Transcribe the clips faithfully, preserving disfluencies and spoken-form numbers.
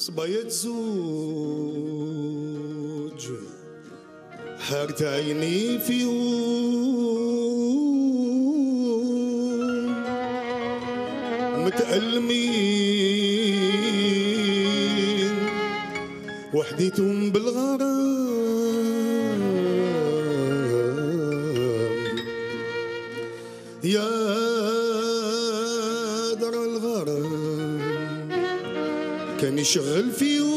صبايا زوج حارت عيني فيهم متألمين وحديتهم بالغرام يا دار الغرام كان يشغل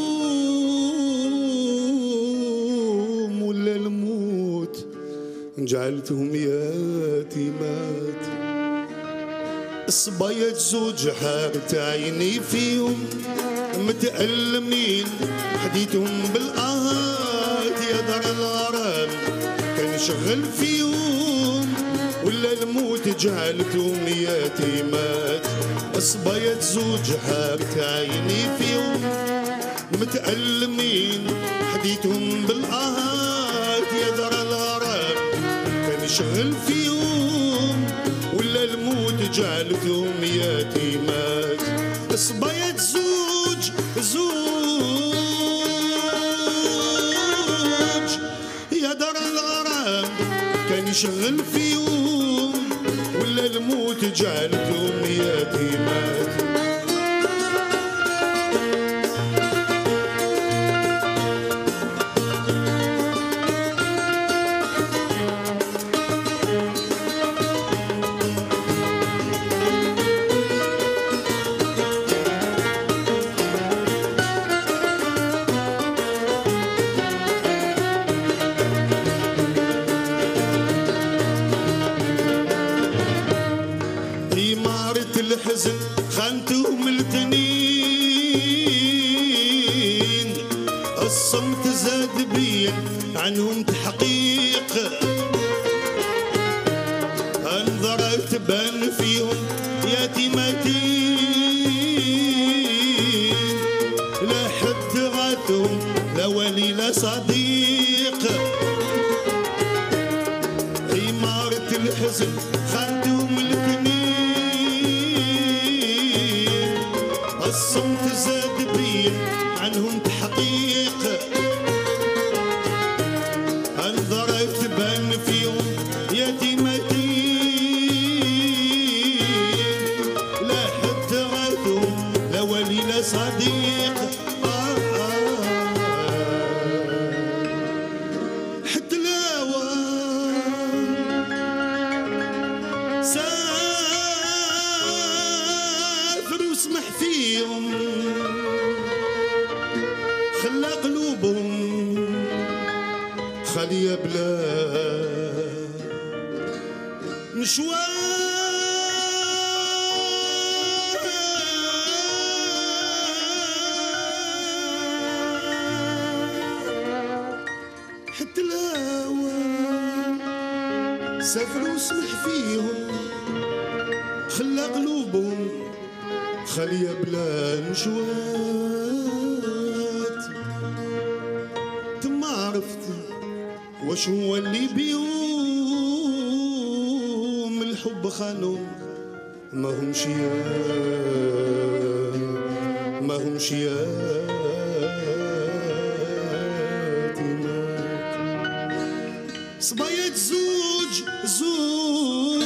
فيهم ولا الموت جعلتهم يتيمات. الصبايا زوج حارت عيني فيهم متألمين حديتهم بالآهات يا دار الغرام كان يشغل فيهم ولا الموت جعلتهم يتيمات. الصبايا زوج حارت عيني فيهم متألمين حديتهم بالآهات يا دار الغرام كان يشغل فيهم ولا الموت جعلتهم يتيمات. الصبايا زوج زوج يا دار الغرام كان يشغل فيهم ولا الموت جعلتهم يتيمات. الحزن خانتهم التنين الصمت زاد بين عنهم تحقيق انظر تبان فيهم يتيمتين لا حد غاتهم لا ولي لا صديق. عمارة الحزن خانتهم التنين الصمت زاد بين عنهم تحقيق انظر تبان فيهم يتيمتين لا حد غاتهم لا ولي لا صديق. آه آه حتى لاوان سافر واسمح فيهم خلى قلوبهم خالية بلا نشوان. حتى الهوى سافر واسمح فيهم خلى قلوبهم خالية بلا نشوات. تما عرفت واش هو اللي بيهم الحب خانهم ما همش ما همش يتيمات. صبايا زوج زوج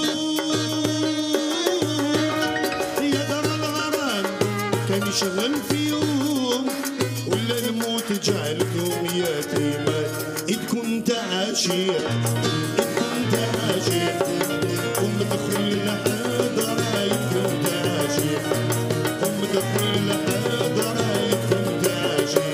يا دار الغرام كان يشغل فيهم ولا الموت جعلتهم يتيمات. إذ كنت عاشق إذ كنت عاشق قم دخل الحضرة إذ كنت عاشق قم دخل الحضرة إذ كنت عاشق.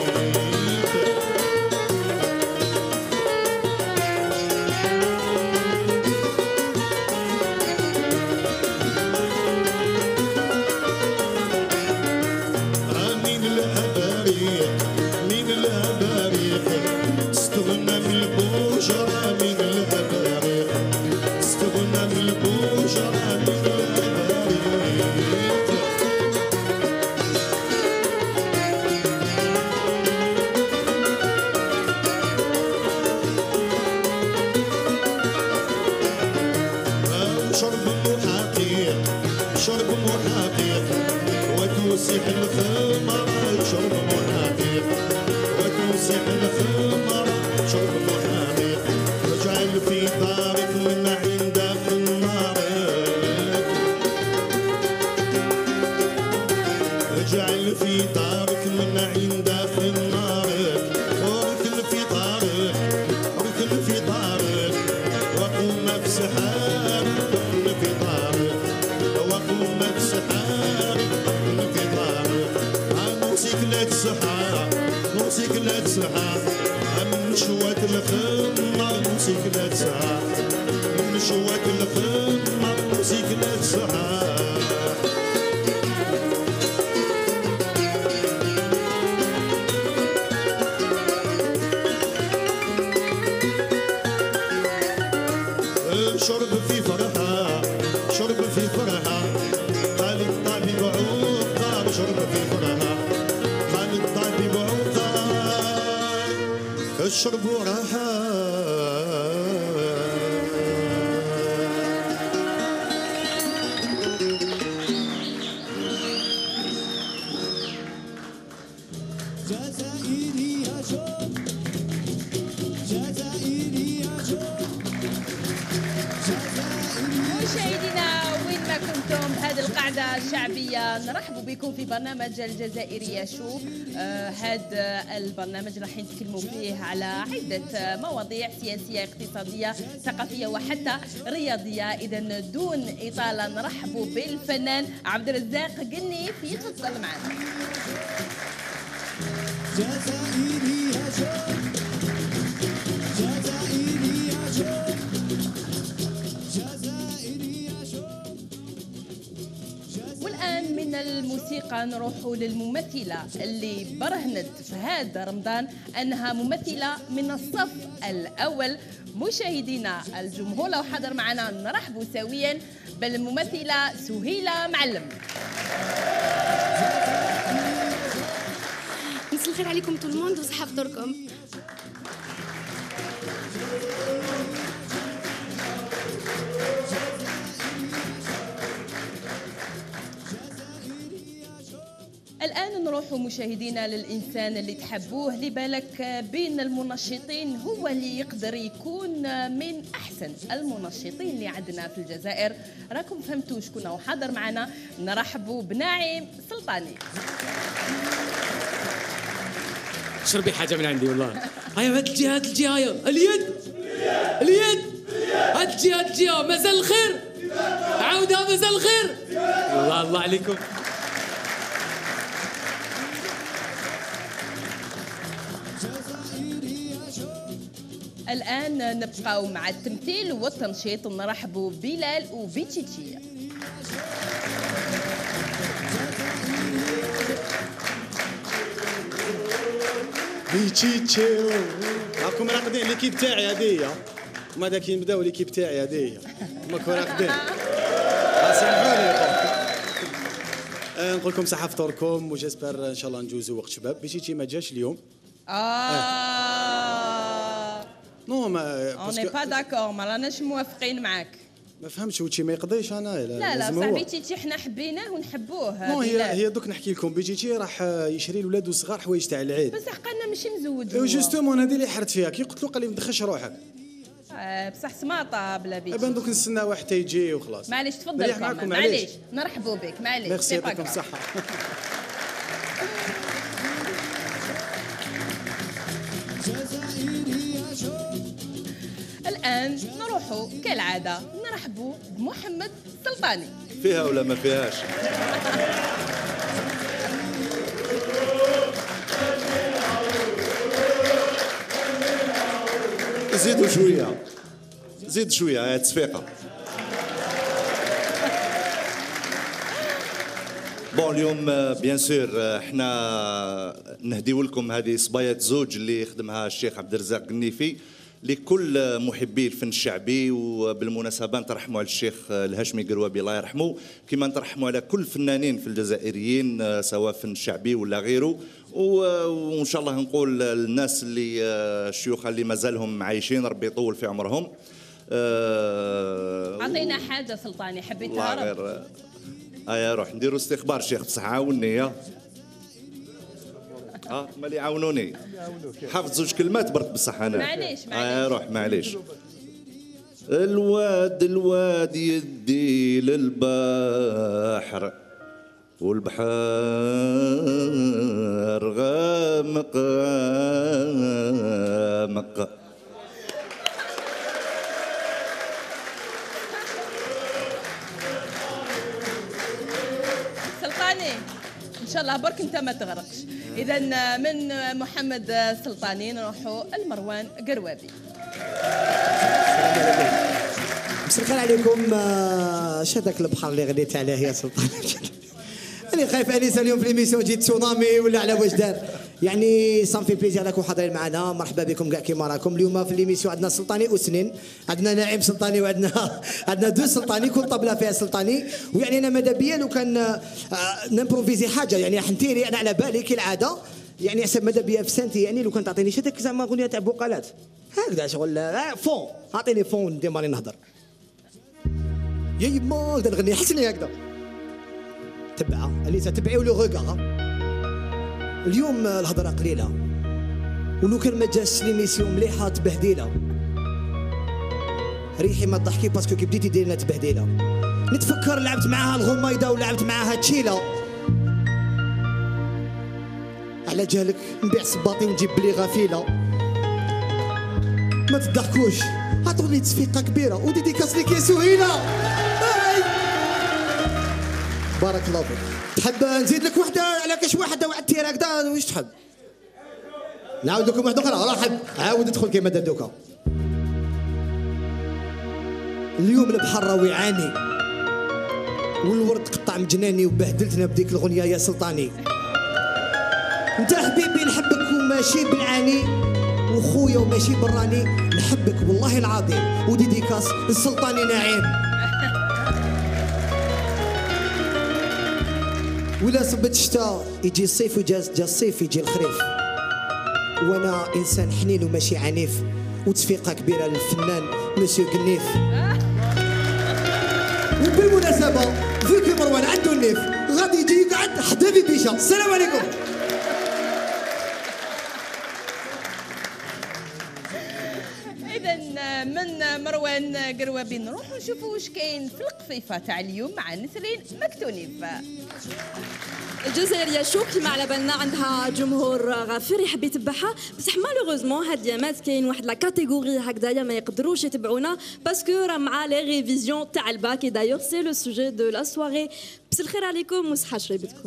آمين الأباريق من الأباريق استغنى من البشرى من الأباريق استغنى من البشرى من الأباريق. شرب محاقيق شرب محاقيق وتوسح الخمر شرب سحاب في طارق وقومة سحاب في طارق موسيقى سحاب موسيقى سحاب من شوات الخمة موسيقى سحاب من شوات الخمة موسيقى سحاب شرب في فرحة شرب في فرحة خالد طالب عوضة شرب في فرحة خالد طالب عوضة الشرب راحة جزائري يا شوق جزائري يا شوق مشاهدينا وين ما كنتم بهذه القاعدة الشعبية نرحب بكم في برنامج الجزائرية شو. آه هذا البرنامج راح نتكلموا فيه على عدة مواضيع سياسية اقتصادية ثقافية وحتى رياضية. إذا دون إطالة نرحب بالفنان عبد الرزاق قني في تفضل معنا. جزائري يا شوق جزائري يا شوق جزائري يا شوق. والآن من الموسيقى نروح للممثلة اللي برهنت في هذا رمضان أنها ممثلة من الصف الأول. مشاهدينا الجمهور لو حضر معنا نرحبوا سويا بالممثلة سهيلة معلم. مساء الخير عليكم طول الموند وصحة فطوركم. الآن نروح مشاهدينا للإنسان اللي تحبوه اللي بالك بين المنشطين هو اللي يقدر يكون من أحسن المنشطين اللي عندنا في الجزائر. راكم فهمتوا شكون هو حاضر معنا. نرحبوا بناعم سلطاني. شربي حاجة من عندي والله. هيا هات الجهة هات الجهة هيا اليد اليد هات الجهة هات الجهة. مازال الخير عاودها مازال الخير. الله الله عليكم. الآن نبقاو مع التمثيل والتنشيط ونرحبوا بلال وبيتشيتشي. بيتشيتشي راكم راقدين ليكيب تاعي هذه هما داك يبداو ليكيب تاعي هذه هما كون راقدين سامحوني. نقول لكم صحة فطوركم وجيسبر ان شاء الله نجوزوا وقت شباب. بيتشيتشي ما جاش اليوم. آه نو ما اوني با داكور ما راناش موافقين معاك. ما فهمتش وشي ما يقضيش انا. لا لا لا صاحبي تيتي حنا حبيناه ونحبوه. نو هي هي دوك نحكي لكم بيجيتي راح يشري لولادو الصغار حوايج تاع العيد. بصح قالنا ماشي مزوج. ايوا جوستومون هذه اللي حرت فيها كي قلت له قال لي ما تدخلش روحك. آه بصح سماطه بلا بيتي. ابا دوك نستناو حتى يجي وخلاص. معليش تفضل معكم معليش نرحبوا بك معليش. ميرسي يعطيكم الصحة. الآن نروحوا كالعادة نرحبوا بمحمد سلطاني. فيها ولا ما فيهاش؟ زيدوا شوية زيد شوية هاي تصفيقة. بون اليوم بيان سور احنا نهديو لكم هذه صباية زوج اللي خدمها الشيخ عبد الرزاق قنيفي لكل محبي الفن الشعبي. وبالمناسبه نترحموا على الشيخ الهاشمي قروابي الله يرحمه كما نترحموا على كل فنانين في الجزائريين سواء فن شعبي ولا غيره. وان شاء الله نقول للناس اللي الشيوخ اللي مازالهم عايشين ربي يطول في عمرهم. اعطينا حاجه سلطاني حبيتها غير ايا روح نديروا استخبار الشيخ بصح عاوني يا اه مالي يعاونوني حافظ زوج كلمات برك بصح انا معليش معليش آه روح معليش. الواد الواد يدي للبحر والبحر غامق غامق. سلطاني ان شاء الله برك انت ما تغرقش. اذا من محمد السلطاني نروحوا لمروان قروابي. مساء الخير عليكم. اش هذاك البحر اللي غنيت عليه يا سلطان؟ انا خايف انيسه اليوم في ليميسيون جيت تسونامي ولا على واش دار. يعني صام في بليزير راكم حاضرين معنا، مرحبا بكم كاع كيما راكم. اليوم في ليميسيون عندنا سلطاني وسنين، عندنا نعيم سلطاني وعندنا عندنا دو سلطاني، كل طبله فيها سلطاني. ويعني انا ماذا بيا لو كان نمبروفيزي حاجه يعني راح نديري انا على بالي كالعاده. يعني حسب ماذا بيا في سنتي يعني لو كان تعطيني هذاك زعما اغنيه تاع فوقالات هكذا شغل فون، اعطيني فون ديما نهضر يا يما نقدر نغني حسني هكذا. تبعها اليسا تبعي ولو غوكا. اليوم الهضره قليله ولو كان ما جاش ليميسيون مليحه تبهديله. ريحي ما تضحكي باسكو كي بديتي ديرنا تبهديله. نتفكر لعبت معاها الغميضه ولعبت معاها تشيله. على جالك نبيع صباطي ونجيب بلي غفيله. ما تضحكوش عطوني تصفيقه كبيره وديديكاس لك يا سهيله. بارك الله فيك. تحب نزيد لك وحده على كاش وحده وعدتي هكذا واش تحب؟ نعاود لكم واحده اخرى راحت عاود ادخل كيما دار دوكا. اليوم البحر راهو يعاني والورد قطع مجناني وبهدلتنا بديك الاغنيه يا سلطاني. انت حبيبي نحبك وماشي بالعاني وخويا وماشي براني نحبك والله العظيم وديديكاس السلطاني نعيم. ولا صبت الشتاء يجي الصيف وجا جا الصيف يجي الخريف. وانا انسان حنين وماشي عنيف وتصفيقه كبيره للفنان مسيو قنيف. وبالمناسبه فيك مروان عنده النيف غادي يجي يقعد حدا في بيشه. السلام عليكم. اذا من مروان قروابي نروحوا نشوفوا واش كاين في القفيفه تاع اليوم مع نسرين مكتونيف. الجزائريه شو كيما على بالنا عندها جمهور غافر يحب يتبعها، بصح مالوغوزمون هاد اليامات كاين واحد لا كاتيجوري هكذايا ما يقدروش يتبعونا باسكو راه مع لي ريفيزيون تاع الباك. دايوغ سي لو سوجي دو لا سواري. بس الخير عليكم وصحه شريبتكم.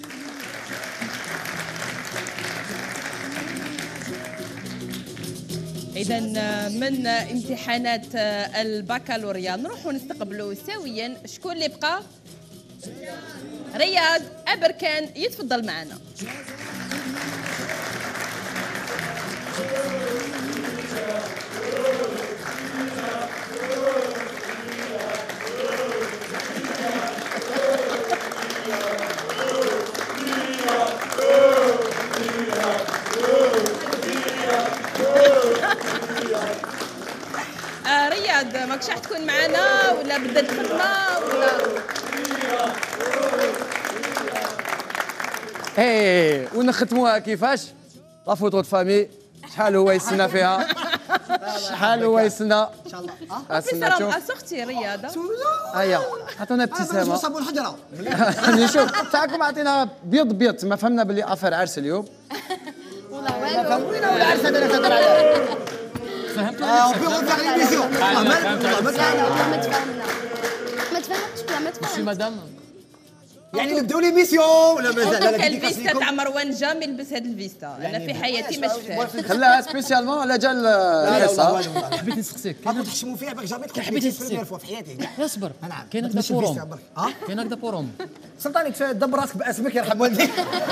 إذا من امتحانات البكالوريا نروحوا نستقبلوا سويا شكون اللي بقى؟ رياض أبركان يتفضل معنا. آه رياض ماكش راح تكون معنا ولا بدات الخدمه ولا؟ ايه ونختموها كيفاش؟ لا فوتو فامي شحال هو يستنى فيها؟ شحال هو يستنى؟ ان شاء الله اه اختي رياض هيا عطونا ابتسامه. صابون حجره نشوف تاعكم عطينا بيض بيض. ما فهمنا باللي افر عرس اليوم. والله والو. وين هو العرس هذا اللي تهضر عليه؟ فهمت؟ اه في غير تاع ليميسيون. والله ما والله ما تفاهمنا ما تفاهمنا ما تفاهمتش والله ما سي تفاهمنا. مدام يعني نبداو ليميسيون ولا مازال؟ هذاك الفيستا تاع مروان جام يلبس هذا الفيستا انا في حياتي ما شفتها. خلاها سبيسيالمون على جال الحصه. حبيت نسقسيك كنت تحشموا فيها باك جامي تكون حبيت نسقسيك في حياتي. اصبر نعم كاين هكذا فوروم اه كاين هكذا فوروم سلطاني تدبر راسك باسمك يرحم والديك.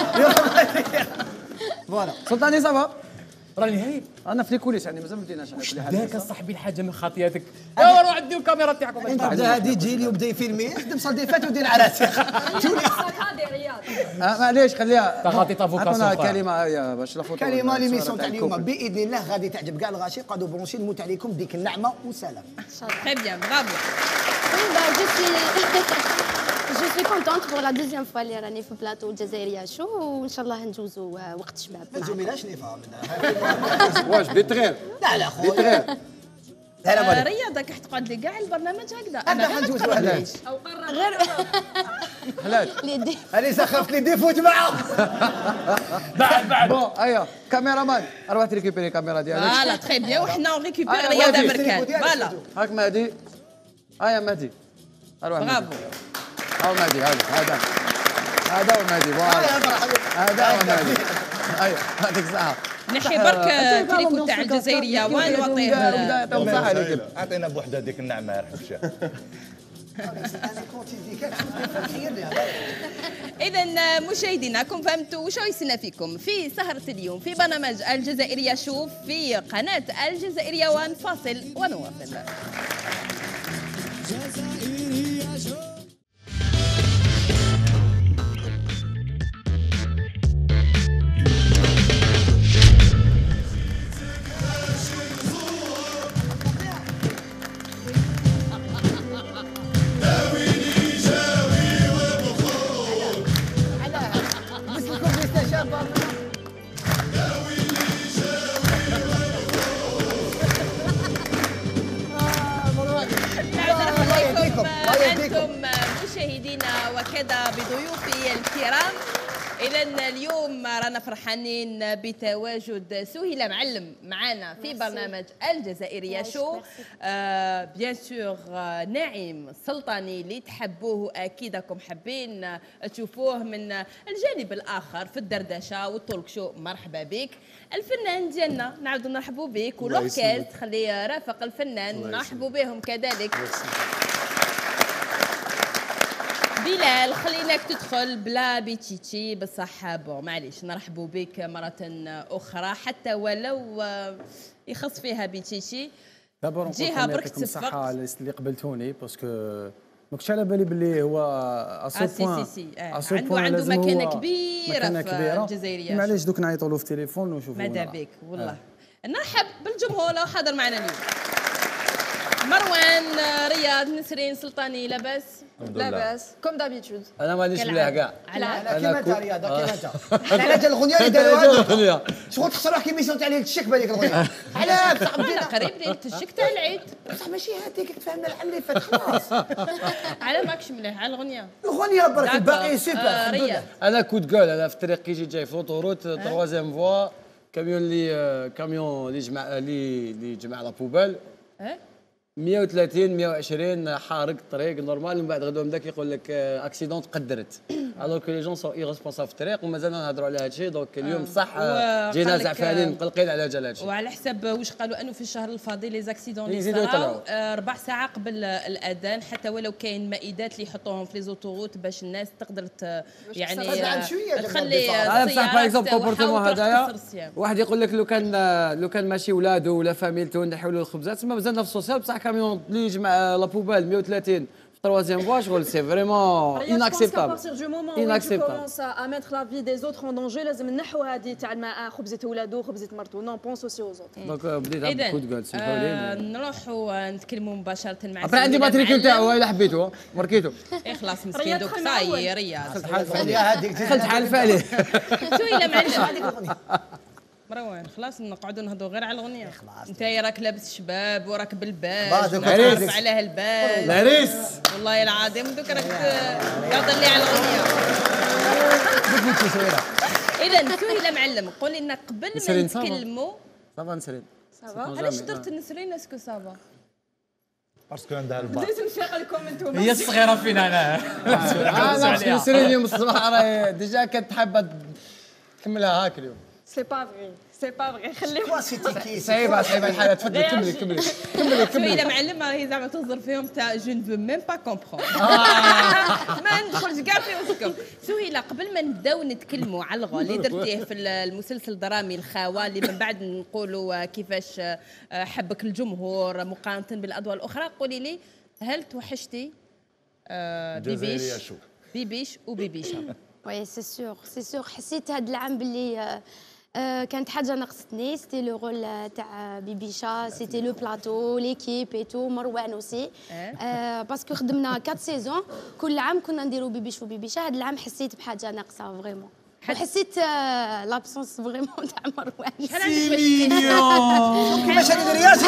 فوالا سلطاني صافا راني هاي انا في الكوليس يعني مازال ما بديناش على كل حال. داك صاحبي الحاجه من خطياتك. ايوا روح عندي الكاميرا تاعكم. انت بدا هادي تجي لي وبدا يفيلمي خدم صديفات ودير عراسي. هذه رياض. معليش خليها تغطي طافوكا عطونا صفا. كلمه هيا باش لا فوتو. كلمه ليميسيون تاع اليوم باذن الله غادي تعجب كاع الغاشي. قادو برونشي نموت عليكم ديك النعمه وسلام. Très bien, bravo. Oui, bah, je suis je suis contente pour la deuxième fois اللي راني في بلاطو الجزائريه شو وان شاء الله نجوزوا وقت شباب. ما تزوميناش نيفا. واش بيتغير؟ لا لا خويا بيتغير. آه رياض راك تقعد لي كاع البرنامج هكذا. هكذا حنجوز وحدين. غير حلال. ليدي انا سخفت لي ديفوت معاه. بعد بعد بون هيا كاميرا مان اروح تريكيبيري الكاميرا ديالك. فوالا تري بيان وحنا اون ريكوبير آه، رياض مهدي. أبركان. فوالا هاك مهدي. هيا مهدي اروح برافو. هاو مهدي هذا هذا هذا هو مهدي هذا هو مهدي ايوا هذيك الساعه نحي برك كليكو تاع الجزائريه وين نعطيه اعطينا بوحده هذيك النعمه يا رحمة الشيخ. إذا مشاهدينا كم فهمتوا وشو يصير فيكم في سهرة اليوم في برنامج الجزائرية شوف في قناة الجزائرية وان. فاصل ونواصل. أنتم مشاهدينا وكذا بضيوفي الكرام. إذا اليوم رانا فرحانين بتواجد سهيلة معلم معنا في برنامج الجزائرية شو. آه بيان سور آه ناعم سلطاني اللي تحبوه أكيد راكم حابين تشوفوه من الجانب الآخر في الدردشة والتولك شو. مرحبا بك الفنان ديالنا، نعاودوا نرحبوا بك ولوكاز خلي رافق الفنان نرحبوا بهم كذلك. بلال خليناك تدخل بلا بيتيتي بصح بون معليش نرحبوا بك مرة أخرى حتى ولو يخص فيها بيتيتي. دابا جهة برك يعطيكم تسبق الصحة اللي قبلتوني باسكو ما كنتش على بالي باللي هو اسو بوان سي سي سي عنده عنده مكانة كبيرة في الجزائرية. معليش دوك نعيطوا له في التليفون ونشوفوا. ماذا بك والله. نرحب بالجمهور لو حاضر معنا اليوم. مروان رياض نسرين سلطاني لاباس؟ لاباس كوم دابيتود. انا ما غاديش بليها كاع. على كيما انت رياض كيما انت على هذا الاغنيه اللي داروها شغل تخسر روحك كيميسيون تاع ليله الشك بهذيك الاغنيه. علاه بصح انا قريب ليله الشك تاع العيد بصح ماشي هذيك تفهمنا العام اللي فات خلاص. على ماكش مليح على الاغنيه الاغنيه برك الباقي سوبر. رياض انا كنت قول انا في الطريق كي جيت جاي في لوطوروت تروازيام فوا كاميون اللي كاميون اللي جمع اللي اللي جمع لا بوبال مية وثلاثين مية وعشرين حارق الطريق نورمال. من بعد غدوه بداك يقول لك اكسيدون تقدرت الوغ كو لي جون سون ايرسبونسابل في الطريق ومازال نهضروا على هذا الشيء. دونك اليوم صح جينا زعفانين مقلقين على جال هذا الشيء. وعلى حسب واش قالوا انه في الشهر الفاضل لي زاكسيدون اللي يزيدوا صراو ربع ساعه قبل الاذان حتى ولو كاين مائدات اللي يحطوهم في لي زوتوروت باش الناس تقدر يعني تخلي على بصح باغ اكزومبل كومبورتمون هذايا واحد يقول لك لو كان لو كان ماشي ولادو ولا فاميلتو نحيو الخبزات تما مازالنا في السوسيال بصح كاميون اللي يجمع لا بوبال مية وثلاثين في troisième fois شغل سي فريمون اناكسبتابل. À partir du moment où tu commences à mettre la vie des autres en danger لازم نحو هذه تاع الماء خبزة ولادو خبزة مرتو. نون بونس اوسي اوز اوتر. دونك بديت بكود قال سمحوا لي نروحوا نتكلموا مباشرة مع ابري عندي ماتريكول تاعو الا حبيتو ماركيتو. اي خلاص مسكين دوك صاي رياض دخلت حالف عليه دخلت حالف عليه سويله معلم. مروان خلاص نقعدوا نهضوا غير على الاغنيه. انت راك لابس شباب وراك بالباج وعارف عليه البال العريس والله العظيم دوك راك قاعد لي على الاغنيه. اذا سهيله معلم قولي لنا قبل ما نتكلموا صافا نسرين صافا علاش درت نسرين اسكو صافا باسكو عندها البار. بديت نفيق لكم انتم. هي الصغيره فينا انا. انا نسرين اليوم الصباح راهي ديجا كانت حابه تكملها هاك اليوم. سي با فري سي با فري خليهم. صعيبه صعيبه الحاله. تفضلي كملي كملي كملي كملي. سهيله معلم راهي زعما تهزر فيهم تاع جو نفو ميم با كومبخون. ما ندخلش كاع في وسطكم. سهيله قبل ما نبداو نتكلموا على الغو اللي درتيه في المسلسل الدرامي الخاوه اللي من بعد نقولوا كيفاش حبك الجمهور مقارنه بالادوار الاخرى، قولي لي هل توحشتي بيبيش بيبيش وبيبيشه؟ وي سي سور سي سور. حسيت هذا العام باللي آه كانت حاجه ناقصتني. سيتي لو رول تاع بيبيشا سيتي لو بلاطو ليكيب اي تو مروان اوسي آه باسكو خدمنا أربعة سيزون كل عام كنا نديرو بيبيش وبيبيشا. هذا العام حسيت بحاجه ناقصه فريمون وحسيت آه لابسونس فريمون تاع مروان. سي ميليون كيفاش هذه الرياضه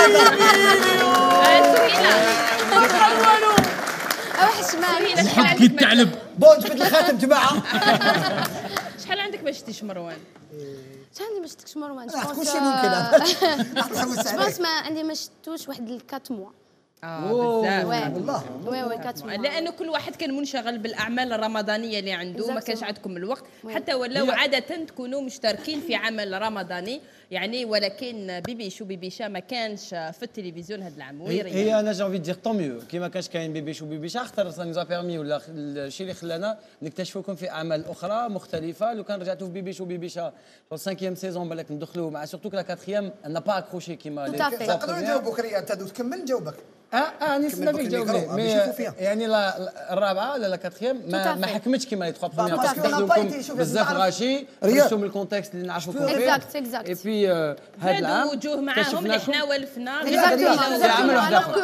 سهيله اوحش معايا نحط كي الثعلب بون جبت الخاتم جماعه. شحال عندك باش تشتي مروان؟ شحال عندي ما شفتكش مروان؟ كلشي ممكن. بس ما عندي ما شفتوش واحد الكات موا. اه بزاف والله وي وي كاتموا لانه كل واحد كان منشغل بالاعمال الرمضانيه اللي عنده ما كانش عندكم الوقت حتى ولاو عاده تكونوا مشتركين في عمل رمضاني يعني ولكن بيبيشو بيبيشا ما كانش في التلفزيون هذا العام. هي انا جافي دير طون ميو كي ما كانش كاين بيبيشو بيبيشا خاطر سا نزا بيرمي ولا الشيء اللي خلانا نكتشفوكم في اعمال اخرى مختلفه. لو كان رجعتوا في بيبيشو بيبيشا الخامسيام سيزون بالك ندخلوا مع سورتو لا كاتريام انا با اكروشي كيما نقدروا نجاوبوك ريا انت نكمل نجاوبك. اه اه نسمع فيك جاوبني يعني لا الرابعه ولا لا كاتريام ما, ما حكمتش كيما لي تخوا بروميير باسكو بزاف غاشي خرجتوا من الكونتكست اللي نعرفوكم فيه اكزاكت اكزاكت اي بي هاد العام وجوه معاهم اللي حنا ولفنا عمل واحد اخر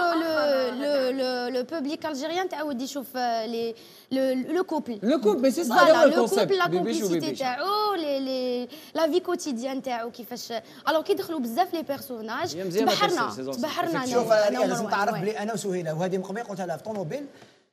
لو بوبليك الجيريان تعود يشوف لي لو كوبل لو كوبل مي سي سا هو الكونسيبت لا كومبليسيتي تاعو لي لا في كوتيديان تاعو كيفاش الوغ كي دخلوا بزاف لي بيرسوناج تبحرنا تبحرنا شوف انا لازم تعرف بلي انا وسهيله وهذه من قبل قلتها لها في طوموبيل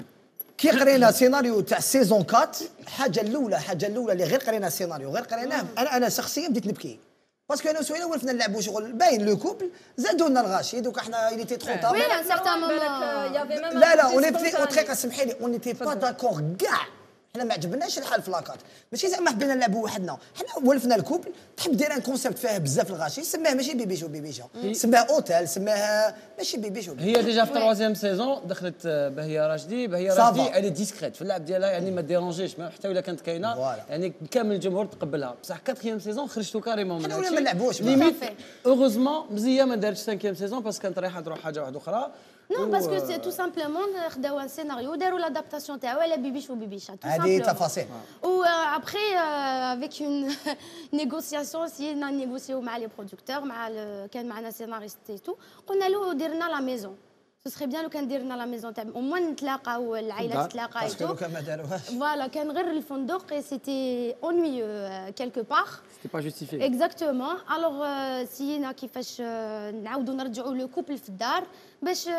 كي قرينا سيناريو تاع سيزون أربعة الحاجه الاولى الحاجه الاولى اللي غير قرينا السيناريو غير قريناه انا انا شخصيا بديت نبكي باسكو انا وسهيله ولفنا نلعبوا شغل باين لو كوبل زادوا لنا الغاشي دوك احنا اللي تي ترو طاب وي ان سارتان مومون لا لا اوني وطريقه سمحي لي اوني تي با داكور كاع حنا ما عجبناش الحال في لاكات ماشي زعما حبينا نلعبوا وحدنا حنا ولفنا الكوبل تحب دير ان كونسيبت فيه بزاف الغاشي سماه ماشي بيبيشو بيبيشا سماه اوتيل سماه ماشي بيبيشو هي ديجا في تروازيام سيزون دخلت بهيه راشدي بهيه راشدي الي ديسكريت في اللعب ديالها يعني ما ديرونجيش حتى ولا كانت كاينه يعني كامل الجمهور تقبلها بصح كاتريام سيزون خرجتوا كاريمون من هادشي ما نلعبوش ليميت اوغوزمون مزيه ما دارتش سانكيام سيزون باسكو كانت رايحه تروح حاجه واحده اخرى نو باسكو سي تو سامبلومون خداو ان سيناريو داروا لادابتاسيون تاعو على بيبيش وبيبيشا تو هذه تفاصيل و ابخي افيك اون نيغوسياسيون سينا نيغوسيو مع لي برودكتور مع كان معنا سيناريست اي تو قلنا له ديرنا لا ميزون سو سخي بيان لو كان ديرنا لا ميزون تاع او موان نتلاقاو العائله تتلاقى اي تو كان ما داروهاش فوالا كان غير الفندق اي سيتي اونيو كيلكو بار سيتي با جوستيفي اكزاكتومون الوغ سينا كيفاش نعاودوا نرجعوا لو كوبل في الدار باش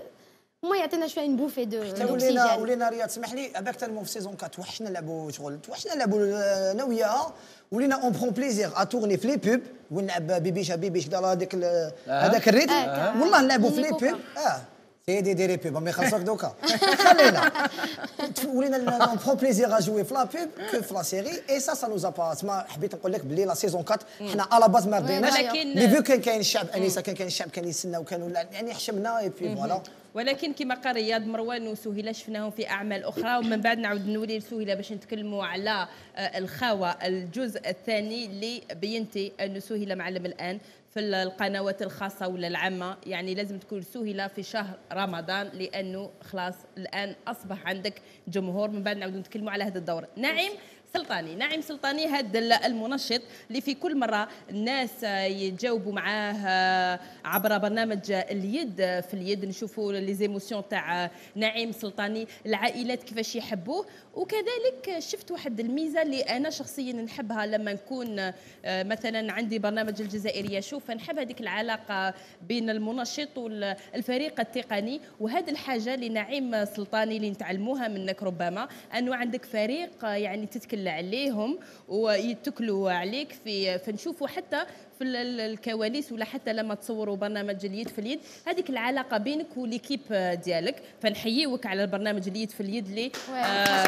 هما يعطينا شويه نبوفي دو ولينا ولينا رياض سمح لي اباك تنمو في سيزون أربعة توحشنا نلعبوا شغل توحشنا نلعبوا انا وياها ولينا اون برون بليزير اتورني في لي بوب ونلعب بيبيشا بيبيش دار هذاك هذاك الريتم والله نلعبوا في لي بوب اه سيدي ديري بوب ما يخلصوك دوكا خلينا ولينا اون برون بليزير اجوي في لا بوب كو في لا سيري اي سا سا نوزا با تسمى حبيت نقول لك بلي لا سيزون أربعة حنا على باز ما رضيناش مي فيو كان كاين الشعب انيسه كان كاين الشعب كان يستنى وكانوا يعني حشمنا اي بي فوالا ولكن كما قال رياض مروان وسهيله شفناهم في اعمال اخرى ومن بعد نعاود نولي لسهيله باش نتكلموا على الخاوه الجزء الثاني اللي بينتي انه سهيله معلم الان في القنوات الخاصه ولا العامه يعني لازم تكون سهيله في شهر رمضان لانه خلاص الان اصبح عندك جمهور. من بعد نعاود نتكلموا على هذا الدور. نعيم سلطاني نعيم سلطاني هذا المنشط اللي في كل مرة الناس يتجاوبوا معاه عبر برنامج اليد في اليد نشوفوا لي زيموسيون تاع نعيم سلطاني العائلات كيفاش يحبوه وكذلك شفت واحد الميزة اللي أنا شخصيا نحبها لما نكون مثلا عندي برنامج الجزائرية شوف نحب هذيك العلاقة بين المنشط والفريق التقني وهذه الحاجة لنعيم سلطاني اللي نتعلموها منك ربما أنه عندك فريق يعني تتكلم عليهم ويتكلوا عليك في فنشوفوا حتى في الكواليس ولا حتى لما تصوروا برنامج اليد في اليد هذيك العلاقه بينك وليكيب ديالك فنحييوك على البرنامج اليد في اليد اللي آه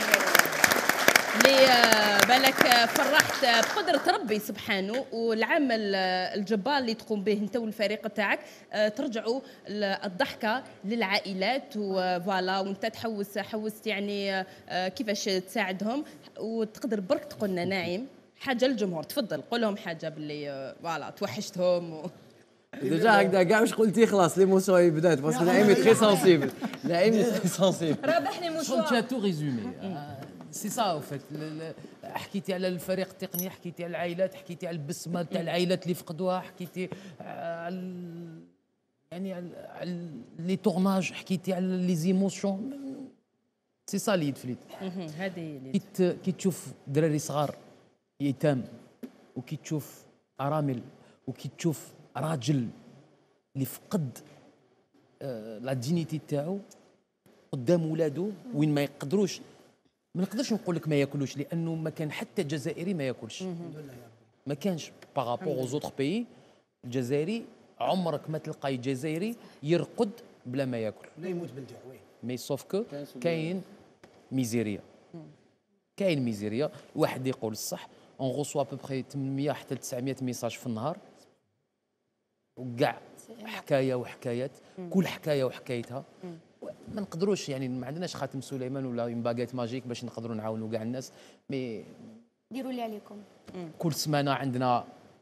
اللي بالك فرحت بقدرة ربي سبحانه والعمل الجبار اللي تقوم به انت والفريق تاعك ترجعوا الضحكة للعائلات وفوالا وانت تحوس حوست يعني كيفاش تساعدهم وتقدر برك تقول لنا ناعم حاجة للجمهور تفضل قول لهم حاجة باللي فوالا توحشتهم و... ديجا هكذا كاع واش قلتي خلاص ليموسيون بدات باسكو نعيم تري سونسيبل نعيم تري سونسيبل رابح ليموسيون تو ريزومي سي سا او فيت حكيتي على الفريق التقني حكيتي على العائلات حكيتي على البسمه تاع العائلات اللي فقدوها حكيتي على يعني على لي تورناج حكيتي على لي زيموسيون سي سا ليد فليت هذه كي كي تشوف دراري صغار يتام وكي تشوف ارامل وكي تشوف راجل اللي فقد لا دينيتي تاعو قدام ولادو وين ما يقدروش ما نقدرش نقول لك ما ياكلوش لانه ما كان حتى جزائري ما ياكلش ما كانش بارابور aux autres pays الجزائري عمرك ما تلقاي جزائري يرقد بلا ما ياكل لا يموت بالجوع. وي مي سوف كو كاين ميزيريا كاين ميزيريا. واحد يقول الصح اون غوسوا بوبخي ثمانمية حتى تسعمية ميساج في النهار وكاع حكايه وحكايات كل حكايه وحكايتها. ما نقدروش يعني ما عندناش خاتم سليمان ولا اون باغيت ماجيك باش نقدروا نعاونوا كاع الناس. مي ديروا اللي عليكم. كل سمانه عندنا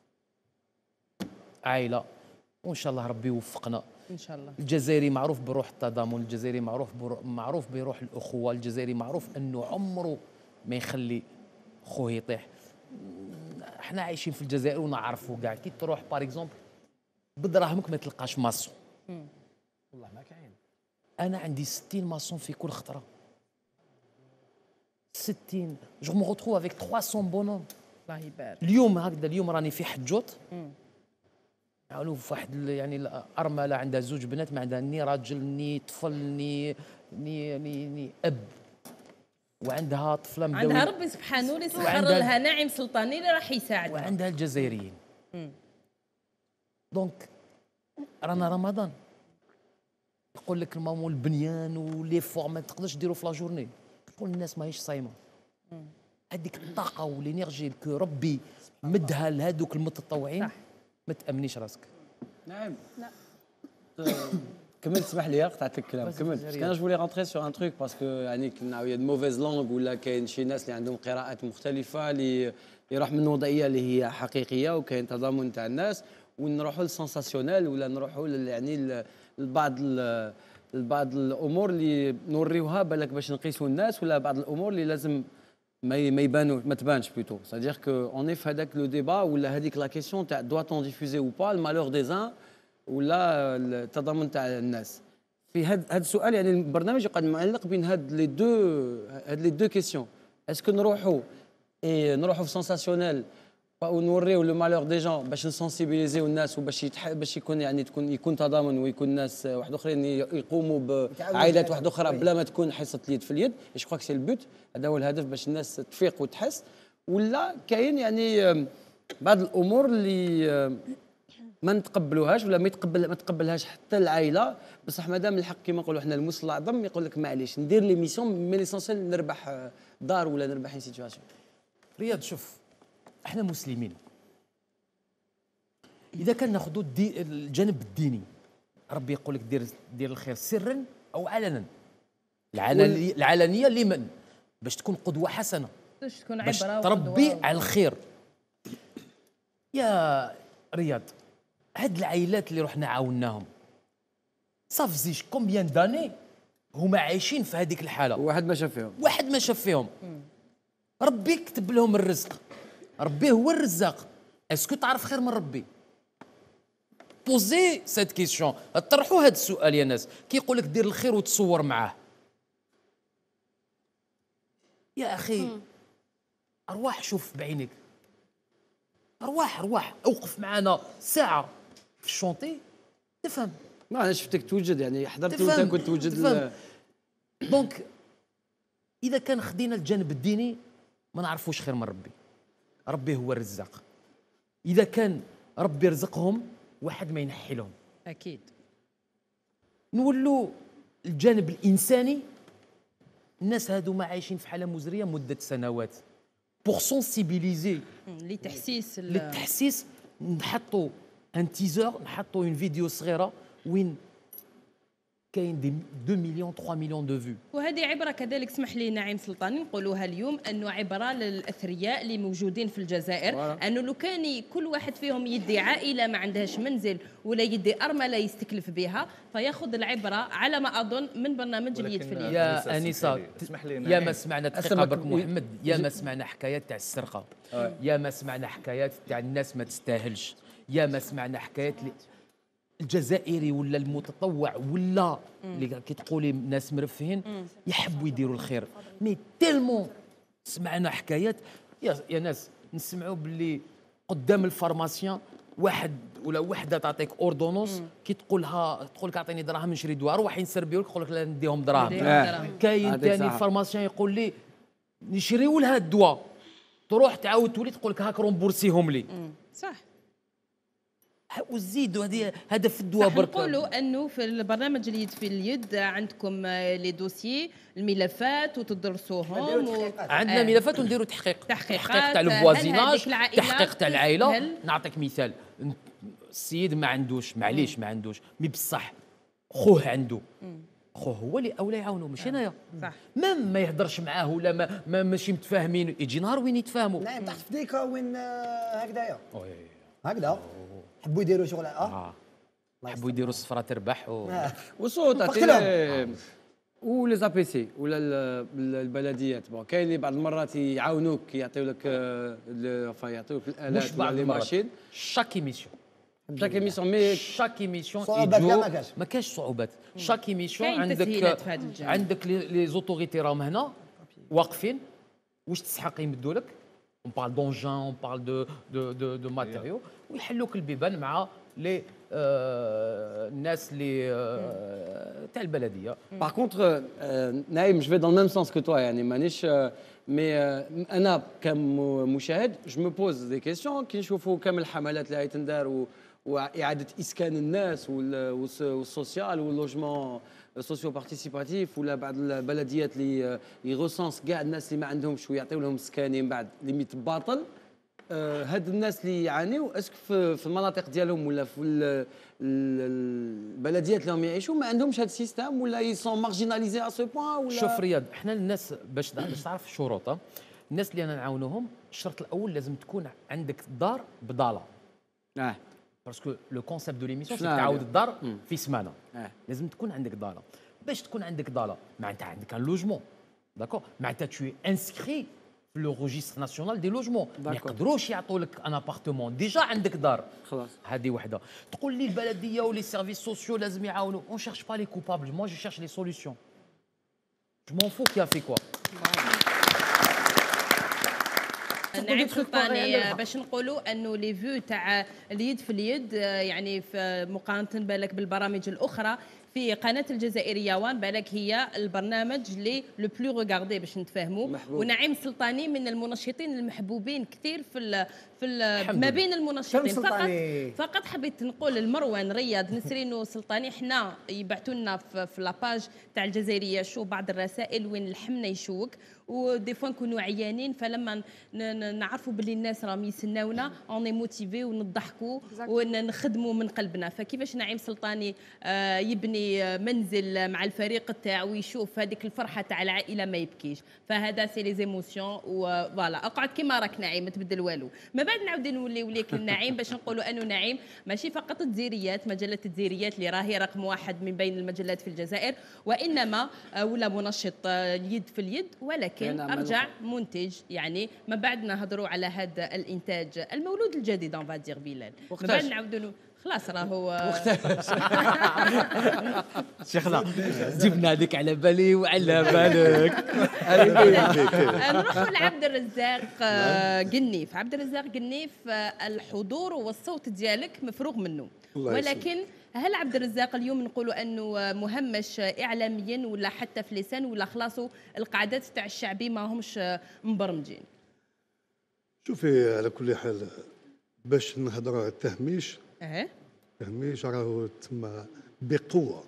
عائله وان شاء الله ربي يوفقنا ان شاء الله. الجزائري معروف بروح التضامن، الجزائري معروف بروح معروف بروح الاخوه، الجزائري معروف انه عمره ما يخلي خوه يطيح. احنا عايشين في الجزائر ونعرفوا كاع كي تروح بار اكزومبل بدراهمك ما تلقاش ماسون. والله ما كاين. انا عندي ستين ماسون في كل خطره. ستين جو مو روتروف افيك ثلاثمية بونوم. الله يبارك. اليوم هكذا اليوم راني في حجوط عاونوا في واحد يعني الارمله عندها زوج بنات ما عندها ني راجل ني طفل ني ني ني, ني اب وعندها طفله مدويه عندها ربي سبحانه اللي سخر لها ناعم سلطاني اللي راح يساعدها وعندها الجزائريين. دونك رانا رمضان يقول لك المامو البنيان ولي فور ما تقدرش ديرو في لا جورني. تقول الناس ماهيش صايمه. هذيك الطاقه والانرجي اللي ربي مدها لهذوك المتطوعين ما تامنيش راسك. نعم. لا كملت اسمح لي قطعت لك الكلام كملت. بس انا جو فولي رونتري سور ان تروك باسكو يعني كنا يا موفيز لونغ ولا كاين شي ناس اللي عندهم قراءات مختلفه اللي يروح من وضعيه اللي هي حقيقيه وكاين تضامن تاع الناس ونروحوا للسنساسيونيل ولا نروحوا يعني لبعض بعض الامور اللي نوريوها بالك باش نقيسوا الناس ولا بعض الامور اللي لازم ما ما يبانوا ما تبانش بلوتو. سادير كو اوني في هذاك لو ديبا ولا هذيك لا كيسيون تاع دوا تون ديفوزي او با المالور دي زان ولا التضامن تاع الناس. في هذا هذا السؤال يعني البرنامج يقعد معلق بين هاد لي دو هاد لي دو كيسيون. اسكو نروحوا اي نروحوا في سنساسيونيل ونوريو لو مالور دي جون باش نسونسيبيليزيو الناس وباش باش يكون يعني تكون يكون تضامن ويكون ناس واحد اخرين يقوموا بعائلات واحد اخرى بلا ما تكون حصه اليد في اليد. جو كخوا سي البوت هذا هو الهدف باش الناس تفيق وتحس. ولا كاين يعني بعض الامور اللي ما نتقبلوهاش ولا ما يتقبل ما تقبلهاش حتى العائله بصح مادام الحق كما نقولوا احنا المثل الاعظم يقول لك معليش ندير لي ميسيون مي ليسونسيال نربح دار ولا نربح سيتواسيون. رياض شوف احنا مسلمين اذا كان ناخذوا الجانب الديني ربي يقول لك دير دير الخير سرا او علنا. العلنيه العلنيه لمن؟ باش تكون قدوه حسنه باش تكون باش عبره تربي على الخير. يا رياض هاد العائلات اللي رحنا عاوناهم صافزيش كومبيان داني هما عايشين في هذيك الحاله واحد ما شاف فيهم واحد ما شاف فيهم. ربي كتب لهم الرزق ربي هو الرزاق. اسكو تعرف خير من ربي؟ بوزي سيت كيسيون طرحوا هذا السؤال يا ناس. كيقول لك دير الخير وتصور معاه يا اخي ارواح شوف بعينك ارواح ارواح اوقف معنا ساعه في الشونتي تفهم. ما انا شفتك توجد يعني حضرت وانت كنت توجد. دونك اذا كان خدينا الجانب الديني ما نعرفوش خير من ربي. ربي هو الرزاق. اذا كان ربي يرزقهم واحد ما ينحي لهم اكيد. نولوا الجانب الانساني. الناس هادو ما عايشين في حاله مزريه مده سنوات بوغ سونسيبيليزي لتحسيس للتحسيس نحطوا ان تيزر نحطوا اون فيديو صغيره وين كاين دي اثنين مليون ثلاثة مليون دو فيو. وهذه عبره كذلك اسمح لي نعيم سلطاني نقولوها اليوم انه عبره للاثرياء اللي موجودين في الجزائر انه لو كان كل واحد فيهم يدي عائله ما عندهاش منزل ولا يدي ارمله يستكلف بها فياخذ العبره على ما اظن من برنامج اليد في اليد. يا انسه يا ما سمعنا دقيقه برك محمد يا ما سمعنا حكايات تاع السرقه يا ما سمعنا حكايات تاع الناس ما تستاهلش يا ما سمعنا حكايات الجزائري ولا المتطوع ولا اللي كي تقولي ناس مرفهين يحبوا يديروا الخير. مي تيلمون سمعنا حكايات يا, يا ناس نسمعوا باللي قدام الفارماسيان واحد ولا وحده تعطيك اوردونونس كي تقولها تقول لك اعطيني دراهم نشري دواء روح ينسربيو لك يقول لك لا نديهم دراهم. كاين ثاني فارماسيان يقول لي نشريو لها الدواء تروح تعاود تولي تقول لك هاك رومبورسيهم لي. صح. وزيدوا هذه هذا في الدواء برك. نقولوا انه في البرنامج اليد في اليد عندكم لي دوسيي الملفات وتدرسوهم و... عندنا آه. ملفات ونديروا تحقيق تحقيقات تحقيق تاع الفوازيناج، تحقيق تاع العائله. نعطيك مثال، السيد ما عندوش معليش ما عندوش مي بصح خوه عنده، خوه هو اللي اولى يعاونو ماشي انايا. صح. ما ما يهضرش معاه ولا ما, ما ماشي متفاهمين، يجي نهار وين يتفاهموا. نعم تحت في ديكا وين هكذايا هكذا حبوا يديروا شغل اه حبوا يديروا الصفرة تربح و... وصوت ولي زابيسي ولا البلديات. بون كاين اللي بعض المرات يعاونوك يعطيو لك يعطيوك الالات مش بعض المرات، شاك ايميسيون شاك ايميسيون مي شاك ايميسيون صعوبات ما كاش ما كاش صعوبات. شاك ايميسيون عندك عندك لي زوتوريتي راهم هنا واقفين واش تسحق يمدوا لك. on parle d'engins on parle de de de de matériaux ويحلوك البيبان مع لي الناس اللي تاع البلديه. باغ كونتر نايم جو في دون ميم سونس كو توا يعني مانيش مي انا كمشاهد جو مو بوز دي كيسيون كي نشوفوا كامل الحملات اللي تندار واعاده اسكان الناس والسوسيال واللوجمون سوسيو بارتيسيباتيف ولا بعض البلديات اللي يغوسونس كاع الناس اللي ما عندهمش ويعطيو لهم سكانين بعد ليميت باطل. هاد الناس اللي يعانيو اسك في المناطق ديالهم ولا في البلديات اللي هم يعيشوا ما عندهمش هاد السيستم ولا يسون مارجيناليزي ا سو بوان ولا. شوف رياض، احنا الناس باش تعرف الشروط، الناس اللي انا نعاونوهم الشرط الاول لازم تكون عندك دار بضاله. اه باسكو لو كونسيبت دو ليميسيون سي تعاود الدار في سمانه. آه. لازم تكون عندك داله. باش تكون عندك داله معناتها عندك ان لوجمون داكور، معناتها تو انسكري في لو ريجستر ناسيونال دي لوجمون. ما يقدروش يعطوا لك ان ابارتمون ديجا عندك دار. خلاص هذه وحده. تقول لي البلديه ولي سيرفيس سوسيو لازم يعاونوا. اون شيرش با لي كوبابل، موا جو شيرش لي سوليسيون. جو مون فو كيا في كوا. نعيم سلطاني، باش نقولوا انه لي فيو تاع اليد في اليد يعني في مقارنه بالك بالبرامج الاخرى في قناه الجزائريه وان بالك هي البرنامج اللي لو بلو ريغاردي باش نتفاهموا. ونعيم سلطاني من المنشطين المحبوبين كثير في ال في ال ما بين المنشطين. فقط فقط حبيت نقول لمروان رياض نسرين وسلطاني حنا يبعثوا لنا في, في لاباج تاع الجزائريه شو بعض الرسائل وين لحمنا يشوك ودي فوا نكونوا عيانين، فلما نعرفوا باللي الناس راهم يسناونا اوني موتيفي ونضحكوا ونخدموا من قلبنا. فكيفاش نعيم سلطاني يبني منزل مع الفريق تاعو ويشوف هذيك الفرحه تاع العائله ما يبكيش، فهذا سي لي زيموسيون. وفوالا اقعد كيما راك نعيم ما تبدل والو. ما بعد نعاود نولي وليك النعيم باش نقولوا انه نعيم ماشي فقط التزيريات مجله التزيريات اللي راهي رقم واحد من بين المجلات في الجزائر، وانما ولا منشط اليد في اليد، ولكن ارجع منتج. يعني ما بعد نهضروا على هذا الانتاج المولود الجديد اون فادير بلال. ما بعد نعاودوا خلاص راهو شيخنا جبنا هذيك على بالي وعلى بالك. نروحوا لعبد الرزاق قنيف. عبد الرزاق قنيف الحضور والصوت ديالك مفروغ منه، ولكن هل عبد الرزاق اليوم نقولوا انه مهمش اعلاميا ولا حتى في لسان ولا خلاصوا القعدات تاع الشعبي ما همش مبرمجين؟ شوفي على كل حال باش نهضروا على التهميش اه التهميش راهو تما بقوه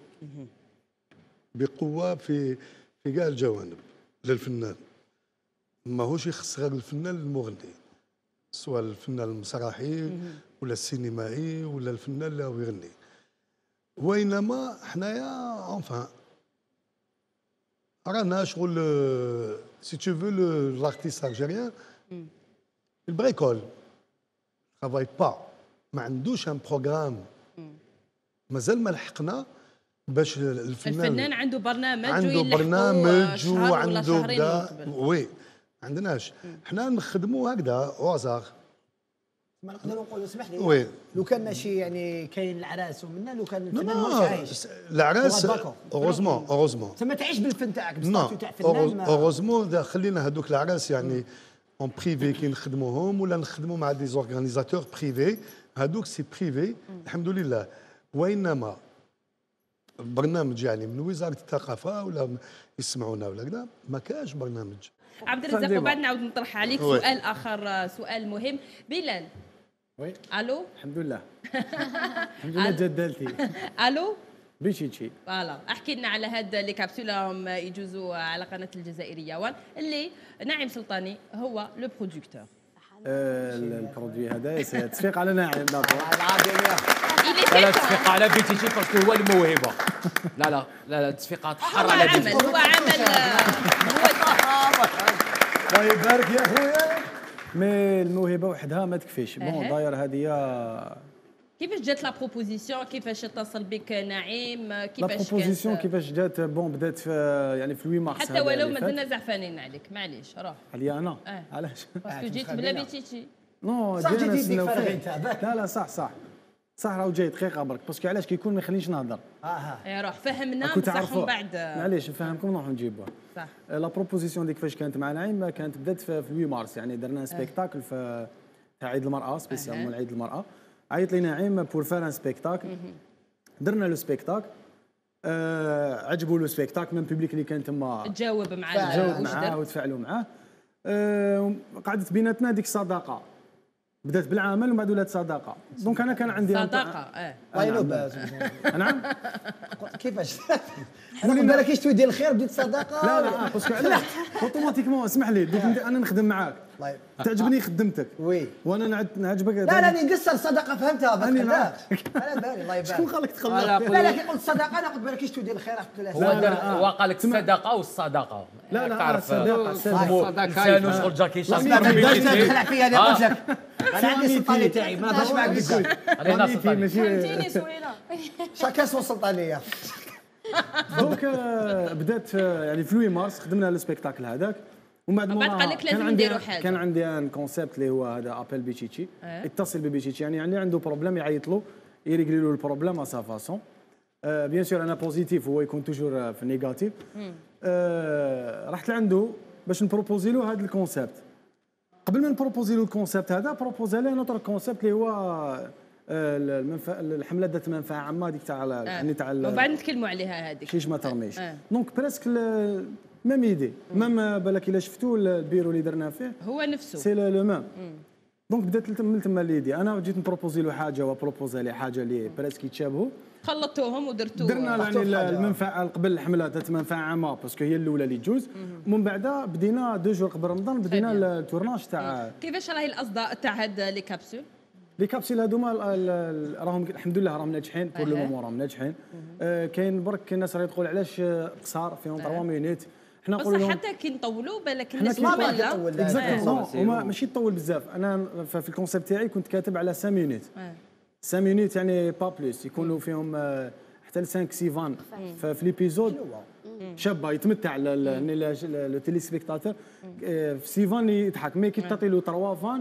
بقوه في في كاع الجوانب للفنان. ماهوش يخص غير الفنان المغني، سواء الفنان المسرحي ولا السينمائي ولا الفنان اللي هو يغني، وإنما حنايا اونفان رانا شغل سي تو فو لارتيست الجيريان البريكول ترافاي با، ما عندوش ان بروغرام، مازال ما لحقنا باش الفنان الفنان عنده برنامج عنده برنامج وعنده كاع وي ما عندناش. حنا نخدموا هكذا وازار. ما نقدروا نقولوا اسمح لي وي لو كان ماشي يعني كاين العراس ومنا لو كان الفنان ماهوش عايش العراس اوروزمون اوروزمون تما تعيش بالفن تاعك بالستاتيو تاع فنان. اوروزمون خلينا هذوك العراس يعني اون بريفي كي نخدموهم ولا نخدموا مع دي زورغانيزاتور بريفي، هذوك سي بريفي الحمد لله. وانما برنامج يعني من وزاره الثقافه ولا يسمعونا ولا كذا ما كاش برنامج. عبد الرزاق وبعد نعاود نطرح عليك سؤال اخر، سؤال مهم. بلال وي الو الحمد لله الحمد لله جدلتي الو بيتشيتشي فوالا احكي لنا على هاد لي كابسول راهم يجوزوا على قناه الجزائريه وان اللي ناعم سلطاني هو لو برودكتور. البرودوي هذا تصفيق على ناعم دابا لا لا تصفيق على بيتيتي باسكو هو الموهبه. لا لا لا لا تصفيقات حر على عمل هو عمل هو الله يبارك يا خويا. مي الموهبه وحدها ما تكفيش. بون داير هذه كيفاش جات لا بروبوزيسيون؟ كيفاش اتصل بك نعيم؟ كيفاش لا بروبوزيسيون كيفاش جات؟ بون بدات في يعني في ثمانية مارس حتى ولو مازلنا زعفانين عليك معليش روح عليا انا اه. علاش؟ باسكو جيت بلا بيتيتي. نو صح جينا جيت نسناو يديك فيه. لا لا صح صح صح راهو جاي دقيقه برك باسكو علاش كيكون ما يخلينيش نهضر. اها يا روح فهمنا كنت بصح عارفه من بعد معليش نفهمكم نروحوا نجيبوها. صح لا بروبوزيسيون ديك فاش كانت مع نعيم كانت بدات في ثمانية مارس يعني درنا سبيكتاكل في تاع عيد المراه سبيسيالمون عيد المراه. عيط لي نعيم بور فار ان سبيكتاكل درنا لو سبيكتاكل آه عجبوا لو سبيكتاكل من بوبليك اللي كان تما تجاوب مع تجاوب معاه وتفاعلوا معاه. آه قعدت بيناتنا ديك الصداقه بدات بالعمل ومن بعد ولات صداقه. دونك انا كان عندي صداقه اه طيب نعم كيفاش انا ما بالكش تودي الخير بديت صداقه لا لا باسكو علاش اوتوماتيكمون اسمح لي دوك انا نخدم معاك تعجبني خدمتك وي وانا نعجبك. لا لا راني نقصر الصداقه فهمتها بس انا بالي الله يبارك. شكون خليك تخلى؟ لا كي قلت الصداقه انا قلت بالكش تودي الخير قلت له هو هو قال لك الصداقه والصداقه. لا لا تعرف الصداقه الصداقه انسان شغل جاكي شاف تدخل فيا انا قلت لك انا عندي السلطانيه تاعي ما نهضرش معاك بزاف. فهمتيني سويله شاكا سو سلطانيه. دونك بدات يعني في ثمانية مارس خدمنا السبيكتاكل هذاك ومن بعد بعد قال لك لازم نديروا حاجه. كان عندي ان كونسيبت اللي هو هذا ابل بيتشيتشي اتصل ببيتشيتشي يعني اللي عنده بروبليم يعيط له يريغلي له البروبليم ا سا فاسون. بيان سور انا بوزيتيف هو يكون توجور في نيجاتيف. رحت لعنده باش نبروبوزي له هذا الكونسيبت. قبل ما نبروبوزي له الكونسيبت هذا بروبوزي له نوتر كونسيبت اللي هو المنفعه الحمله ذات منفعه عامه هذيك تاع يعني تاع ومن بعد نتكلموا عليها هذيك شيش ما ترميش. دونك بريسك ميم ايدي ميم بالك الا شفتوا البيرو اللي درنا فيه هو نفسه سي لو ميم. دونك بدات من تما ليدي انا جيت نبروبوزي له حاجه وبروبوزي لي حاجه اللي بريسك يتشابهوا خلطوهم ودرتوا درنا يعني المنفعه قبل الحمله ذات منفعه عامه باسكو هي الاولى اللي تجوز. ومن بعد بدينا دو جور قبل رمضان بدينا التورناج تاع كيفاش راهي الاصداء تاع هاد لي كابسول. لي كابسول هذوما راهم الحمد لله راهم ناجحين بور لو مومون راهم ناجحين. آه كاين برك الناس راهي تقول علاش قصار فيهم ثلاثة مينوت. حنا نقولوا لهم حتى كي نطولوا بالك الناس ما تطول اكزاكتومون ماشي تطول بزاف. انا في الكونسيبت تاعي كنت كاتب على خمسة مينوت خمسة مينوت يعني با بلوس يكونوا فيهم حتى ل خمسة سي فان في ليبيزود شابه يتمتع لو تيلي سبيكتاتور في سيفان يضحك مي كي تعطي له ثلاثة فان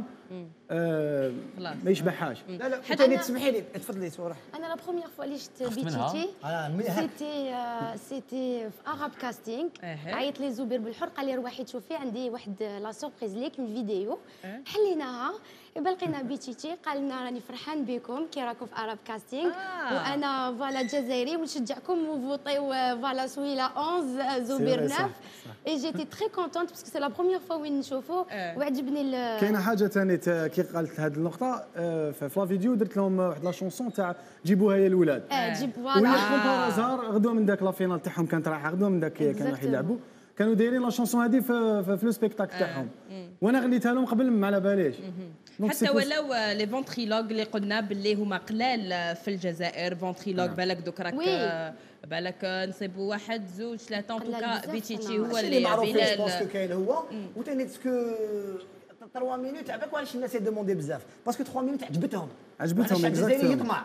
ما يشبعهاش. لا لا حتى تسمحي لي تفضلي صراحه. انا لا بروميير فوا اللي شفت بيتيتي سيتي سيتي في اراب كاستينغ عيط لي زبير بالحر قال لي روحي تشوفي عندي واحد لا سوربريز ليك من فيديو حليناها يبقى لقينا بيتيتي قال لنا راني فرحان بكم كي راكم في اراب كاستينغ وانا فوالا جزائري ونشجعكم وفوطيو فوالا سويله احد عشر زبير تسعة. اي جيتي تري كونتونت باسكو سي لا بروميير فوا وين نشوفو وعجبني. كاينه حاجه ثانيه كي قالت هذه النقطه في لا فيديو درت لهم واحد لا شونسون تاع جيبوها يا الولاد. اه جيب فوالا ولا كومبارازار غدوه من ذاك لا فينال تاعهم كانت رايحه غدوه من ذاك كانوا راح يلعبوا كانوا دايرين لا شونسون هذه في, في لو سبيكتاكل تاعهم وانا غنيتها لهم قبل ما على باليش. حتى ولو لي فونتريلوغ اللي قلنا باللي هما قلال في الجزائر فونتريلوغ بالك دوك راك بالك نصيبوا واحد زوج ثلاثه توكا بيتيتي هو اللي معروف باسكو كاين هو وثاني باسكو ثلاثة مينوت عباك واش الناس يدوموندي بزاف باسكو ثلاثة مينوت عجبتهم عجبتهم الجزائري يطمع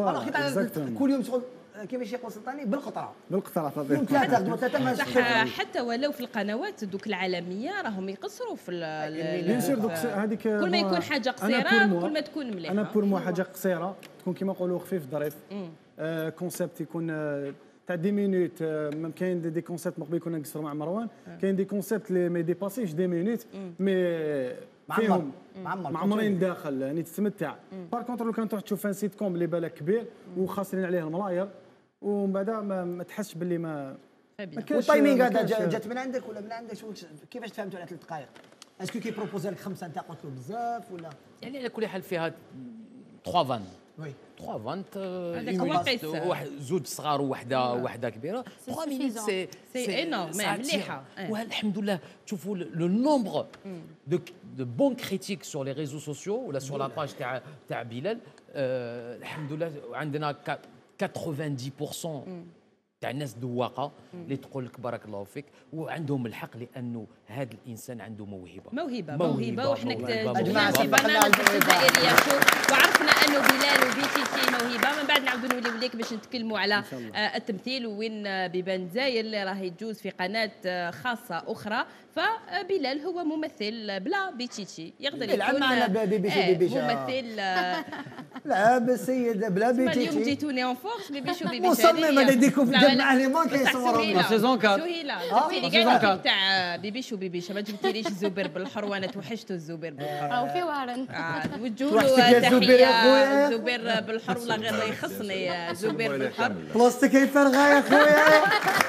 كل يوم شغل كيفاش يقول سلطاني بالقطره بالقطره يوم ثلاثه دوك ثلاثه صح. حتى ولو في القنوات دوك العالميه راهم يقصروا في بيان سور دوك هذيك كل ما يكون حاجه قصيره كل ما تكون مليحه. انا بور مو حاجه قصيره تكون كيما نقولوا خفيف ظريف آه كونسيبت يكون آه تاع دي مينوت آه كاين دي, دي كونسيبت مقبل كنا نقصروا مع مروان كاين دي كونسيبت اللي ما ديباسيش دي مينوت مي فيهم معمرين داخل يعني تتمتع. بار كونتر لو كان تروح تشوف ان سيت كوم اللي بالك كبير وخاسرين عليه الملاير ومن بعد ما, ما تحسش باللي ما والتايمينغ هذا جات من عندك ولا من عندك كيفاش تفهمتوا على ثلاث دقائق؟ اسكو كيبروبوزي لك خمسه انت قلت له بزاف ولا؟ يعني على كل حال فيها ثلاثة فان وي ثلاثة فانت هذاك هو قيس. واحد زوج صغار ووحده وحده كبيره ثلاثة مينيت سي سي انورم مليحه. والحمد لله تشوفوا لو نومبر دو دو بون كريتيك سور لي ريزو سوسيو ولا سور لا باج تاع تاع بلال. الحمد لله عندنا ثمانين بالمئة تاع الناس ذواقه اللي تقول لك بارك الله فيك، وعندهم الحق لانه هذا الانسان عنده موهبه موهبه موهبه وحنا جبنا في برنامج الجزائريه شوف وعرفنا انه بلال وبيتيتي موهبه. من بعد نعاودوا نوليو ليك باش نتكلموا على التمثيل وين بيبان زاير اللي راه يجوز في قناه خاصه اخرى. فبلال هو ممثل بلا بيتيتي يقدر يكون يلعب معنا بيبيشو بيبيشو ممثل لعب السيد بلا بيتيتي. اليوم جيتوني اون فورس بيبيشو بيبيشو مصمم انا ديكو في مع لي مان كيصوروا سيزون أربعة سهيله جبتي لي كاع تاع بيبيشو بيبيشو ما جبتيليش الزبير بالحر وانا توحشتو الزبير بالحر راهو في وارن نوجهوا له تحيه الزبير بالحر ولا غير يخصني الزبير بالحر بلاستيك يفرغا يا خويا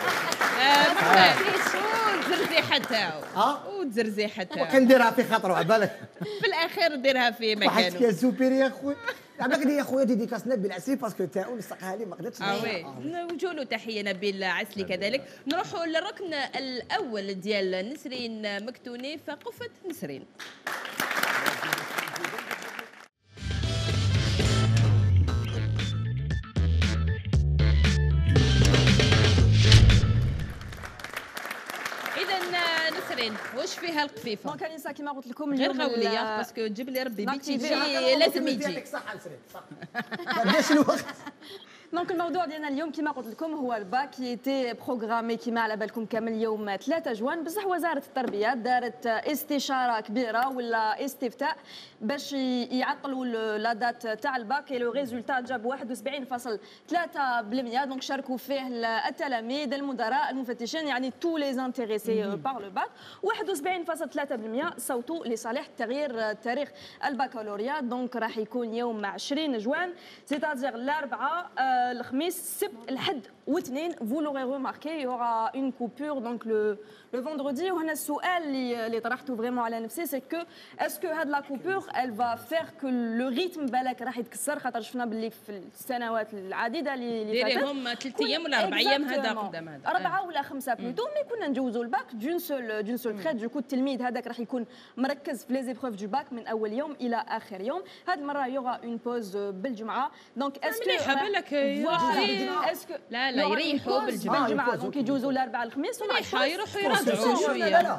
وتزرزيحه تاعو وتزرزيحه تاعو كنديرها في خاطرو عبالك في الاخير ديرها في مكانه. وحشت يا الزبير يا خويا عباك يا خويا ديديكاس نبيل عسلي باسكو تاعو لصقها لي ما قدرتش. اه وي نوجهوا له تحيه نبيل عسلي كذلك. نروحوا للركن الاول ديال نسرين مكتوني فقفه نسرين. نسرين واش فيها القفيفه؟ دونك انيسا كيما قلت لكم غير اليوم غوليه باسكو تجيب لي ربي بيتي لازم يجي. صح نسرين صح قداش الوقت؟ دونك الموضوع ديالنا اليوم كما قلت لكم هو الباك كي ايتي بروغرامي كما على بالكم كامل يوم ثلاثة جوان، بصح وزاره التربيه دارت استشاره كبيره ولا استفتاء باش يعطلوا لا دات تاع الباك. لو ريزولتا جاب واحد وسبعين فاصلة ثلاثة بالمئة. دونك شاركوا فيه التلاميذ المدراء المفتشين يعني تو لي انتريسي بار لو باك. واحد وسبعين فاصلة ثلاثة بالمئة صوتوا لصالح تغيير تاريخ البكالوريا. دونك راح يكون يوم عشرين جوان سيتادير الاربعاء الخميس السبت الحد واثنين. vous l'aurez remarqué il y aura une coupure donc le le vendredi. وهنا السؤال اللي اللي طرحته فريمون على نفسي سي كو اسكو هاد لا كوبور elle va faire que le rythme بالك راح يتكسر خاطر شفنا باللي في السنوات العديده اللي اللي فاتت ديريهم ثلاث ايام ولا اربع ايام هذا قدام هذا اربعه ولا خمسه بلوتو مي كنا نجوزوا الباك دون سول دون سول تريت. دوكو التلميذ هذاك راح يكون مركز في لي زيبروف دو باك من اول يوم الى اخر يوم. هاد المره يوغا اون بوز بالجمعه. دونك اسكو مليحه بالك اسكو لا لا يريحوا بالجمعه دونك يجوزوا الاربعاء الخميس ومليحه يروحوا يراجعوا شويه.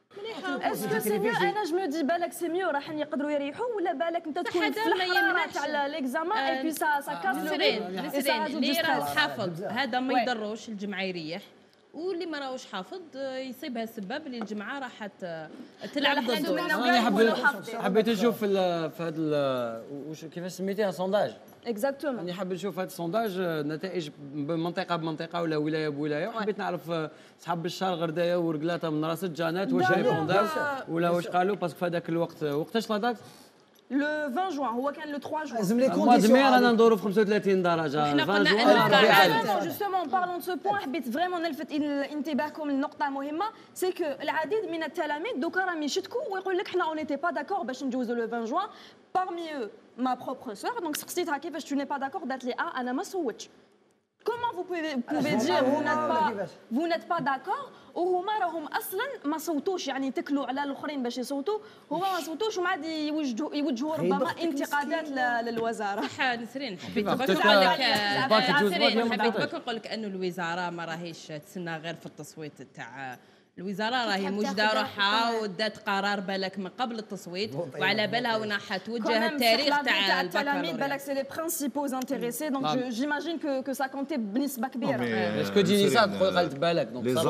اسكو سي ميو انا جو مو دي بالك سي ميو راح يقدروا يريحوا ولا بالك انت تكون في الحراره تاع ليكزامان اي بي سا سا كاس نسرين نسرين اللي راه حافظ هذا ما يضروش الجمعه يريح، واللي ما راهوش حافظ يصيبها السبب اللي الجمعه راح تلعب ضده. انا حبيت حبيت نشوف في هذا واش كيفاش سميتيها سونداج اكزاكتومون. راني حاب نشوف هذا السونداج نتائج منطقه بمنطقه ولا ولايه بولايه، وحبيت نعرف صحاب الشهر غردايه ورقلاته من راس الجانات واش ريبونداو ولا واش قالوا باسكو في هذاك الوقت وقتاش لا دات لو عشرين جوان هو كان لو ثلاثة جوان. لازم لي كونديسيون رانا ندوروا في خمسة وثلاثين درجه. احنا قلنا جوستومون بارلون سو بوين حبيت فريمون نلفت انتباهكم لنقطه مهمه سي كو العديد من التلاميذ دوكا راهم يشتكوا ويقول لك حنا اون ايتي با داكور باش نجوزوا لو عشرين جوان. بارمي او ما بروبر سور. دونك سقسيتها كيفاش تو ني با داكور دات لي اه انا ما صوتش. Comment vous pouvez, pouvez dire vous n'êtes pas vous n'êtes pas d'accord وهما راهم اصلا ما صوتوش يعني تكلوا على الاخرين باش يصوتوا هما ما صوتوش وما عاد يوجهوا يوجهوا ربما انتقادات للوزاره. صح نسرين حبيت بك نقول لك نسرين حبيت بك نقول لك انه الوزاره ما راهيش تسنى غير في التصويت تاع الوزاره راهي موجده روحها ودات قرار بالك من قبل التصويت وعلى بالها وين حتوجه التاريخ تاع البكالوريا. بالك سي لي برينسيبوز انتريسي دونك جيماجين كو كو سا كونتي بنسبه كبيره. اسكو ديني صاد قالت بالك دونك لي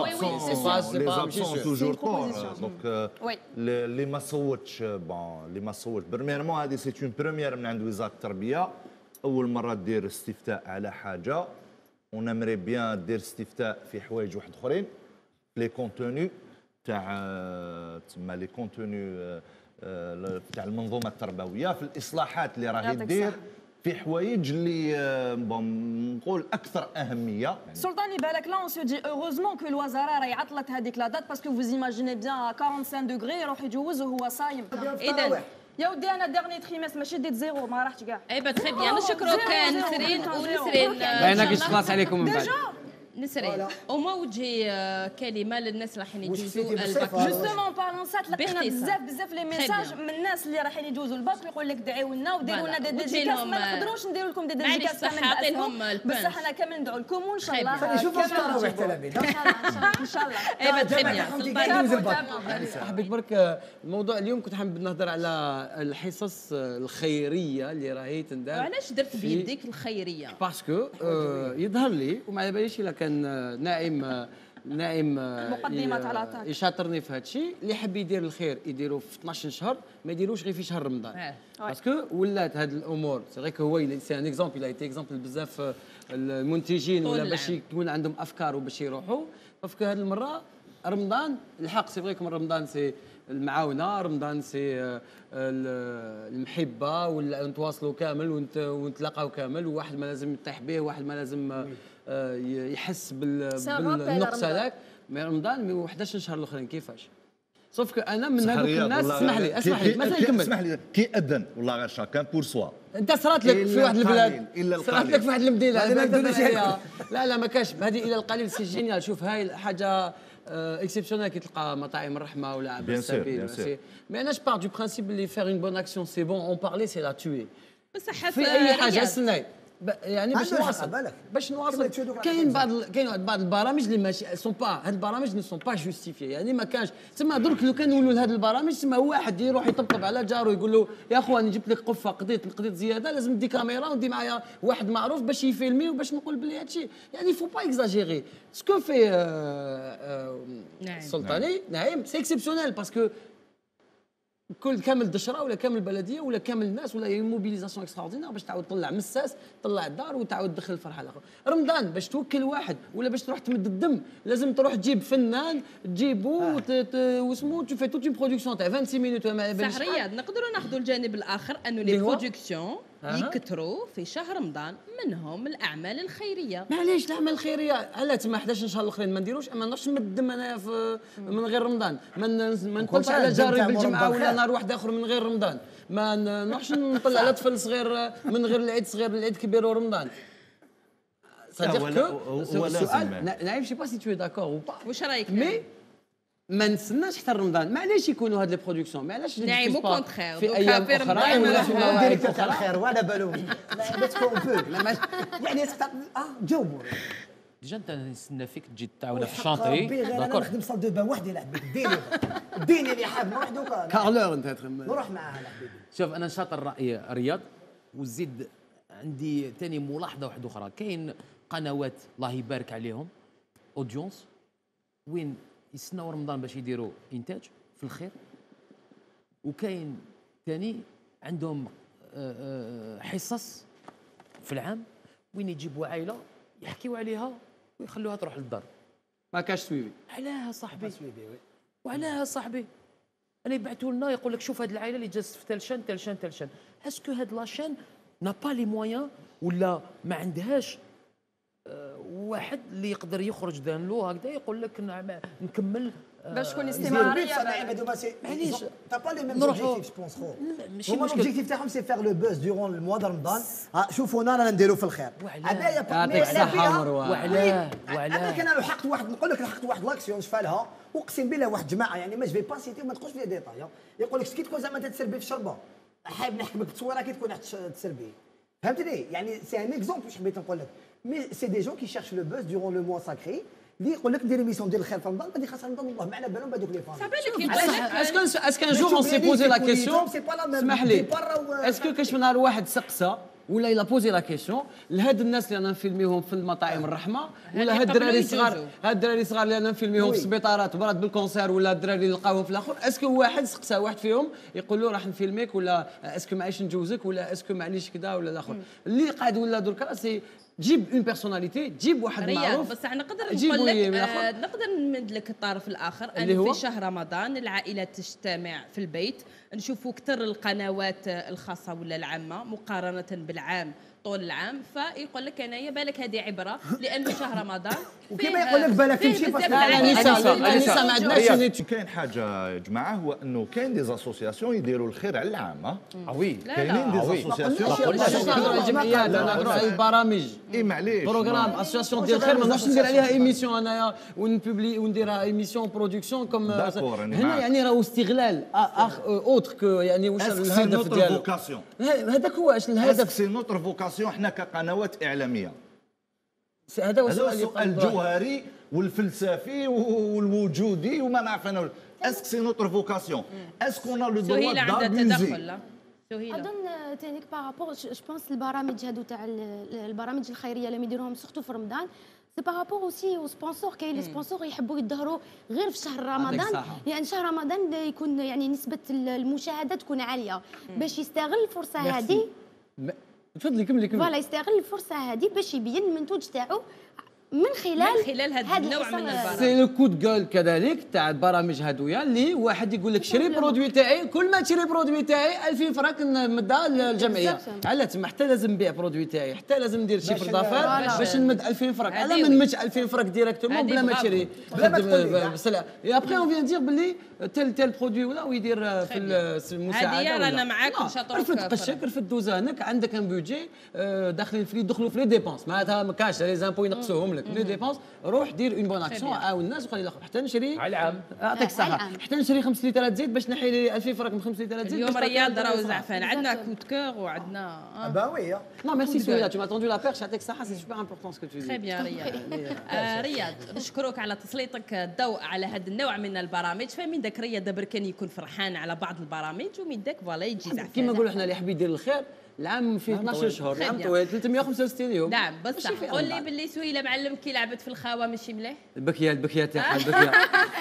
زابسون توجور طور دونك اللي ما صوتش بون اللي ما صوت بريميرمون هذه سي اون بروميير من عند وزاره التربيه. اول مره دير استفتاء على حاجه ونمري بيان دير استفتاء في حوايج واحد اخرين لي كونتوني تاع تسمى لي كونتوني تاع المنظومه التربويه في الاصلاحات اللي راهي دير في حوايج اللي بون نقول اكثر اهميه. سلطاني بالك لا اون سو دي اوروزمون كو الوزاره راهي عطلت هذيك لا دات باسكو فوز ايماجيني بيان خمسة وأربعين دوغري يروح يجوز وهو صايم. اذا يا ودي انا ديرني تخيمس ماشي ديت زيرو ما راحش كاع. اي با تري بيان نشكروك نسرين ونسرين باينه كيش خلاص عليكم من بعد. نسرين وما وجهي كلمه للناس اللي رايحين يجوزوا الباك. جوستومون بارلون سات لقينا بزاف بزاف لي ميساج من الناس اللي رايحين يجوزوا الباك يقول لك دعيو لنا وديروا لنا دي ديديكاس ما نقدروش نديروا لكم دي ديديكاس كامل بصح انا كامل ندعو لكم وان شاء الله خلي نشوفوا التراويح تلاميذ ان شاء الله. اي با تري بيان. حبيت برك الموضوع اليوم كنت حاب نهضر على الحصص الخيريه اللي راهي تندار. وعلاش درت بيديك الخيريه؟ باسكو يظهر لي وما على باليش الا كان نائم نائم مقدمات على طاق يشاطرني في هذا الشيء اللي يحب يدير الخير يديروا في اثناش شهر ما يديروش غير في شهر رمضان باسكو ولات هذه الامور سي غير هو سي ان اكزومبل ايتي اكزومبل بزاف المنتجين ولا باش يكون عندهم افكار وباش يروحوا باسكو هذه المره رمضان الحق سي فريكم رمضان سي المعاونه رمضان سي المحبه ولا نتواصلوا كامل ونتلاقاو كامل وواحد ما لازم يطيح به وواحد ما لازم يحس بالنقص هذاك مي رمضان مي واحد عشر شهر الاخرين كيفاش سوف كو انا من هذوك الناس اسمح لي اسمح لي مثلا نكمل اسمح لي كي اذن والله غير شاكان بور سوا انت صرات لك في واحد البلاد صرات لك في واحد المدينه لا لا ما كاش هذه الى القليل سي جينيال شوف هاي حاجه اكسبسيونيل كي تلقى مطاعم الرحمه ولا عبد السبيل مي انا جو بار دو برانسيب اللي فير اون بون اكسيون سي بون اون بارلي سي لا توي بصح في اي حاجه استناي يعني باش نواصل باش نواصل كاين بعض كاين بعض البرامج اللي ماشي سون با هاد البرامج نو سون با جوستيفي يعني ما كانش تما درك لو كان نولوا لهاد البرامج تما واحد يروح يطبطب على جاره يقول له يا اخو انا جبت لك قفه قضيت قضيت زياده لازم ندي كاميرا وندي معايا واحد معروف باش يفيلمي وباش نقول بلي هادشي يعني فو با اكزاجيري سكو في سلطاني نعم سي اكسبسيونيل باسكو كل كامل دشره ولا كامل بلديه ولا كامل الناس ولا موبيليزاسيون اكستراوردينير باش تعاود تطلع مساس تطلع الدار وتعاود تدخل الفرحه الاخرى رمضان باش توكل واحد ولا باش تروح تمد الدم لازم تروح تجيب فنان تجيبو آه. واسمو تو في توت اون برودكسيون تاع خمسة وعشرين مينوت ولا ما صح رياض نقدروا ناخذوا الجانب الاخر انه لي برودكسيون يكثروا في شهر رمضان منهم الاعمال الخيريه معليش الاعمال الخيريه على تما احد عشر شهر الاخرين ما نديروش ما نروحش نمد الدم انايا من غير رمضان ما ما نقولش على جاري بالجمعه ولا نهار واحد اخر من غير رمضان ما نروحش نطلع على طفل صغير من غير العيد صغير العيد كبير ورمضان صدق كو السؤال نعيم شي با سي تو داكور و با واش رايك مي ما نستناش حتى رمضان معليش يكونوا هاد لي برودكسيون معليش نعم او كونتخير في ايام اخرى ولا في مواعيد تاع الخير ولا بالو بتكون بو يعني اه جاوبوا ديجا انت نستنى فيك تجي تعاون في الشانطري داكور نخدم صال دو با وحدي لحبيبي ديني ديني اللي حاب نروح دوكا كارلور انت تخمم نروح معاه لحبيبي شوف انا شاطر الراي رياض وزيد عندي ثاني ملاحظه واحده اخرى كاين قنوات الله يبارك عليهم اودينس وين يستناو رمضان باش يديروا انتاج في الخير وكاين ثاني عندهم حصص في العام وين يجيبوا عائله يحكيوا عليها ويخلوها تروح للدار ما كاش سويفي علاه صاحبي وعلاه صاحبي انا يبعثوا لنا يقول لك شوف هذه العائله اللي جالسه في تلشان تلشان تلشان اسكو هاد لاشين نا با لي مويان ولا ما عندهاش واحد اللي يقدر يخرج دانلو هكذا يقول لك نكمل باش تكون استمراريه معليش تا با لي ميم اوبجيكتيف جو بونس خو هما الاوبجيكتيف تاعهم سي فيغ لو بوز دورون الموا رمضان شوفونا رانا نديرو في الخير هذايا يعطيك الصحه مروه وعلاه وعلاه كان انا لحقت واحد نقول لك لحقت واحد لاكسيون شفالها اقسم بالله واحد جماعه يعني ما جو با سيتي وما تدخلش في ديتاي يقول لك كي تكون زعما تتسربي في الشربه حايب نحكمك بتصويره كي تكون تسربي فهمتني يعني سي ان اكزومبل واش حبيت نقول لك مي سي دي جون كي شيرش لو بوز دورون لو موا ساكري اللي يقول لك ندير ايميسيون ديال الخير في رمضان غادي خاصها رمضان والله ما على بالهم بهذوك لي فامي اسكو اسكو ان جور اون سي بوزي لا كيسيون اسمح لي اسكو كاش من نهار واحد سقسى ولا الا بوزي لا كيسيون لهاد الناس اللي انا نفيلميهم في المطاعم الرحمه ولا هاد الدراري الصغار هاد الدراري الصغار اللي انا نفيلميهم في السبيطارات براد بالكونسير ولا الدراري اللي لقاوهم في الاخر اسكو واحد سقسى واحد فيهم يقول له راح نفيلميك ولا اسكو معليش نجوزك ولا اسكو معليش كذا ولا الاخر اللي قاعد ولا دركا سي تجيب اون بيرسوناليتي، تجيب واحد رياض. معروف. بس نقدر تجيب نقول لك وي- آه نقدر نمد لك الطرف الاخر اللي انه هو؟ في شهر رمضان العائله تجتمع في البيت، نشوفوا كثر القنوات الخاصه ولا العامه مقارنه بالعام طول العام، فيقول لك انايا بالك هذه عبره لانه شهر رمضان وكما يقول لك بالك تمشي فيه بس بزاف لا، لا، العائلات نساء- اللي نساء ما يتزوجوا. عندناش كاين حاجه يا جماعه هو انه كاين دي زاسوسياسيون يديروا الخير على العام. اه وي كاينين دي زاسوسياسيون نهضروا على الجمعيات، لا نهضروا على البرامج. اي معليش بروغرام اسوسياسيون ديال الخير ما نقدرش ندير عليها ايميسيون انايا ونبوبلي ونديرها ايميسيون برودكسيون كوم داكور، أنا هنا معاك. يعني راهو استغلال اخ اوتر كو يعني واش اسك سي الهدف نوتر ديالو فوكاسيون. هذاك هو اش اسك الهدف. سي نوتر فوكاسيون حنا كقنوات اعلاميه. هذا هو هذا هو السؤال اللي السؤال الجوهري والفلسفي والوجودي وما نعرف انا. اسك سي نوتر فوكاسيون. اسك اون لو دوا سهيله عندها تدخل لا سهيله اظن تانيك بارابور جو بونس البرامج هادو تاع البرامج الخيريه اللي يديروهم سورتو في رمضان سي بارابور اوسي او سبونسور. كاين لي سبونسور يحبوا يظهروا غير في شهر رمضان، يعني شهر رمضان يكون يعني نسبه المشاهده تكون عاليه باش يستغل الفرصه هذه. تفضلي كملي كملي. فوالا يستغل الفرصه هذه باش يبين المنتوج تاعو من خلال من خلال هذا النوع من البرامج. سي لو كود جول كذلك تاع البرامج هذويا اللي واحد يقول لك شري برودوي تاعي، كل ما تشري برودوي تاعي ألفين فرنك نمدها للجمعيه. على تما حتى لازم نبيع برودوي تاعي، حتى لازم ندير شيفر دافير باش نمد ألفين فرنك. انا ما نمدش ألفين فرنك ديريكتومون بلا ما تشري بلا ما تقول لي. اي ابري اون فيان دير باللي تيل تيل برودوي ولا ويدير في المساعده. هذه رانا معاك نشاطروك. رفد قشك رفد دوزه هناك عندك ان بودجي داخلين في يدخلوا في لي ديبونس معناتها ما كاش لي زامبو ينقصوهم لك لي ديبونس. روح دير اون بون اكسيون عاون الناس وخلي الاخر حتى نشري على العام. يعطيك الصحه حتى نشري خمس لترات زيت باش نحي لي ألفين فرنك من خمس لترات زيت. اليوم رياض راهو زعفان عندنا كوت كور وعندنا با وي نو ميرسي سوريا تو ماتوندو لا بيرش يعطيك الصحه سي سوبر امبورطون سكو تو دي. تري بيان رياض. آه رياض نشكرك على تسليطك الضوء على هذا النوع من البرامج. فمن ذاك رياض بركان يكون فرحان على بعض البرامج ومن ذاك فوالا يجي زعفان. كيما نقولوا احنا اللي يحب يدير الخير العام فيه اثناش شهر، العام طويل ثلاثمية وخمسة وستين يوم. نعم بس قول لي باللي سهيله معلم كي لعبت في الخاوه ماشي مليح. البكيه البكيه تاعها البكيه.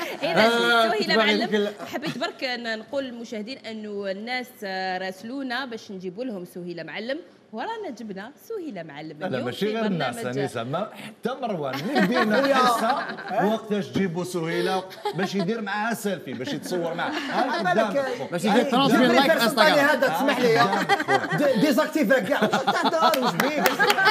اذا سهيله معلم حبيت برك نقول للمشاهدين انه الناس راسلونا باش نجيبوا لهم سهيله معلم ورانا جبنا سهيله معلم. لا ماشي غير الناس انيسه ما حتى مروان اللي دينا الحصه وقتاش تجيبوا سهيله باش يدير معاها سيلفي باش يتصور معاها باش يدير ترانسفير لايك انستغرام. هذا تسمح لي ديزاكتيفا كاع واش تهضر واش بيك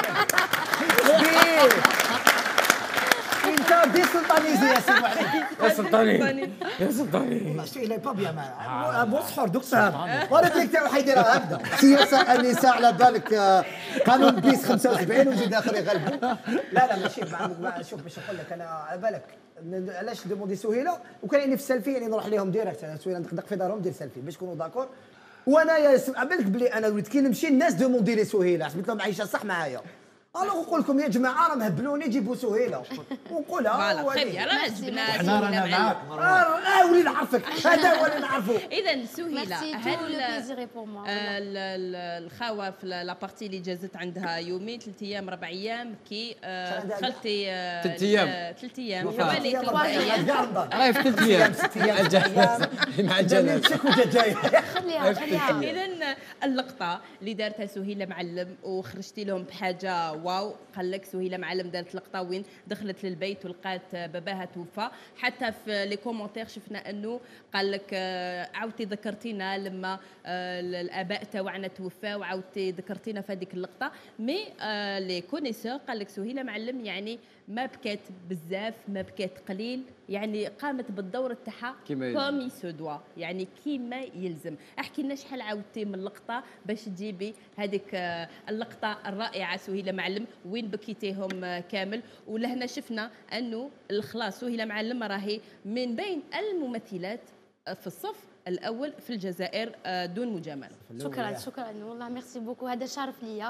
انت دي سلطانيزي يا سي يا سلطاني يا سلطاني والله شي لا با بيان معاه بوصحور دوك فاهم ولا ديك تاعو حيديرها هكذا سياسه النساء على بالك قانون بيس خمسة وسبعين وزيد اخر يغلبوا. لا لا ماشي مع شوف باش نقول لك انا على بالك علاش دوموندي سهيله وكان يعني في السيلفي يعني نروح لهم ديريكت انا سهيله ندق في دارهم ندير سيلفي باش يكونوا داكور. وانا يا على بالك بلي انا وليت كي نمشي الناس دوموندي لي سهيله حسبت لهم عايشه صح معايا. الوغ نقول لكم يا جماعه راه مهبلوني جيبوا سهيله ونقولها فوالا رانا جبنا حنا رانا معاك اه ولي نعرفك هذا هو اللي نعرفو. اذا سهيله هل الخاوه في لابارتي اللي جازت عندها يومين ثلاث ايام اربع ايام كي دخلتي ثلاث ايام ثلاث ايام حوالي ثلاث ايام راهي في ثلاث ايام مع الجهاز مع الجهاز خليها خليها. اذا اللقطه اللي دارتها سهيله معلم وخرجتي لهم بحاجه واو. قال لك سهيله معلم دارت لقطه وين دخلت للبيت ولقات باباها توفى. حتى في لي كومونتير شفنا انه قال لك عاودتي ذكرتينا لما الاباء تاعنا توفاو وعاودتي ذكرتينا في هذيك اللقطه. مي لي كونيسور قال لك سهيله معلم يعني ما بكات بزاف ما بكات قليل يعني قامت بالدور تاعها كومي سو دوا يعني كيما يلزم. احكي لنا شحال عاودتي من لقطه باش تجيبي هذيك اللقطه الرائعه سهيله معلم وين بكيتيهم كامل. ولهنا شفنا انه الخلاص سهيله معلم راهي من بين الممثلات في الصف الاول في الجزائر دون مجامله. شكرا شكرا والله ميرسي بوكو هذا شرف ليا.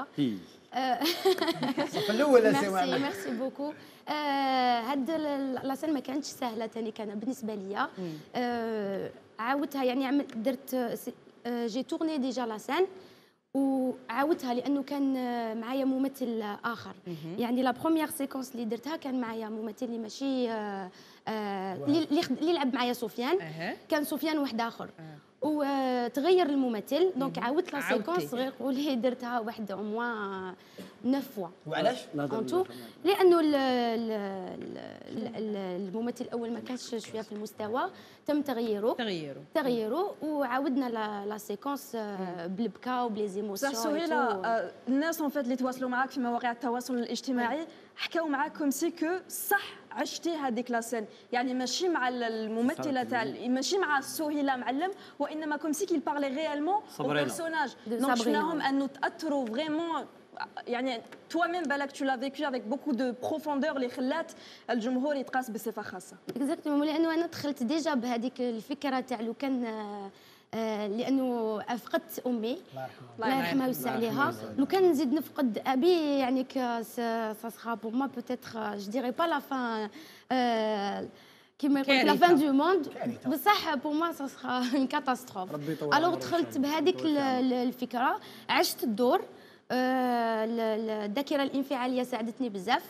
الصف الاول ميرسي ميرسي بوكو. هاد لاسين ما كانتش سهله ثاني كان بالنسبه ليا. عاودتها يعني عملت درت جي تورني ديجا لاسين وعاودتها لانه كان معايا ممثل اخر. يعني لا بروميير سيكونس اللي درتها كان معايا ممثل اللي ماشي اللي اللي لعب معايا سفيان. كان سفيان واحد اخر وتغير الممثل دونك عاودت لا سيكونس غير قولي درتها واحد او موان نوف فوا. وعلاش؟ انتو لانه ال ال الممثل الاول ما كانش شويه في المستوى تم تغييره تغييره تغييره وعاودنا لا سيكونس بالبكا وبلي زيموسيون. سهيلة الناس اون فيت اللي تواصلوا معاك في مواقع التواصل الاجتماعي حكاو معاك كوم سي كو صح عشتي هذيك لاسين، يعني ماشي مع الممثله تاع ماشي مع سهيلة معلم وانما كوم سي كيل بارلي ريالمون او بيرسوناج. دونك شفناهم انه تاثروا فريمون يعني توا ميم بالك تو لا فيكو افيك بوكو دو بروفوندور اللي خلات الجمهور يتقاس بصفه خاصه. اكزاكتومون لانه انا دخلت ديجا بهذيك الفكره تاع لو كان آه لانه فقدت امي الله يرحمها ويوسع عليها، لو كان نزيد نفقد ابي يعني ك سا سخا بور ما بوتيتر جو ديري با لا فان كيما يقول لا فان دو موند بصح بور ما سا سخا اون كاتاستروف. الوغ دخلت بهذيك الفكره عشت الدور. الذاكره الانفعاليه ساعدتني بزاف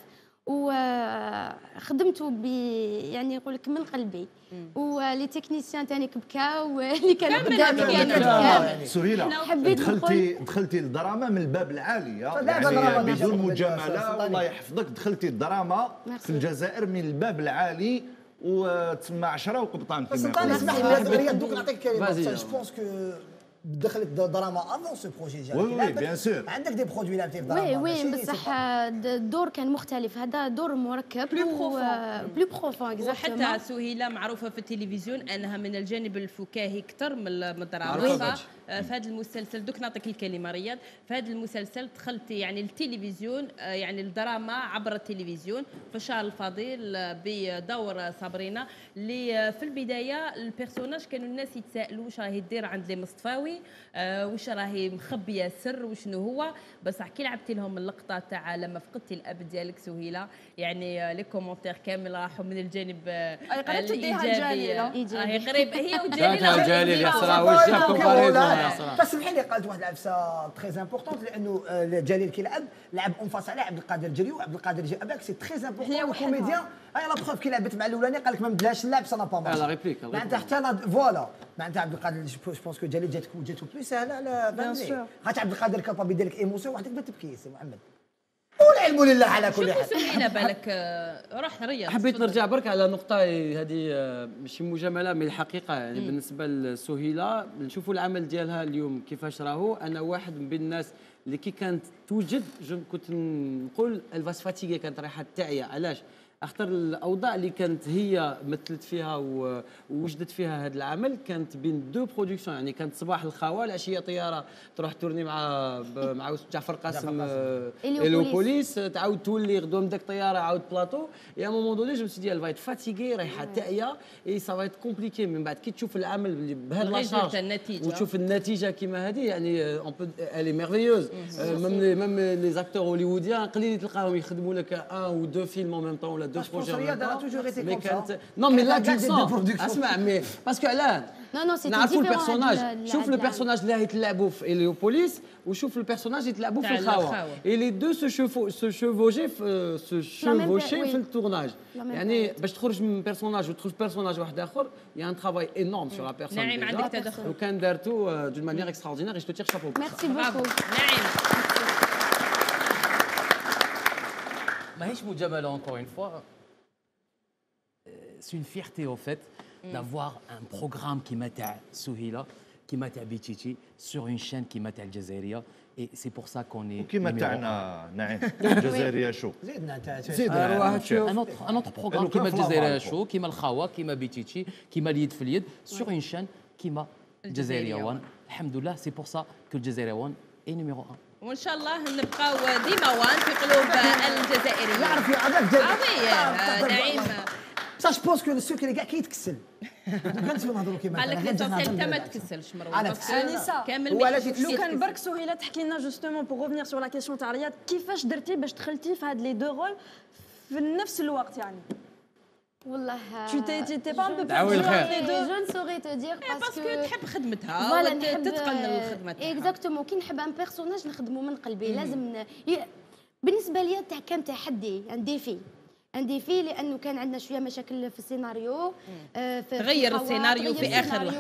وخدمته ب يعني يقول لك من قلبي ولي تكنيسيان ثاني كبكاو واللي كانوا قدامي كانوا سهيلة دخلتي دخلتي الدراما من الباب العالي يعني بدون مجامله والله يحفظك دخلتي الدراما في الجزائر من الباب العالي وتسمى عشرة وقبطان كيما سلطان اسمح لي دوك نعطيك كلمه جو بونس كو دخلت دراما افون سو بروجي ديالك. وي وي بيان سور عندك دي برودوي لعبتي في دراما. وي وي بصح الدور كان مختلف، هذا دور مركب بلو بروفون بلو بروفون اكزاكتومون. وحتى سهيلة معروفه في التلفزيون انها من الجانب الفكاهي اكثر من الدراما. في هذا المسلسل دوك نعطيك الكلمه رياض، في هذا المسلسل دخلتي يعني التلفزيون يعني الدراما عبر التلفزيون في شهر الفضيل بدور صابرينا اللي في البدايه البيرسوناج كانوا الناس يتسائلوا واش راهي دير عند لي مصطفاوي آه واش راهي مخبيه سر وشنو هو، بس كي لعبتي لهم اللقطه تاع لما فقدتي الاب ديالك سهيلة يعني لي كومونتير كامل راحوا من الجانب الايجابي. هي قريب هي وجليله جليل ياسر واش كومباريزون. تسمحي لي قالت واحد العفسه تري امبورطونت لانه جليل كي لعب لعب اون فاس على عبد القادر جريو، عبد القادر جا اباك سي تري امبورطون كوميديان. هاي لا بروف كي لعبت مع الاولاني قال لك ما مدلاش اللعب سا با مارش. لا ريبليك معناتها حتى فوالا معناتها عبد القادر جو بونس كو جليل جاتك جاتو بلو سهله على فان خاطر عبد القادر كابابي يدير لك ايموسيون وحدك ما تبكي سي محمد. والعلم لله على كل حال. سهيلة بالك روح رياض. حبيت نرجع برك على نقطة هذه ماشي مجاملة من الحقيقة يعني. مم. بالنسبة لسهيلة نشوفوا العمل ديالها اليوم كيفاش راهو. أنا واحد من بين الناس اللي كي كانت توجد كنت نقول الفاس فاتيغي كانت رايحة تعيا. علاش؟ اختار الاوضاع اللي كانت هي مثلت فيها ووجدت فيها هذا العمل كانت بين دو برودكسيون يعني كانت صباح الخاوه العشيه طياره تروح تورني مع مع جعفر قاسم اليوبوليس تعاود تولي غدوه من داك الطياره عاود بلاطو يا مومون دوني جو مسي ديال فايت فاتيغي رايحه تعيا اي سا فايت كومبليكي من بعد كي تشوف العمل بهذا لاشارج وتشوف النتيجه كيما هذه يعني اون بو الي ميرفيوز ميم ميم لي زاكتور هوليووديان قليل تلقاهم يخدموا لك ان او دو فيلم en même temps deux projets en même temps. Mais quand... Non, mais là, tu le sens. Asma, mais parce que là, non, non, c'est différent. Le personnage. Chouf le personnage là, il te l'a bouffe et Léopolis, ou chouf le personnage, il te l'a bouffe le Khawa. Et les deux se chevauchaient, se chevauchaient في الtournage. يعني باش تخرج من personnage وتخرج personnage واحد آخر, il y a un travail énorme sur la personne. نعم, عندك تدخل. وكان دارتو d'une manière extraordinaire et je te tire chapeau. Merci beaucoup. نعم. Mahesh Moudjamala, encore une fois, c'est une fierté au fait mm. d'avoir un programme qui met à Souhila, qui met à Bichichi, sur une chaîne qui met à Al Jazeera. Et c'est pour ça qu'on est. Qui met à Naïm Al Jazeera Show. Un autre, un autre programme qui met Al Jazeera Show, qui met Al Khawa, qui met Bichichi, qui met Lied Flied, sur une chaîne qui met Al Jazeera One. Alhamdoulilah, c'est pour ça que Al Jazeera One est numéro un. وان شاء الله نبقاو ديما وان في قلوب الجزائريين. يعرف يعرف قوي نعيم. صح جو بونس كو السوق اللي كاع كيتكسل. كنسمعوا نهضروا كيما قال لك ليسونسيال انت ما تكسلش مروان. انسه كامل لو كان برك سهيلة تحكي لنا جوستومون بوغ ريفينير سور لا كيسيون تاع رياض كيفاش درتي باش دخلتي في هاد لي دو رول في نفس الوقت يعني. والله tu t'es tu t'es pas un peu perdu les deux. Je ne saurais te dire parce que تحب خدمتها وتتقن خدمتها. اكزاكتومون كي نحب ان بيرسوناج نخدمه من قلبي لازم بالنسبه لي كان تحدي ان ديفي ان ديفي لانه كان عندنا شويه مشاكل في السيناريو غير السيناريو في اخر لحظه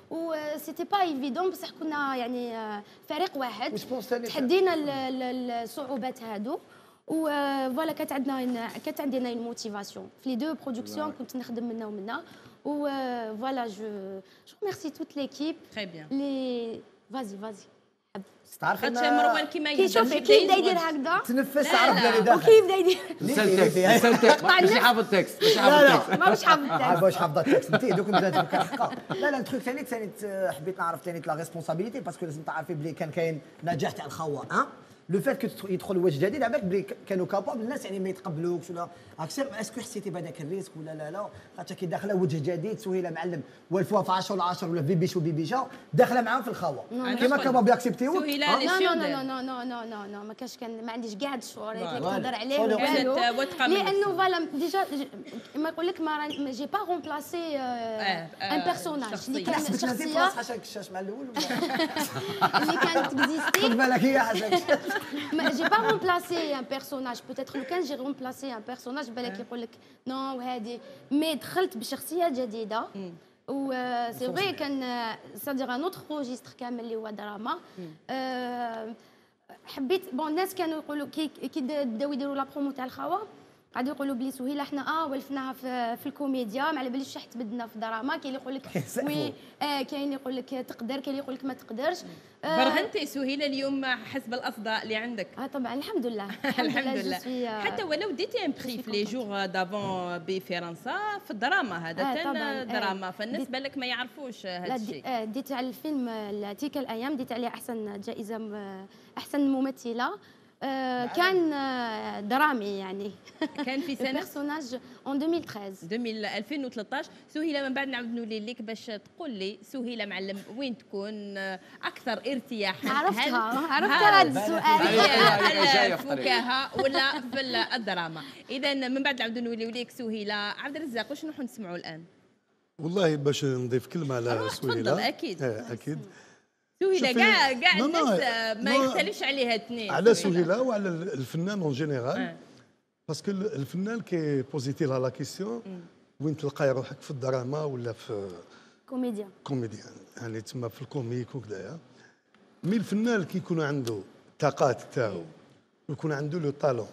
و سيتي با ايفيدون بصح كنا يعني آه، فريق واحد وسبونس ثاني تحدينا ال- ال- الصعوبات هادو و فوالا كانت عندنا كانت عندنا اون موتيفاسيون في لي دو برودكسيون كنت نخدم منا ومنا و فوالا جو جو ميرسي توت ليكيب تري بيان لي فازي فازي تعرفي خاطش مروان كيما كي يهضر شوفي كيف بدا يدير هكذا تنفس لا، عرف لا. اللي داخل وكيف بدا يدير لسان تكست لسان تكست ماشي حافظ تكست ماشي لا لا حافظ تكست ما مش حافظ عارف واش حافظه التكست انت دوك بدات بك الحقه لا لا التروك ثاني ثاني حبيت نعرف ثاني لا ريسبونسابيلتي باسكو لازم تعرفي بلي كان كاين نجاح تاع الخوا ها لو فات كو يدخل وجه جديد عباك بلي كانوا كابابل الناس يعني ما يتقبلوكش ولا اكسير اسكو حسيتي بهذاك الريسك ولا لا لا خاطر كي داخله وجه جديد سهيله معلم والفوا في عشرة ولا عشرة ولا بيبيش وبيبيشا داخله معاهم في الخوا كيما كابابل ياكسبتيوك سهيله لي لا شو لا لا لا لا لا لا لا ما كاش كان ما عنديش كاع هاد الشعور اللي فوالا. تهضر عليه فوالا. كانت والو واثقة من لانه نفسها. فوالا ديجا ما يقول لك ما راني- ما جي با رومبلاسي ان بيرسوناج اللي شخصية. كان حسبت نزيد شخصيه راس حاشاك الشاش مع الاول ولا اللي كانت خد اكزيستي بالك هي حاشاك ما جي با رومبلاسي ان بيرسوناج بوتيتر لو كان جي رومبلاسي ان بيرسوناج بالك يقول لك نو وهذه مي دخلت بشخصيه جديده و سي فري كان سادير ان اوتر روجيستر كامل اللي هو دراما آه، حبيت بون الناس كانوا يقولوا كي كي بداو يديروا لا برومو تاع الخوا قعدوا يقولوا بلي سهيله احنا اه ولفناها في, في الكوميديا ما على باليش شحال تبدلنا في الدراما كاين اللي يقول لك وي آه كاين اللي يقول لك تقدر كاين اللي يقول لك ما تقدرش آه برهنتي سهيله اليوم حسب الاصداء اللي عندك اه طبعا الحمد لله الحمد جو لله سوي، آه، حتى ولو ديتي ان بري في لي جور دافون بفرنسا في الدراما هذا آه، تن طبعاً، آه. دراما فالناس ديت- بالك ما يعرفوش هذا لا دي- الشيء آه، ديت على الفيلم آه، تلك الايام ديت عليه احسن جائزه م- احسن ممثله آه، كان آه، درامي يعني كان في سنه بيرسوناج اون ألفين وثلاثة عشر ألفين وثلاثة عشر سهيله من بعد نعاود نولي لك باش تقول لي سهيله معلم وين تكون آه، اكثر ارتياحا عرفتها هل- عرفتها هل- هذا السؤال هل جاية في طريق. الفكاهه ولا في الدراما اذا من بعد نعاود نوليو لك سهيله عبد الرزاق واش نروحوا نسمعوا الان والله باش نضيف كلمه على روح تفضل، سهيله أكيد. آه، اكيد سهيله شوفي، كاع كاع نو، نو، الناس آه، ما نو، يختلفش عليها اثنين على سهيله وعلى الفنان اون جينيرال آه. باسكو الفنان كي بوزيتي لها لا كيسيون وين تلقاي روحك في الدراما ولا في كوميديا كوميديان يعني تما في الكوميك وكذايا مي الفنان كي يكون عنده الطاقات تاعو ويكون عنده لو طالون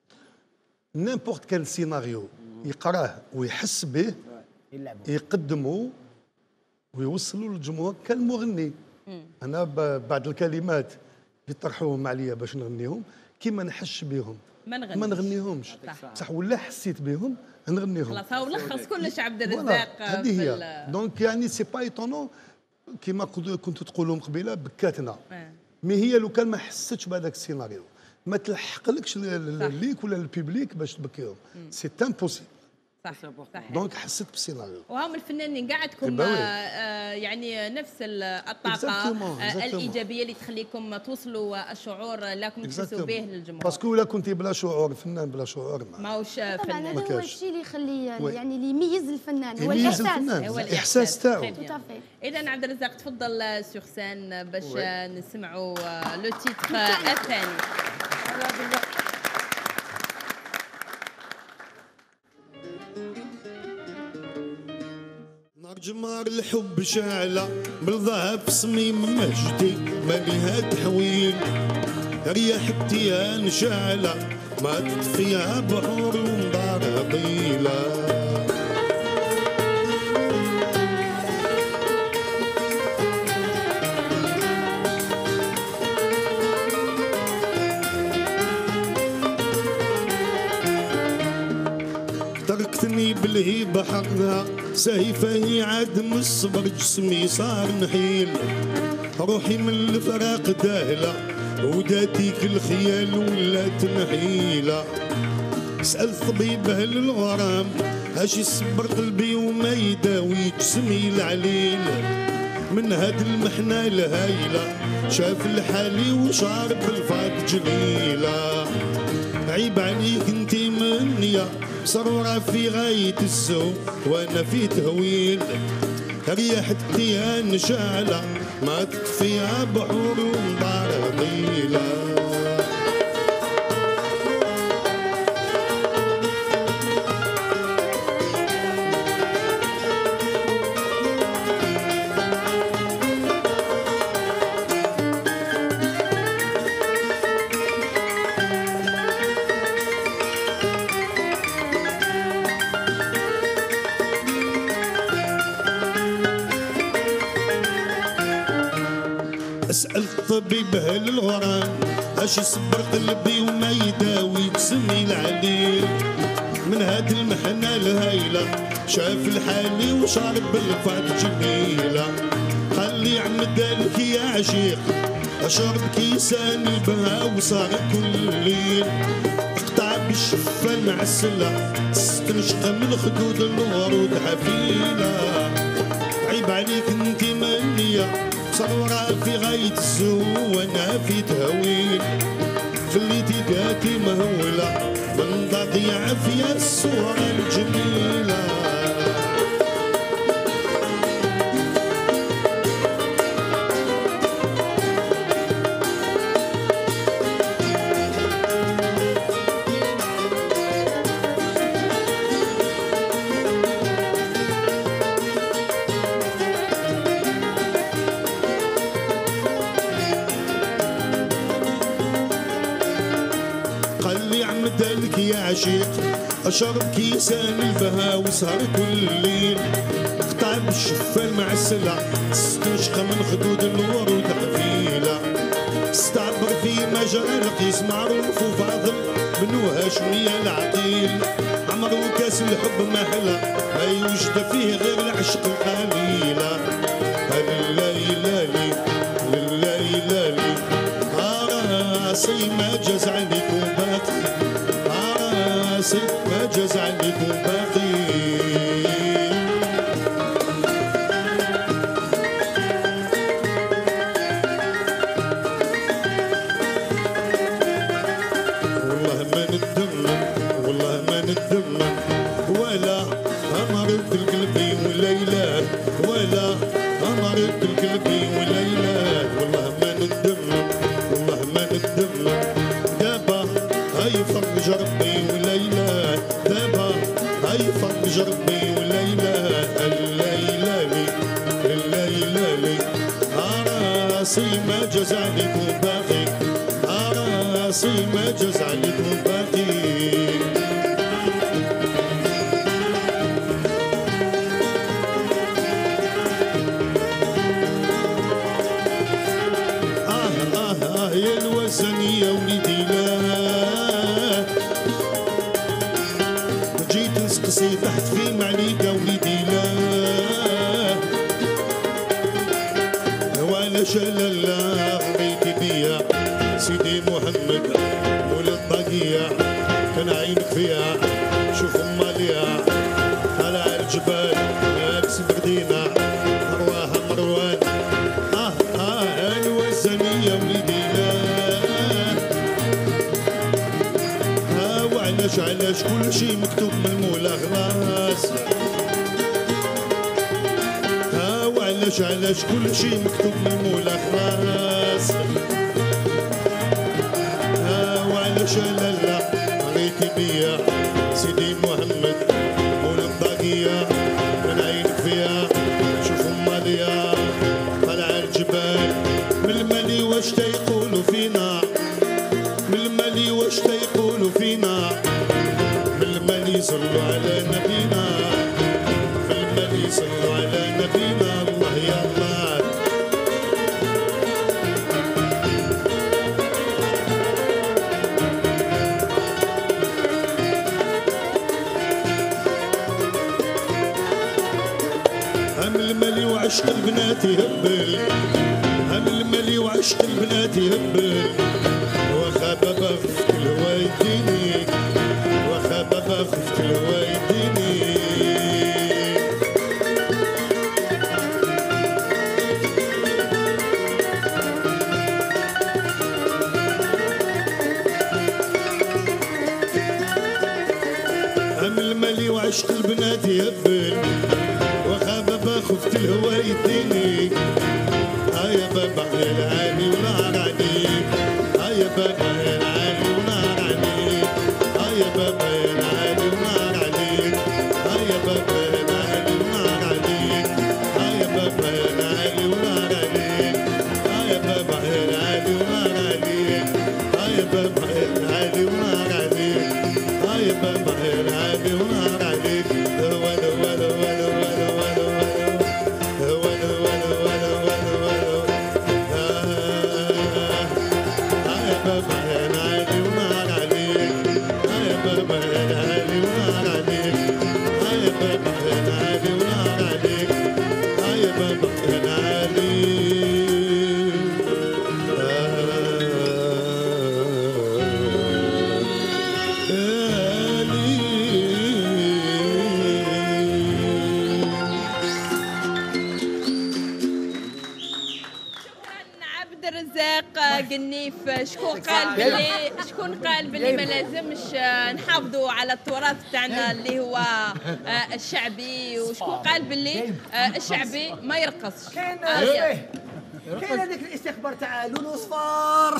نيمبورت كان سيناريو يقراه ويحس به يقدمه ويوصلوا للجمهور كالمغني انا ب- بعض الكلمات يطرحوهم عليا باش نغنيهم كي ما نحسش بهم ما نغنيش. ما نغنيهمش صح. بصح ولا حسيت بهم نغنيهم خلاص هو لخص كلش عبد فوالا، الرزاق هذه في هي ال- دونك يعني سي با ايتونون كيما كنتوا تقولوا من قبيله بكاتنا آه. مي هي لو كان ما حستش بهذاك السيناريو ما تلحقلكش ل- ل- ليك ولا للبيبليك باش تبكيهم سي امبوسيبل صح صح دونك حسيت بالسيناريو وهم الفنانين قاعدكم إيه باوي. آه يعني نفس ال- الطاقه Exactement, آه exactement. الايجابيه اللي تخليكم توصلوا الشعور لكم تحسوا به للجمهور باسكو الا كنتي بلا شعور فنان بلا شعور ما ماهوش طبعا فنان هذا هو كاش. الشيء اللي يخلي وي. يعني اللي يميز الفنان هو يميز الاحساس الفنان. هو الإحساس تاعو. Très bien. اذا عبد الرزاق تفضل سور سين باش وي. نسمعوا لو تيتر الثاني نار جمار الحب شاعلة بالذهب صميم مجدي ماليها تحويل رياح التيان شاعلة ما تطفيها بحور ومدار طويلة تركتني بالهيبة حقها سيفه عاد من الصبر جسمي صار نحيل روحي من الفراق داهلة وداتيك الخيال ولات نحيلة سأل طبيبه للغرام اش يصبر قلبي وما يداوي جسمي العليل من هاد المحنة الهايلة شاف لحالي وشعر بالفاق جليلة عيب عليك انتي منية صرورة في غاية السوء وانا في تهويل رياح التيان شاعلة ما تطفيها بحور ومدار طويلة اسأل الطبيب هل الغرام اش يصبر قلبي وما يداوي تسمي العليل. من هاد المحنة الهايلة شاف الحالي وشارب بالفات جميلة. خلي عمدالك يا عشيق اشرب كيسان البها وصار كل ليل. اقطع بالشفة المعسلة تستنشق من خدود الورود حفيلة. عيب عليك انتي مانية صورة في غاية السوق وانا في تهويل. خليتي داتي مهولة من تضيع فيا الصورة الجميلة. عمدالك يا عشيق اشرب كيسان البها وسهر كل ليل. اقطع بالشفة المعسلة تستنشق من خدود الورود حفيلة. استعبر في مجرى القيس معروف وفاضل بنو هاشمية العقيل. عمرو كاس الحب محلى ما يوجد فيه غير العشق القليلة. لليلالي لليلالي راسي ما جاز عليكم باقي. راسي ما جاز عليكم باقي. والله ما ندمن والله ما ندمن ولا أمرت القلبي وليلة ولا أمرت القلبي وليلة. والله ما ندمن والله ما ندمن دابا هاي فرج ربي وليلة. دابا هاي فرج ربي وليلة. الليلالي الليلالي راسي ما جاز عليكم باقي. راسي ما جاز عليكم باقي. يا الوزن يا وليدي لا جيت نسقسي تحت في معليقة وليدي لا. ولا شلالا غريتي بيا سيدي محمد ولد طاقية كان عينك فيها شوف ماليا. طلع الجبال عكس بردينا أرواها مروان. آه آه الوزن يا وليدي علاش علاش كل شي مكتوب من المولى خلاص. ها وعلاش علاش كل شي مكتوب من المولى خلاص. ها وعلاش لا لا غريتي بيا سيدي محمد مولا الطاقية من عينك فيها شوف ماليا. طلع الجبال من المالي واش تيقولوا فينا. من المالي واش تيقولوا فينا. بالمالي صلوا على نبينا. بالمالي صلوا على نبينا. الله يا الله. هم المالي وعشق البنات يهبل. هم المالي وعشق البنات يهبل. وخبابة خفت الهوا يديني. وخبابة خفت الهوا يديني. هم المالي وعشق البنات يهبل. وخبابة خفت الهوا يديني. ها يا بابا على العالي ونار عليك. ها يا بابا يا العالي ونار عليك. ها يا بابا يا العالي ونار عليك. ها يا بابا يا العالي ونار عليك. ها يا بابا يا العالي ونار عليك. ها يا بابا يا العالي ونار عليك. ها يا بابا يا العالي ونار عليك. ها يا بابا يا العالي ونار عليك. ولا ولا ولا ولا ولا ولا ولا ولا ولا ولا ولا قنيف شكون قال باللي شكون قال باللي ما لازمش نحافظوا على التراث تاعنا اللي هو الشعبي، وشكون قال باللي الشعبي ما يرقصش؟ كاين كاين هذيك الاستخبار تاع لولو صفار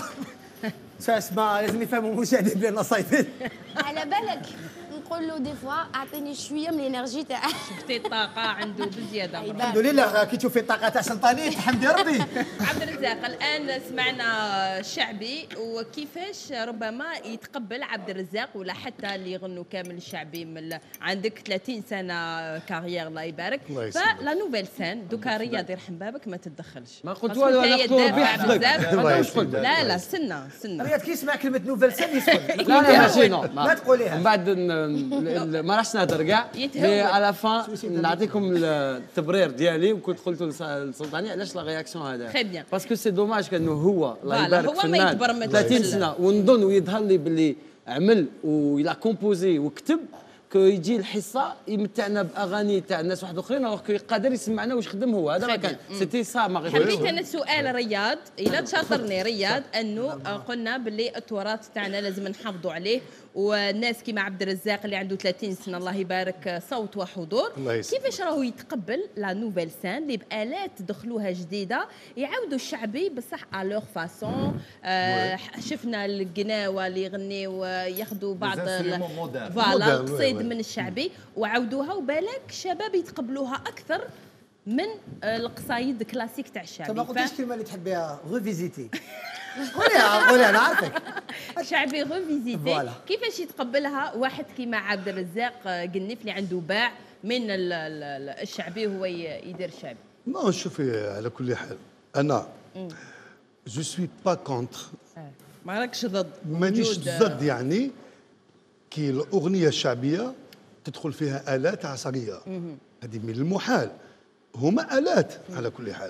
اسمع لازم يفهموا المشاهدين بلي انا صايفين. على بالك نقول له دي فوا اعطيني شويه من الانرجي تاعه. شفتي الطاقه عنده بزياده. الحمد لله كي تشوفي الطاقه تاع سلطانيت الحمد ربي. عبد الرزاق الان سمعنا الشعبي وكيفاش ربما يتقبل عبد الرزاق ولا حتى اللي يغنوا كامل الشعبي من عندك ثلاثين سنه كارير الله يبارك. فلا نوفيل سان دوكا رياض يرحم بابك ما تتدخلش. ما قلت والو انا قلت بزاف. لا لا استنى استنى. رياض كي يسمع كلمه نوفيل سان يسكت. لا لا ماشي نو ما تقوليها. من بعد ما راحش نهضر كاع مي على فان نعطيكم التبرير ديالي وكنت قلت للسلطاني علاش لا رياكسيون هذا باسكو سي دوماج كانه هو الله يبارك فنان ثلاثين سنه ونظن ويظهر لي باللي عمل ويلا كومبوزي وكتب كو يجي الحصه يمتعنا باغاني تاع الناس واحد اخرين الوغ كو قادر يسمعنا واش خدم هو هذا ما كان سيتي صا ما حبيت انا سؤال رياض الا تشاطرني رياض انه قلنا باللي التراث تاعنا لازم نحافظوا عليه والناس كيما عبد الرزاق اللي عنده ثلاثين سنه الله يبارك صوت وحضور كيفاش راهو يتقبل لا نوفيل سان اللي بآلات دخلوها جديده يعاودوا الشعبي بصح ا لوغ فاسون آه شفنا القناوه اللي يغنيو ياخذوا بعض فوالا القصيد من الشعبي وعاودوها وبالك شباب يتقبلوها اكثر من القصايد كلاسيك تاع الشعبي. ما قلتيش الكلمه اللي تحبيها ريفيزيتي. قوليها قوليها انا عارفك. شعبي ريفيزيتي كيفاش يتقبلها واحد كيما عبد الرزاق قنيف اللي عنده باع من الشعبي هو يدير الشعبي؟ ما شوفي على كل حال انا جو سوي با كونتر ما راكش ضد مانيش ضد يعني كي الاغنيه الشعبيه تدخل فيها الات عصريه هذه من المحال هما الات على كل حال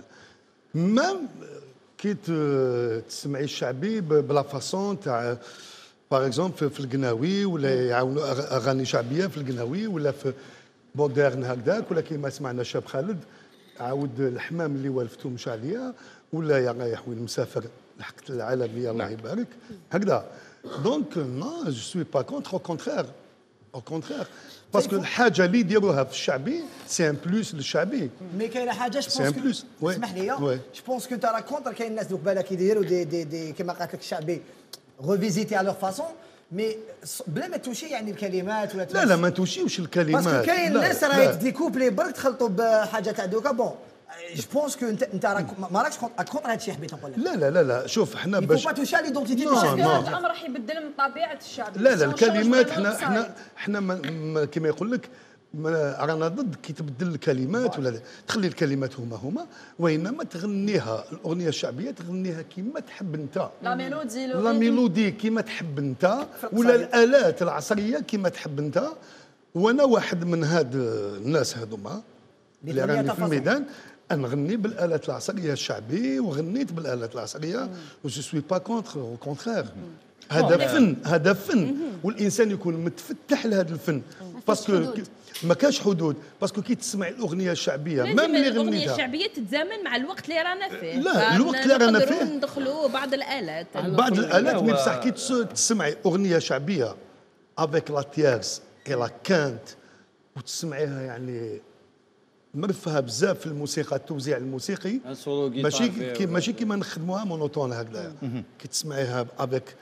ما كي تسمعي الشعبي بلا فاسون تاع باغ اكزومبل في القناوي ولا يعاونوا اغاني شعبيه في القناوي ولا في مودرن هكذاك ولا كيما سمعنا الشاب خالد عاود الحمام اللي والفتو مشى عليا ولا يا رايح وين مسافر لحقت العالميه الله يبارك هكذا دونك نو جو سوي با كونتر او كونترير او كونترير باسكو الحاجه اللي يديروها في الشعبي سي ان بلوس للشعبي مي كاينه حاجه جو بونس اسمح لي جو بونس كو انت راه كونتر كاين الناس دوك بالك يديروا دي دي دي كيما قالت لك الشعبي ريفيزيتي على لوغ فاسون مي بلا ما توشي يعني الكلمات ولا لا لا ما توشيوش الكلمات باسكو كاين الناس راه يديكوبلي برك تخلطوا بحاجه تاع دوكا بون جو بونس كو انت انت راك ما راكش كونتر هذا الشيء حبيت نقول لك لا لا لا لا شوف احنا باش يفو با توشي ليدونتيتي تاع الشعب الامر راح يبدل من طبيعه الشعب لا لا الكلمات احنا احنا احنا كما يقول لك رانا ضد كي تبدل الكلمات ولا تخلي الكلمات هما هما وانما تغنيها الاغنيه الشعبيه تغنيها كيما تحب انت لا ميلودي لا ميلودي كيما تحب انت ولا الالات العصريه كيما تحب انت وانا واحد من هاد الناس هذوما اللي راني في الميدان نغني بالالات العصريه الشعبي وغنيت بالالات العصريه و جو سوي با كونتر او كونترير هذا فن هذا فن والانسان يكون متفتح لهذا الفن باسكو ما كاش حدود باسكو كي تسمع الاغنيه الشعبيه ما اللي الاغنيه الشعبيه تتزامن مع الوقت اللي رانا فيه لا الوقت اللي رانا فيه ندخلوا بعض الالات بعض الالات مي بصح كي تسمعي اغنيه شعبيه افيك لا تيرس اي لا كانت وتسمعيها يعني مرفها بزاف في الموسيقى التوزيع الموسيقي ماشي كي ماشي كيما نخدموها مونوتون هكذا كي تسمعيها افيك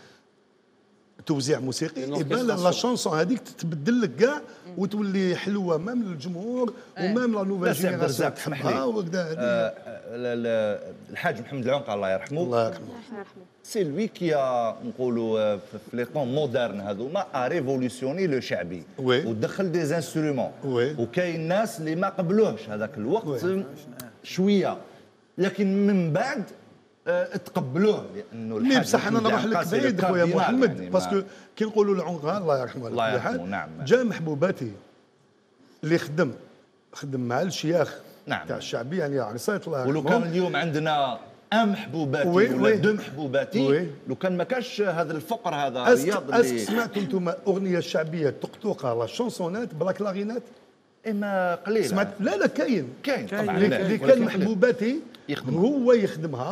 توزيع موسيقي يبان لا شونسون هذيك تتبدل لك كاع وتولي حلوه مام للجمهور ومام لا نوفيل جينيراسيون تحبها وكذا. الحاج محمد العنق الله يرحمه الله يرحمه سي لوي كي نقولوا في لي طون مودرن هذوما ا ريفولوسيوني لو شعبي ودخل دي انسترومون وكاين ناس اللي ما قبلوهش هذاك الوقت شويه لكن من بعد تقبلوه لانه الحاج بصح انا نروح لك بعيد خويا محمد يعني باسكو كي نقولوا العنقه الله يرحمه الله يرحمه نعم جا محبوباتي اللي خدم خدم مع الشياخ نعم تاع الشعبي يعني عرسات الله يرحمه ولو كان اليوم عندنا ان محبوباتي وي ولا دو محبوباتي وي لو كان ما كانش هذا الفقر هذا رياض اللي سمعتوا انتم اغنيه شعبيه تقطوقه لا شونسونات بلا كلاغينات اما قليل سمعت لا لا كاين كاين طبعا اللي كان محبوباتي هو يخدمها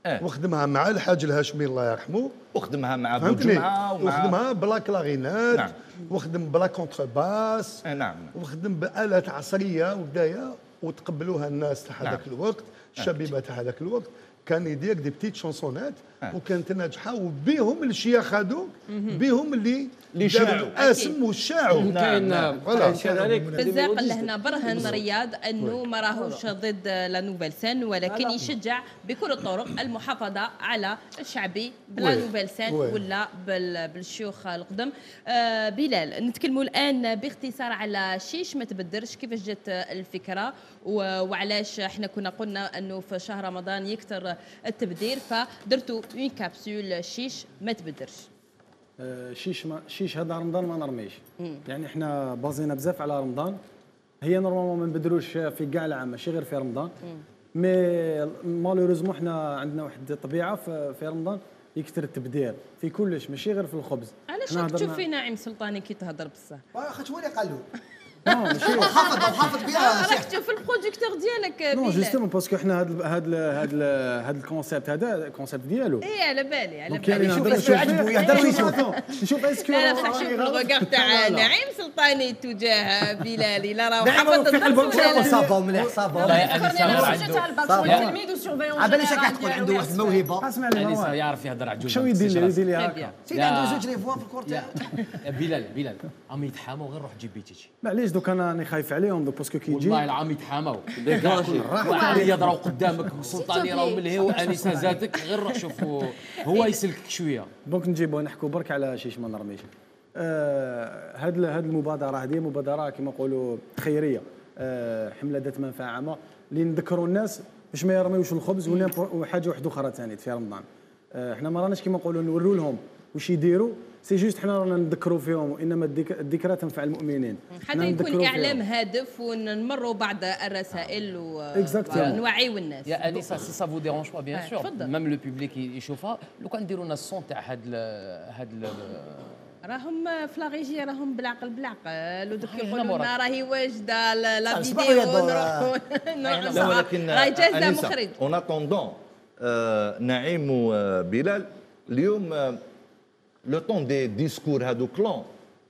اه. وخدمها مع الحاج الهاشمي الله يرحمه، وخدمها مع بوجمعه ومع وخدمها بلا كلاغينات. نعم. وخدم بلا كونتر باس. اه نعم. وخدم بآلات عصريه وبدايه وتقبلوها الناس تاع هذاك نعم. الوقت، الشبيبه تاع هذاك الوقت كان يدير دي بتيت شونسونات آه. وكانت ناجحه وبيهم الشيا خذوا بيهم اللي اللي شاعوا اسم وشاعوا. كاين كذلك بزاق لهنا برهن رياض انه ما راهوش ضد لا نوفيل سين، ولكن يشجع بكل الطرق المحافظه على الشعبي بلا نوفيل سين ولا بالشيوخ القدم. آه بلال، نتكلموا الان باختصار على شيش ما تبدرش، كيفاش جات الفكره وعلاش احنا كنا قلنا انه في شهر رمضان يكثر التبدير فدرتوا اون كابسول شيش ما تبدرش. آه شيش ما شيش هذا رمضان ما نرميش. مم. يعني احنا بازينا بزاف على رمضان، هي نورمالمون ما نبدروش في كاع العام ماشي غير في رمضان. مي مالوريزمون احنا عندنا واحد الطبيعه في, في رمضان يكثر التبدير في كلش ماشي غير في الخبز. علاش راك تشوف في ناعم سلطاني كي تهضر بصح؟ واخا شو اللي قال له؟ نو ماشي حافظ حافظ بها راك تشوف البروديكتور ديالك. نو جوستومون باسكو حنا هاد هاد هاد هاد الكونسيبت هذا الكونسيبت ديالو. اي على بالي على بالي. شوف اسكو عجبو يهضر ويشوف. نشوف اسكو لا لا صح، شوف الوقار تاع نعيم سلطاني تجاه بلالي لا راه حافظ الدرس. صافا مليح صافا. لا يا انسه عبالي شكاك تقول عنده واحد الموهبه. اسمع لي انسه يعرف يهضر عجوز. شنو يدير لي يدير لي هكا. سيد عنده زوج لي فوا في الكورت. بلال بلال عم يتحاموا غير روح جيب بيتيتي. معليش دوك انا راني خايف عليهم دوك باسكو كي يجي والله العام يتحاموا واحد يضرب قدامك سلطاني راهو ملهي وانسه زادك غير روح شوفوا هو يسلكك شويه. دونك نجيبو نحكوا برك على شيش ما نرميش. آه هاد هاد المبادره هذه مبادره كما نقولوا خيريه، آه حمله ذات منفعه عامه اللي نذكروا الناس باش ما يرميوش الخبز وحاجه واحده اخرى ثاني في رمضان. آه احنا ما راناش كما نقولوا نوروا لهم واش يديروا، سي جوست حنا رانا نذكروا فيهم، وانما الذكرى تنفع المؤمنين. حتى يكون اعلام هادف ونمروا بعض الرسائل ونوعيوا الناس. يا انسه سي سا فو ديرونج با بيان سور ميم لو بوبليك يشوفها، لو كان نديروا لنا الصون تاع هاد هاد راهم في لاغيجي راهم بالعقل بالعقل ودوك يقولوا لنا راهي واجده لا فيديو نروحوا نروحوا ولكن راهي جاهزه مخرج. اون اتوندون نعيم وبلال اليوم لو طون دي ديسكور هادو كلون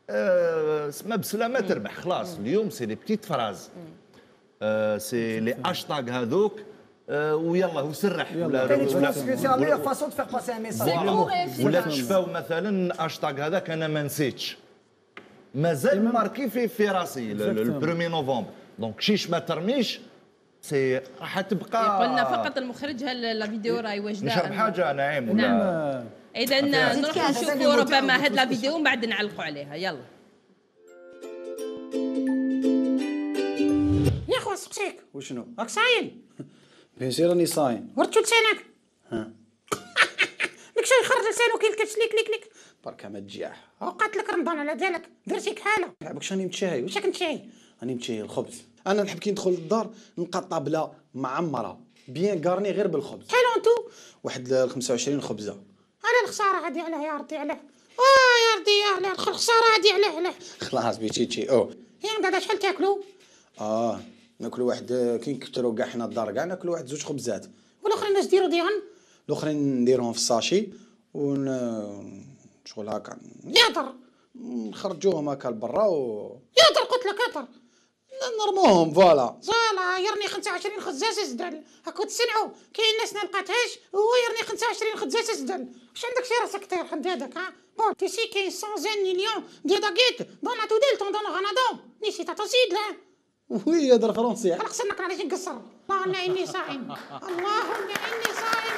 ما بسلامه تربح خلاص. اليوم سي لي بتيت فراز، سي لي هاشتاغ هذوك ويلا وسرح ولا ولا فاسون تفيغ باسي ان ميساج ولا تشفاو مثلا هاشتاغ هذاك انا ما نسيتش مازال ماركي في في راسي البرومي نوفمبر. دونك شيش ما ترميش سي راح تبقى. قلنا فقط المخرج هل لا فيديو راهي واجده نشرب حاجه نعيم ولا نعم. اذا نروحوا نشوفوا ربما هاد لا فيديو ومن بعد نعلقوا عليها. يلا يا خو سقسيك وشنو راك صاين؟ بيان سير راني صاين. ورتو لسانك ها داك الشيء يخرج لسانو كي كتسليك ليك ليك بركه ما تجيح. وقعت لك رمضان على بالك درتي كحاله. لعبك راني متشاهي. واش راك متشاهي؟ راني متشاهي الخبز. انا نحب كي ندخل للدار نلقى الطابله معمره بيان كارني غير بالخبز. شحال انتو؟ واحد خمسة وعشرين خبزه. على الخساره هادي علاه يا ردي علاه. اه يا ردي علاه الخساره هادي علاه علاه. خلاص بيتيتي او يا دابا شحال تاكلوا؟ اه ناكلوا واحد كي نكثروا كاع حنا الدار كاع ناكلوا واحد زوج خبزات. والاخرين اش ديروا ديالهم؟ الاخرين نديروهم في الساشي ون شغل هكا يهضر نخرجوهم هكا لبرا و يهضر قلت لك يهضر نرموهم فوالا. فوالا يرني خمسة وعشرين خزاز زدل هاكو تسنعوا كاين ناس ما لقاتهاش وهو يرني خمسة وعشرين خزاز زدل. واش عندك شي راسك طير حدادك ها؟ بون tu sais qu'il y a cent millions de baguettes dans la tudel dans le Ramadan. نسيت تصيد لا وي يهضر فرنسي. خلق سنك علاش نقصر. اللهم اني صائم اللهم اني صائم.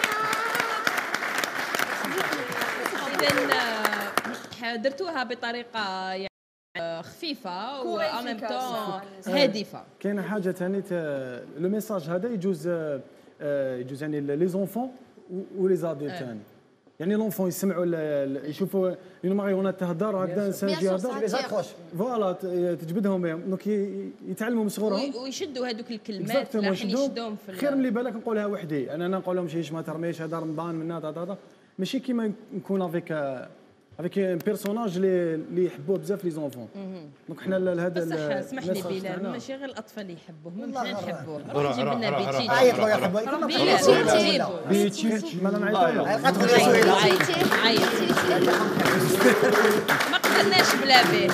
اذا درتوها بطريقه يعني خفيفه و ميم طون هادفه. كاينه حاجه ثاني لو ميساج هذا يجوز يجوز يعني لي زونفون و لي زادولت ثاني. يعني لونفون يسمعوا يشوفوا اون ماريونا تهضر هكذا انسان يجي يهضر فوالا تجبدهم بهم دونك يتعلموا من صغرهم ويشدوا هذوك الكلمات اللي يشدوهم في خير ملي بالك نقولها وحدي. انا نقول لهم شيش ما ترميش هذا رمضان من هذا هذا ماشي كيما نكون افيك افيك ان بيرسوناج اللي اللي يحبوه بزاف لي زونفون. دونك حنا هذا بصح اسمح لي بلال ماشي غير الاطفال اللي يحبوه، من حنا نحبوه. روح روح جيب لنا بيتشيتشي. عيط له يا حبايبي بلال بيتشيتشي ما انا نعيط عيط عيط ما قدرناش بلا به.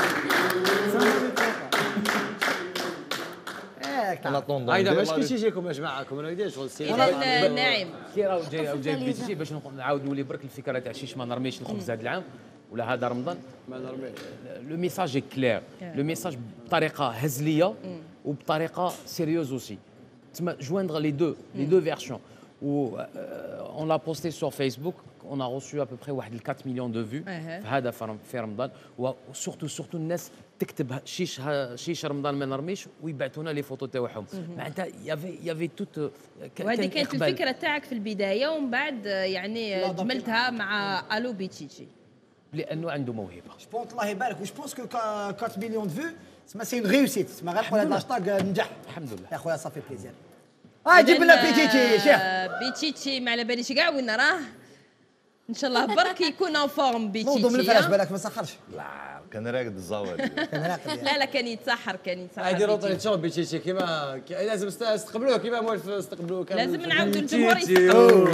هيدا باش كيجي يجيكم يا جماعه كم انا داير شغل السيد ناعم كي راهو جاي جاي بيتشي باش نعاود نولي برك الفكره تاع شيش ما نرميش الخبز هذا العام ولا هذا رمضان ما نرميش. لو ميساج كلير، لو ميساج بطريقه هزليه وبطريقه سيريوز اوسي. تسمى جويندغ لي دو لي دو فيرسيون و اون لا بوستي سور فيسبوك. On a reçu à peu près واحد quatre millions de vues في هذا في رمضان. وسورتو سورتو الناس تكتب شيش شيش رمضان ما نرميش ويبعثونا لي فوتو تاعهم. معناتها يافي يافي توت. وهذه كانت الفكره تاعك في البدايه ومن بعد يعني جملتها مع الو بيتشيتشي لانه عنده موهبه. جو بونس الله يبارك وش بونس كو quatre millions de vues سما سي اون ريوسيت. سما غير نقول هذا الهاشتاج نجح. الحمد لله يا خويا صافي بليزير. اه جيب لنا بيتشيتشي شيخ. بيتشيتشي ما على باليش كاع وين راه. ان شاء الله برك يكون اون فورم بيتشيتشي. موضوع من الفراش بالك ما سخرش. لا كان راقد الزوال. لا لا كان يتسحر كان يتسحر. هذه روطه تشوف بيتشيتشي كيما لازم استقبلوه كيما موالف استقبلوه كامل. لازم نعاودوا الجمهور يستقبلوه.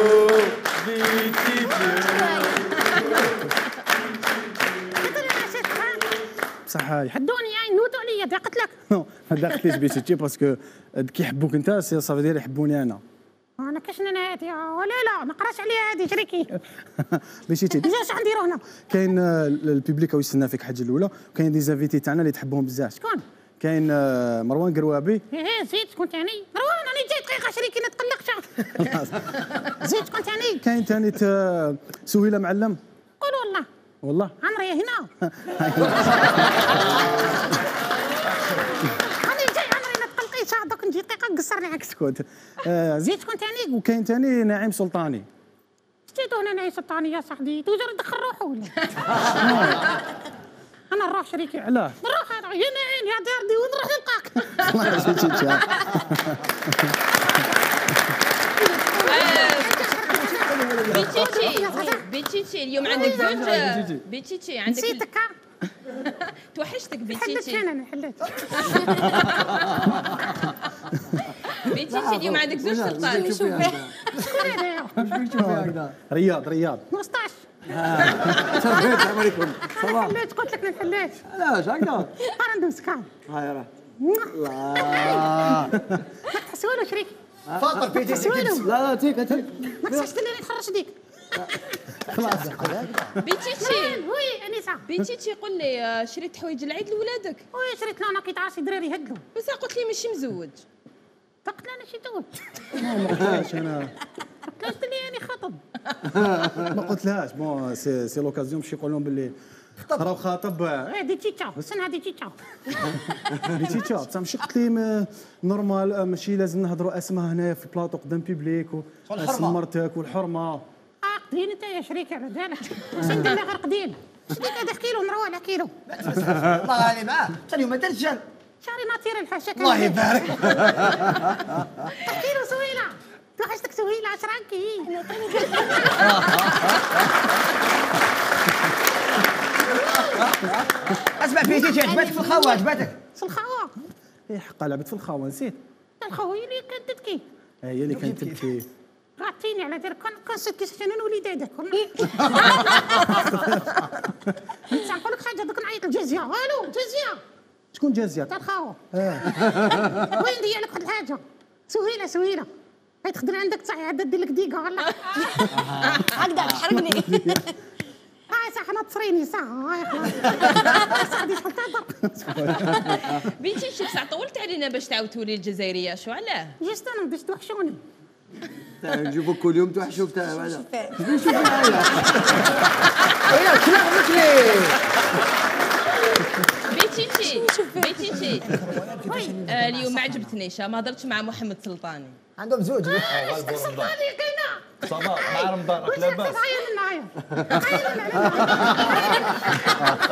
بصح حدوني يعني نوتوا عليا دا قلت لك. نو ما داخليش بيتشيتشي باسكو كيحبوك انت سي صافي دير يحبوني انا. انا كاش انا هادي ولا لا نقراش عليها هادي شريكي. بيتشيتشي جاش نديرو هنا. كاين البوبليك او يستنى فيك حاجه الاولى وكاين دي زافيتي تاعنا اللي تحبهم بزاف. شكون؟ كاين مروان قروابي. ايه زيد شكون ثاني؟ مروان راني جاي دقيقه شريكي ما تقلقش. زيد شكون ثاني؟ كاين ثاني سهيله معلم. قول والله. والله عمري هنا. دوك نجي دقيقه نقصر معاك. سكوت. زيد شكون ثاني؟ وكاين ثاني نعيم سلطاني. زيدو هنا نعيم سلطاني يا صاحبي توجر يدخل روحه ولا؟ انا نروح شريكي. علاه؟ نروح انا يا نعيم يا داردي ونروح نلقاك. الله يجزيك. بيتشيتشي بيتشيتشي اليوم عندك زوج. بيتشيتشي عندك نسيتك. توحشتك بيتشيتشي. حلت انا حلت. بيتشيتشي اليوم عندك زوج سلطان. شكون هذايا؟ رياض رياض. مصطاش. تربيت عليكم صباح. حليت قلت لك ما نحليتش. علاش هكذا؟ راه ندوز كان. هاي راه. الله. ما تحسوا له شريك. فاطر بيتشيتشي. لا لا تيك تيك. ما تنساش تدير لي تخرج ديك. خلاص. بيتشيتشي. وي انسه. بيتشيتشي قول لي شريت حوايج العيد لولادك؟ وي شريت لنا كي تعرفي دراري هدلو. بس قلت لي ماشي مزوج. قلت لنا شي زوج. ما قلتلهاش انا. قلت لي انا خطب. ما قلتلهاش بون سي سي لوكازيون باش يقول لهم باللي راهو خاطب. ايه دي تيتشا سن هادي تيتشا. دي تيتشا بصح ماشي قلت لي نورمال ماشي لازم نهضروا اسماء هنايا في البلاطو قدام بيبليك واسم مرتك والحرمه. اه قدين انت يا شريكي على بالك. واش ندير غير قدين؟ شريك هذا احكي له نروح نحكي له. الله غالي معاه حتى اليوم ما درتش شان. شعري ناطير الحاشا. الله يبارك. احكي له سهيله. توحشتك سهيله عشرانكي. اسمع بيتشيتشي عجبتك في الخوا عجبتك؟ في الخوا. اي حقا لعبت في الخوا نسيت. الخوا هي اللي كانت تبكي. هي اللي كانت تبكي. غطيني على دير كان كنصد كيفاش انا نولي دادك. نقول لك حاجه دوك نعيط للجزيه. الو جزيه. شكون جازيه؟ تاع الخوا. وين دير لك واحد الحاجه؟ سهيله سهيله. هاي تخدم عندك صحيح عاد دير لك ديقه والله. هكذا تحرقني. هاي صح انا تصريني صح. هاي خلاص. صاحبي شحال تهضر. بيتشيتشي بصح طولت علينا باش تعاود تولي الجزائريه شو علاه؟ جست انا باش توحشوني. نجيبوك كل يوم توحشوا تاع هذا. بيتشيتشي بيتشيتشي اليوم ما عجبتنيش ما هضرتش مع محمد سلطاني. عندهم زوج. سلطاني كاينه. صباح مع رمضان راك لاباس. عيل معايا.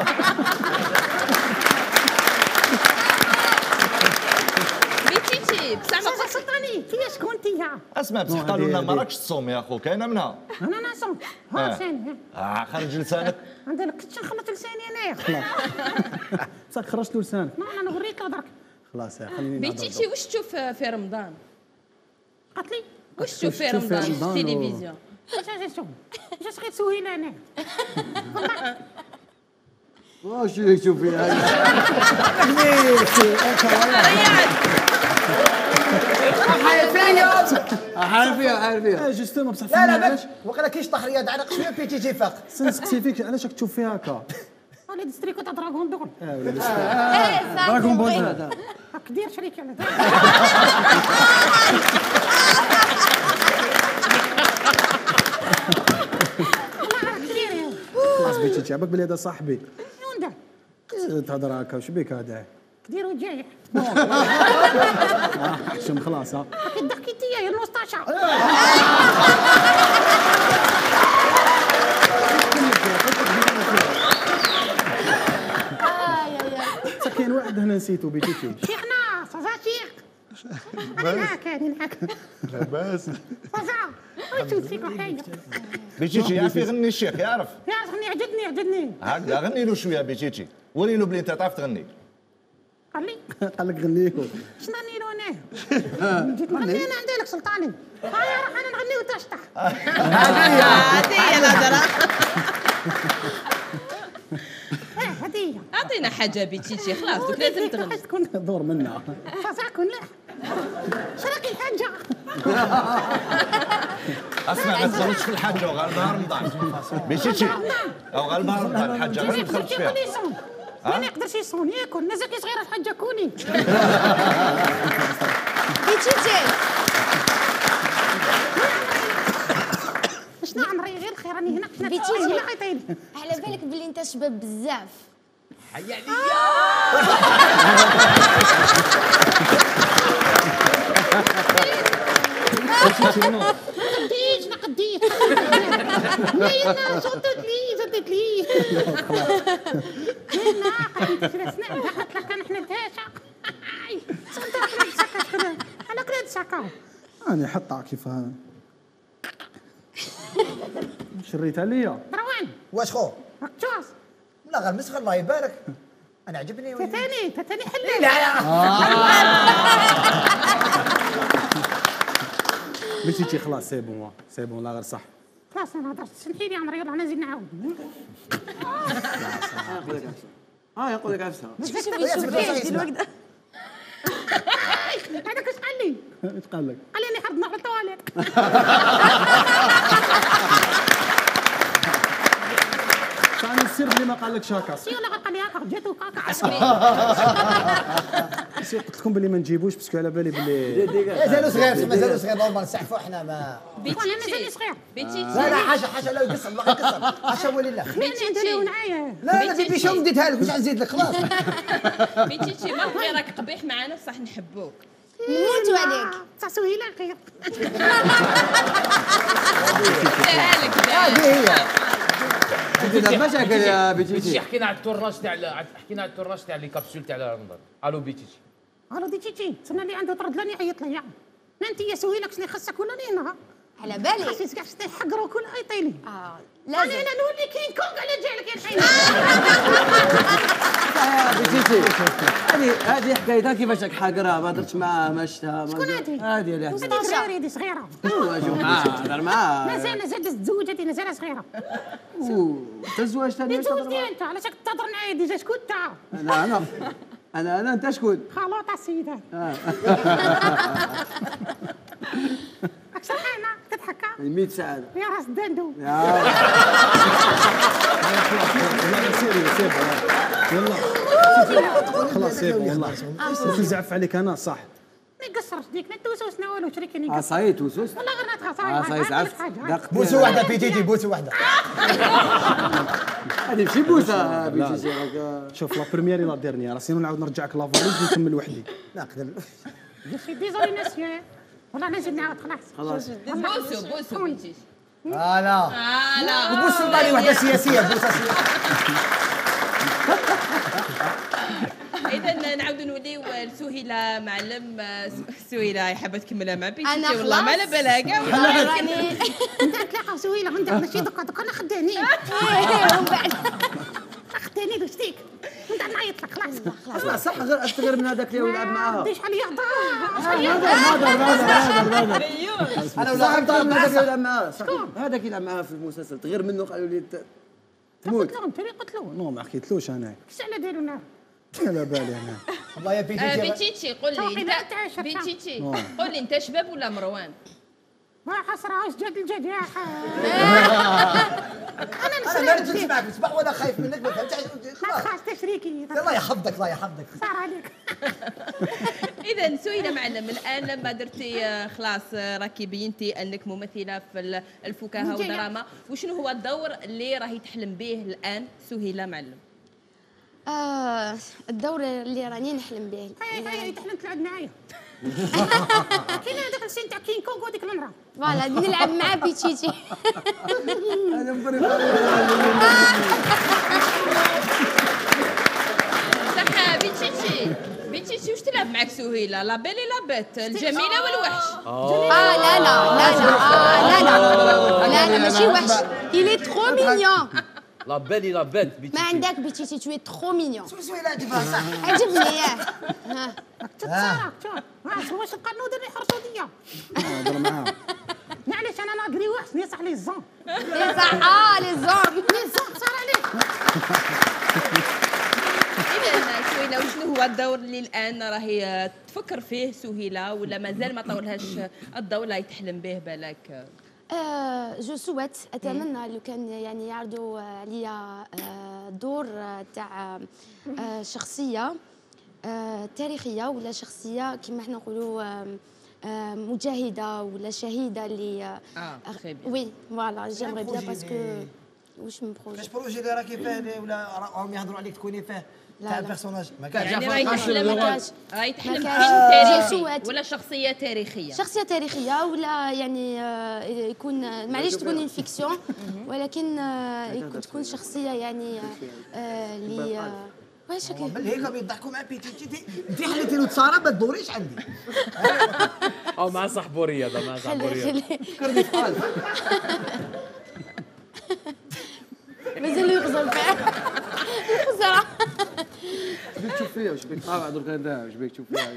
بيتشيتشي بصح ما استاذه سلطاني فيا شكون انت؟ اسمع بصح قالوا لنا ما راكش تصوم يا خو كاينه منها. انا نصوم ها لساني اه خرج لسانك. عندنا كنت نخلط لساني انايا. بصح خرجت له لسانك. انا نوريك درك. خلاص خليني بيتيتي واش تشوف في رمضان؟ قالت لي واش تشوف في رمضان في التلفزيون؟ واش تشوف؟ واش تغير تسوينا انا؟ واش اللي تشوف فيها حايل فيا حايل فيها حايل فيها جوستومون بصح لا لا باش وقيلا كاين طاح رياض عرق شويه بيتي جي فاق سنسقسي فيك علاش راك تشوف فيها هكا انا دستريكو تاع دراغون دور اه ولا دراغون بول هذا هاك دير شريك على خلاص بيتي تعبك بلي هذا صاحبي وين تهضر هكا واش بيك هذا كدير وجايح شم خلاص ها هاك ضحكيتي يا المستشار كاين واحد هنا نسيتو بيتيتي شيخنا صافا شيخ انا معاك انا معاك لاباس صافا واش فيك حاجه بيتيتي يعرف يغني الشيخ يعرف يا غني عجبني عجبني هكذا غني له شويه بيتيتي وري له بلي انت تعرف تغني. قال لي قال لك غني له شنو نغني له انا؟ جيت نغني انا عندي لك سلطاني هاي راح انا نغني وتشطح هذه هي الهضره هذه اعطينا حاجه بيتيتي خلاص دوك لازم تغني تكون دور منا فزاكم لا شراكي الحاجه اسمع ما تخرجش في الحاجه وغير نهار رمضان بيتيتي او غير نهار رمضان الحاجه غير ما تخرجش فيها. ما يقدرش يصون ياكل نزكي صغيره الحاجه كوني بيتيتي شنو عمري غير الخير راني هنا حنا بيتيتي هنا عيطيلي على بالك بلي انت شباب بزاف حي عليا قديش قديش لينا صوتت لي زدت لي لينا قديش سنة دخلت لك كان احنا دهاشة صوتت احنا تسكت كده على كده تسكت انا حطها كيف هذا شريتها ليا مروان واش خو مكتوس لا غير مسخ الله يبارك انا عجبني تتاني تتاني حلال لا بيتيتي خلاص سي بون سي بون لا غير صح خلاص انا هضرت سمحي لي عمري يلا انا نزيد نعاود اه يقول لك عفسها هذاك اش قال لي؟ اش قال لك؟ قال لي اني حرضنا على الطواليت ثاني السر اللي ما قال لكش هكا سي ولا قال لي هكا جاتو كاكا سي قلت لكم بلي ما نجيبوش باسكو على بالي بلي مازالوا صغير مازالوا صغير نورمال نستعفوا احنا ما بيتيتي مازالني صغير بيتيتي لا لا حاجه حاجه لا يقصر الله يقصر حاشا ولله بيتيتي معايا لا لا بيبي شو نديتها لك واش نزيد لك خلاص بيتيتي ما بغي راك قبيح معانا بصح نحبوك نموتوا عليك تاع سهيله خير ديرها لك هذه هي مشاكل يا بيتيتي حكينا على التوراج تاع حكينا على التوراج تاع لي كابسول تاع رمضان. الو بيتيتي الو بيتيتي سنة اللي عنده طرد لاني عيط ليا ما انت يا سهيله كشني خصك ولا نينا على بالي خاصني كاع شني حقروا كل عيطيلي اه انا لازم انا نولي كين كونغ على جالك يا خينا يا بيتيتي هذه هذه حكايتها كيفاش راك حاقرها ما درتش معاه ما شفتها شكون هذه؟ هذه اللي هذه صغيره هذه صغيره ايوا شوف معاه هضر معاه مازال مازال تزوجت مازال صغيره تزوج ثاني تزوجتي انت علاش راك تهضر معايا ديجا شكون انت؟ انا انا انا انا انت شكون؟ خلاط السيده راك سرحانه تضحك مية سعاده يا راس الدندو سيري سير يلا خلاص سير يلا نزعف عليك انا صح ما يقصرش ديك لا توسوسنا والو شريكني اه صايت وسوس والله غير نتغطى اه صايت عرفت بوسه واحده بيتيتي بوسه واحده هذه ماشي بوسه بيتيتي راك شوف لا بروميير لا ديرنيير راه سينو نعاود نرجعك لا فاليز ونكمل وحدي نقدر جو سي ديزولي مسيو والله نزيد نعاود خلاص خلاص بوسو بوسو بيتيتي اه لا اه لا بوس سلطاني وحده سياسيه بوسه سياسيه اذا نعاودوا نوليو لسهيله معلم. سهيله حابه تكملها مع بيتي أنا والله ما على خلاص. بالها كاع راني انت تلاقى سهيله عندك ماشي دقه دقه انا خداني ومن بعد خداني دوشتيك انت نعيط لك خلاص خلاص صح غير استغير من هذاك اللي ولعب معاها. ديش عليا هضر هذا هذا هذا هذا انا ولا صاحب دار من هذاك اللي يلعب معاها. هذاك يلعب معاها في المسلسل تغير منه قالوا لي ت- تموت. قلت له انت اللي قلت له نو ما حكيتلوش انا كش على داروا نار على بالي انا والله يا آه، بيتي بيتيتشي قول لي توقي ما انت تعيش الشام. بيتيتشي آه. قول لي انت شباب ولا مروان؟ ما خسرهاش جد الجداحه انا ما نجلس معك الصباح وانا خايف منك ما فهمتش ما خلاص تخاف تشريكي الله يحفظك الله يحفظك صار عليك اذا سهيله معلم الان لما درتي آه، خلاص آه، راكي بينتي انك ممثله في ال- الفكاهه مجيئة. والدراما، وشنو هو الدور اللي راهي تحلم به الان سهيله معلم؟ آه الدور اللي راني نحلم به هاي هاي تحلم تلعب معايا كاين هذاك السين تاع كين كونغ وديك المراه فوالا نلعب مع بيتشيتي. انا مبرر صح بيتشيتشي بيتشيتشي واش تلعب معك سهيله؟ لا بيلي لا بيت الجميله والوحش. اه لا لا لا لا آه لا لا لا لا ماشي وحش. il est trop mignon. لا بالي لا بيت بيتي ما عندك بيتشيتي tu es trop mignon. شو سوي لا عجبها صح عجبني ياه. ها تتصارك شوف ها واش القانون اللي حرصوديه هضر معاها معليش انا ناقري واحد يصح لي الزون لي صح اه لي زون لي الزون صار عليك اذا سهيله وشنو هو الدور اللي الان راهي تفكر فيه سهيله ولا مازال ما طولهاش الدور اللي تحلم به بالك؟ آه جو سويت اتمنى لو كان يعني يعرضوا عليا آه دور آه، تاع آه شخصيه آه تاريخيه ولا شخصيه كما احنا نقولوا آه آه مجاهده ولا شهيده اللي اه très bien. وي فوالا جيمري بيان بروجي باسكو اللي- واش من بروجي كاش بروجي اللي راكي فيه ولا راهم يهضروا عليك تكوني فيه لا، تاع لا. البيرسوناج ما كانش يعني راهي تحلم راهي تحلم ما فيلم كانش. تاريخي سوات. ولا شخصيه تاريخيه؟ شخصيه تاريخيه ولا يعني آه، يكون معليش تكون اون فيكسيون ولكن آه، يكون تكون شخصيه يعني آه، اللي آه، واش هكا ملي هيك بيضحكوا مع بيتي تي انت حليتي له تصارى ما تدوريش عندي او مع صحبوريه هذا مع خلي صحبوريه خلي فكرني في قال مازال يغزر فيها يغزر بيك تشوف فيها واش بيك تقع بعد الغداء واش بيك تشوف فيها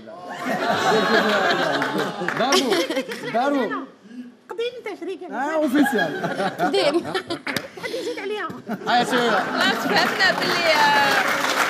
دارو دارو قديم انت شريكي اه اوفيسيال قديم حد يزيد عليها هاي سويها خلاص فهمنا باللي آه،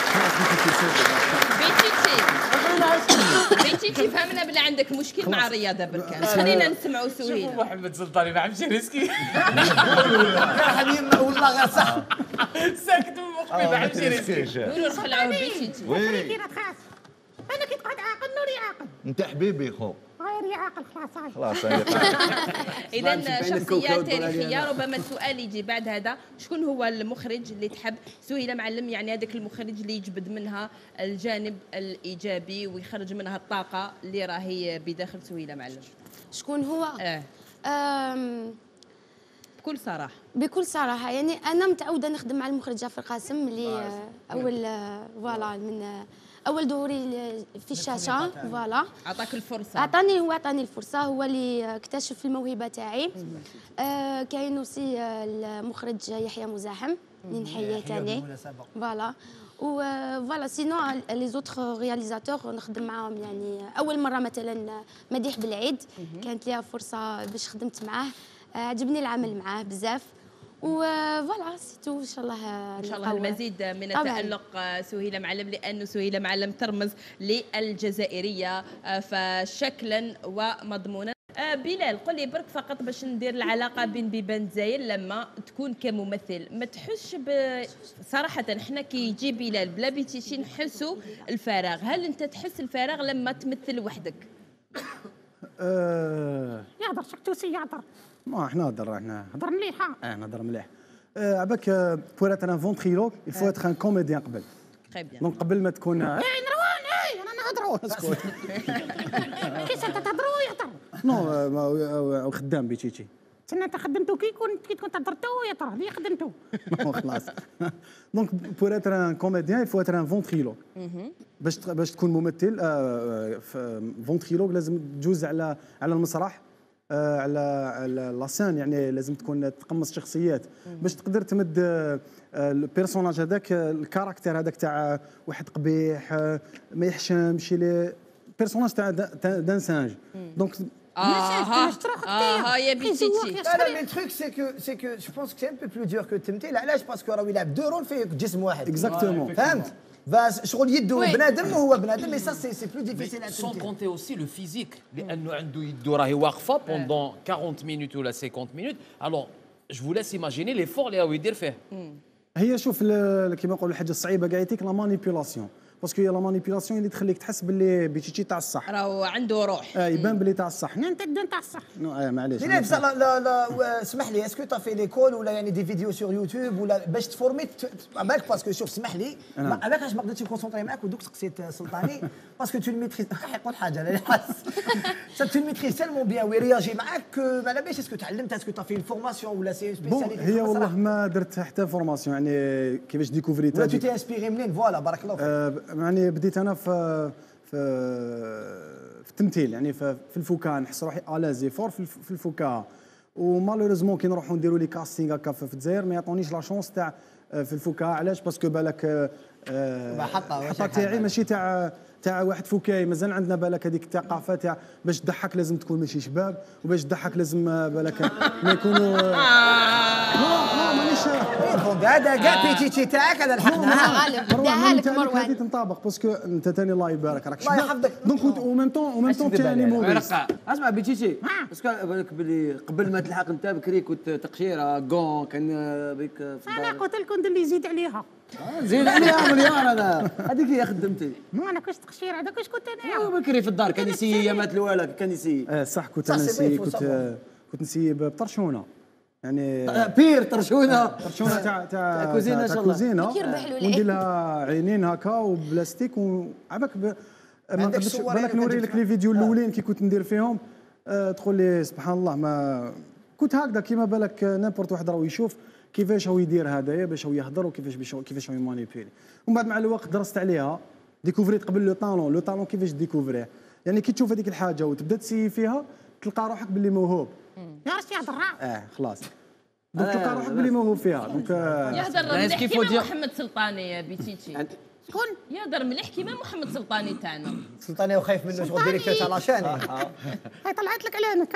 بيتيتي بيتيتي فهمنا باللي عندك مشكل مع الرياضه بركان. خلينا نسمعوا سهيله. محمد سلطاني ما عمش ريسكي حبيبي والله غير صح ساكتوا مخبي ما عمش ريسكي قولوا نخلعوا بيتيتي. شريكي لا تخاف انا كي تقعد عاقل نوري عاقل انت حبيبي خو غير يا عاقل خلاص هاي خلاص هي اذا شخصيه تاريخيه ربما السؤال يجي بعد هذا شكون هو المخرج اللي تحب سهيله معلم يعني هذاك المخرج اللي يجبد منها الجانب الايجابي ويخرج منها الطاقه اللي راهي بداخل سهيله معلم؟ شكون هو؟ اه آم، بكل صراحه. بكل صراحه يعني انا متعوده نخدم مع المخرج جعفر قاسم اللي آه، اول آه، فوالا من آه، اول دوري ل- في الشاشه فوالا اعطاك الفرصه. اعطاني هو اعطاني الفرصه هو اللي اكتشف الموهبه تاعي. آه كاين اوسي آه، المخرج يحيى مزاحم اللي نحييه ثاني فوالا و فوالا سينو لي زوتر رياليزاتور نخدم معاهم يعني اول مره مثلا مديح بالعيد كانت ليها فرصه باش خدمت معاه آه، عجبني العمل معاه بزاف وفوالا سيتو ان شاء الله ان شاء الله المزيد من طبعاً. التألق آه، سهيله معلم لانه سهيله معلم ترمز للجزائريه آه، فشكلا ومضمونا. آه، بلال قل لي برك فقط باش ندير العلاقه بين بيبان زاير لما تكون كممثل ما تحسش ب صراحه احنا كي يجي بلال بلا بيتيشي نحسوا الفراغ، هل انت تحس الفراغ لما تمثل وحدك؟ آه، يهضر شكتوسي يهضر ما احنا هضر احنا هضر مليحه اه نهضر مليح آه، عباك بور اتر ان فونتريلوك il faut être un comédien قبل تري بيان. دونك قبل ما تكون اي نروان اي انا نهضروا كيس انت تهضروا يهضر نو آه، خدام بيتيتي تسنى انت خدمتو كي كون كي تكون تهضرتو يا ترى اللي خدمتو خلاص. دونك بور اتر ان كوميديان يفو اتر ان فونتريلوك باش باش تكون ممثل فونتريلوك لازم تجوز على على المسرح على على لاسان، يعني لازم تكون تقمص شخصيات باش تقدر تمد البيرسوناج هذاك الكاركتر هذاك تاع واحد قبيح ما يحشمش لي بيرسوناج تاع دانسانج دونك اه ها اه يا بيتيتي. لا لا التروك سي كو سي كو جو بونس كو سي ان بو بلو دور كو التمثيل. علاش؟ باسكو راهو يلعب دو رول في جسم واحد. اكزاكتومون فهمت؟ بس شغل يدو بنادم وهو بنادم، مي سا سي سي بلو ديفيسيل. سون كونتي اوسي لو فيزيك لانه عنده يدو راهي واقفه بوندون أربعين مينوت ولا خمسين مينوت. الوغ جو فو لاس ايماجيني لي فور اللي راهو يدير فيه. هي شوف كيما نقولوا الحاجه الصعيبه كاع يعطيك لا مانيبيولاسيون، باسكو هي لا مانيبيولاسيون اللي تخليك تحس باللي بيتيتي تاع الصح، راهو عنده روح. اه يبان باللي تاع الصح. انت الدون تاع الصح. اه معليش. لا بصح لا لا اسمح لي، اسكو تا في ليكول ولا يعني دي فيديو سور يوتيوب ولا باش تفورمي بالك؟ باسكو شوف اسمح لي علاش علاش ما قدرتش نكونسونطري معاك ودوك سقسيت سلطاني باسكو تو الميتريز. يقول حاجه انا حاس سا تو الميتريز تالمون بيان ويرياجي معاك ما على باليش اسكو تعلمت، اسكو تا في الفورماسيون ولا سي سبيسياليتي. هي والله ما درت حتى فورماسيون، يعني كيفاش ديكوفريت ولا تو تي انسبيري منين؟ فوالا بارك الله فيك. يعني بديت انا في في في التمثيل، يعني في الفكاهه نحس روحي الازي فور في الفكاهه، ومالوريزمون كي نروحوا نديروا لي كاستينغ هكا في الجزائر ما يعطونيش لا شونس تاع في الفكاهه. علاش؟ باسكو بالك الحطه تاعي ماشي تاع تاع واحد فكاهي، مازال عندنا بالك هذيك الثقافه تاع باش تضحك لازم تكون ماشي شباب، وباش تضحك لازم بالك ما يكونوا لا مانيش هذا كاع بيتيتي تاعك هذا لحقناها. غالب داها لك مروان. هذه تنطبق باسكو انت ثاني الله يبارك راك الله يحفظك. دونك او ميم طون او ميم طون ثاني موريس. اسمع بيتيتي باسكو بالك بلي قبل ما تلحق انت بكري كنت تقشيره كون كان بك في انا قلت لكم اللي يزيد عليها. زيد عليها مليار انا هذيك هي خدمتي. ما انا كنت تقشير هذاك واش كنت انا بكري في الدار كان يسيي ايامات الاولى كان يسيي. اه صح كنت انا نسيي كنت كنت نسيي بطرشونه يعني بير طرشونه طرشونه تاع تاع كوزينه ان شاء الله كوزينه وندير لها عينين هكا وبلاستيك وعباك ب... ما نقدرش بالك نوري لك لي فيديو الاولين كي كنت ندير فيهم أه تقول لي سبحان الله ما كنت هكذا كيما بالك نيمبورت واحد راهو يشوف كيفاش هو يدير هذايا باش هو يهضر وكيفاش كيفاش هو يمانيبيلي. ومن بعد مع الوقت درست عليها ديكوفريت قبل لو طالون. لو طالون كيفاش ديكوفريه؟ يعني كي تشوف هذيك الحاجه وتبدا تسيي فيها تلقى روحك باللي موهوب. يا راسي هضر اه خلاص دونك تلقى روحك باللي موهوب فيها. دونك يهضر مليح كيما محمد سلطاني يا بيتيتي. شكون؟ يهضر مليح كيما محمد سلطاني تاعنا. سلطاني وخايف منه شغل ديريكتور تاع لاشين. هاي طلعت لك علانك.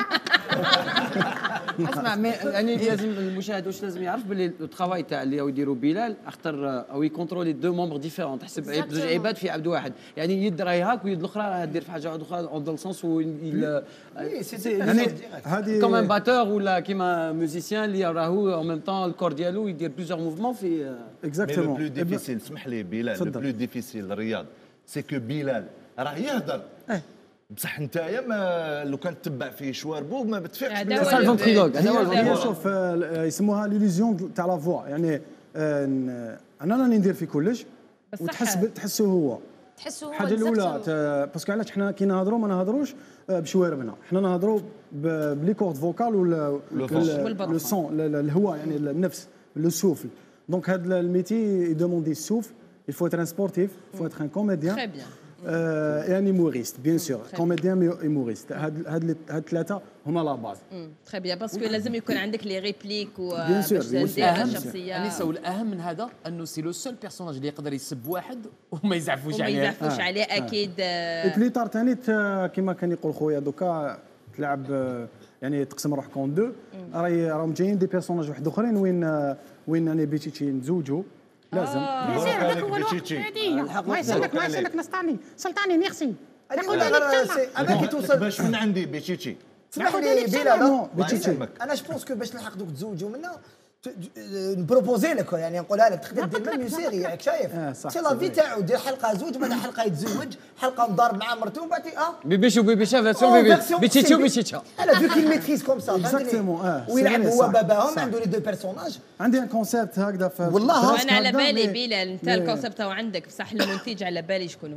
اسمع يعني لازم المشاهد واش لازم يعرف باللي الترافاي تاع اللي يديروا بلال اختار او يكونترولي دو ممبر ديفيرون تحسب بزوج عباد في عبد واحد، يعني يد راهي هاك ويد الاخرى راها دير في حاجه اخرى اون دون سونس و يعني هذه كوم باتور ولا كيما موزيسيان اللي راهو اون ميم طون الكور ديالو يدير بليزيور موفمون في اكزاكتومون. لو بلو ديفيسيل اسمح لي بلال، لو بلو ديفيسيل الرياض سي كو بلال راه يهضر بصح نتايا ما لو كان تتبع فيه شواربو ما بتفيقش. هذا هو الفونتريلوج. هذا هو الفونتريلوج. شوف يسموها ليليزيون تاع لا فوا، يعني انا راني ندير في كلش وتحس تحسه هو تحسوا الحاجه الاولى باسكو علاش حنا كي نهضروا ما نهضروش بشواربنا، حنا نهضروا بلي كورد فوكال ولا لو سون الهواء يعني النفس لو سوفل. دونك هذا الميتي يدوموندي السوفل. il faut être un sportif, il faut être un comédien. Très bien. Euh, et un humoriste, bien sûr. Comédien mais humoriste. هاد هاد الثلاثة هما لا باز. Très bien parce que لازم يكون عندك لي ريبليك و باش تدير الشخصية. أنيسة والأهم من هذا أنه سي لو سول بيرسوناج اللي يقدر يسب واحد وما يزعفوش عليه. وما يزعفوش عليه أكيد. بلي طار ثاني كيما كان يقول خويا دوكا تلعب يعني تقسم روحك اون دو راهي راهم جايين دي بيرسوناج واحد اخرين وين وين انا بيتيتي نزوجوا لازم. ياسر هذاك هو الوقت هذه ما يسالك ما يسالك نسطاني سلطاني ميرسي. انا كي توصل باش من عندي بيتيتي اسمح لي بلال بيتيتي انا جو بونس كو باش نلحق دوك تزوجوا منا نبروبوزي لك يعني نقولها لك تقدر دير ميم سيري راك شايف سي لا في تاعو دير حلقه زوج بعد حلقه يتزوج حلقه مضارب مع مرته ومن بعد اه بيبيش وبيبيشا فيرسيون بيبي بيتيتي وبيتيتا انا فو كي ميتريز كوم سا اكزاكتومون ويلعب هو باباهم عنده لي دو بيرسوناج. عندي ان كونسيبت هكذا والله انا على بالي بلال انت الكونسيبت تاعو عندك بصح المنتج على بالي شكون هو.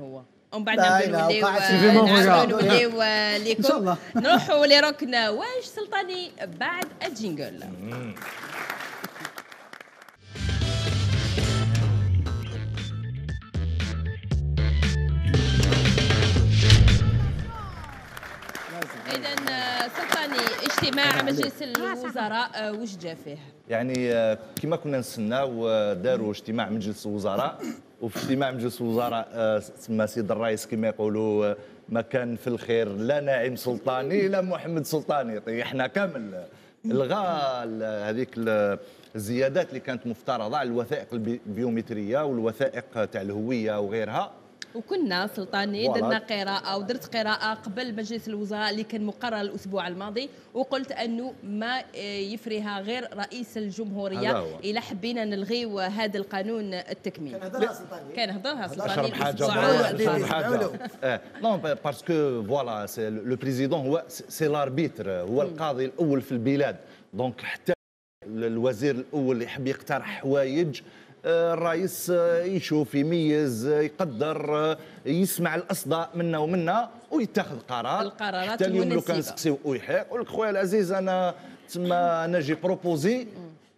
ومن بعد لا، نعاودو لا، نوليو وقعت في موفو نعاودو كاع. نوليو إن شاء ليكم الله. نروحوا لركن واش سلطاني بعد الجينجل. إذا سلطاني اجتماع مجلس الوزراء وش جا فيه؟ يعني آه، كما كنا نستناو آه، داروا اجتماع مجلس الوزراء، وفي اجتماع مجلس الوزراء آه، تسمى سيد الرئيس كما يقولوا آه، ما كان في الخير لا ناعم سلطاني لا محمد سلطاني، طيحنا كامل. الغى ال- هذيك ال- الزيادات اللي كانت مفترضه على الوثائق البي- البيومتريه والوثائق تاع الهويه وغيرها. وكنا سلطاني فوالا. درنا قراءة ودرت قراءة قبل مجلس الوزراء اللي كان مقرر الأسبوع الماضي، وقلت أنه ما يفريها غير رئيس هذا الجمهورية هو. إلا حبينا نلغيو هذا القانون التكميل. كان هضرها سلطاني. كان هضرها سلطاني اشرب حاجه الأسبوع اشرب حاجه نو باسكو فوالا سي لو بريزيدون هو سي لاربيتر، هو القاضي الاول في البلاد، دونك حتى الوزير الاول يحب يقترح حوايج آه، الرئيس آه، يشوف يميز آه، يقدر آه، يسمع الاصداء منا ومنا ويتخذ قرار. القرارات حتى اليوم لو كان المناسبة. سقسيو ويحيى يقول لك خويا العزيز انا تسمى انا جي بروبوزي،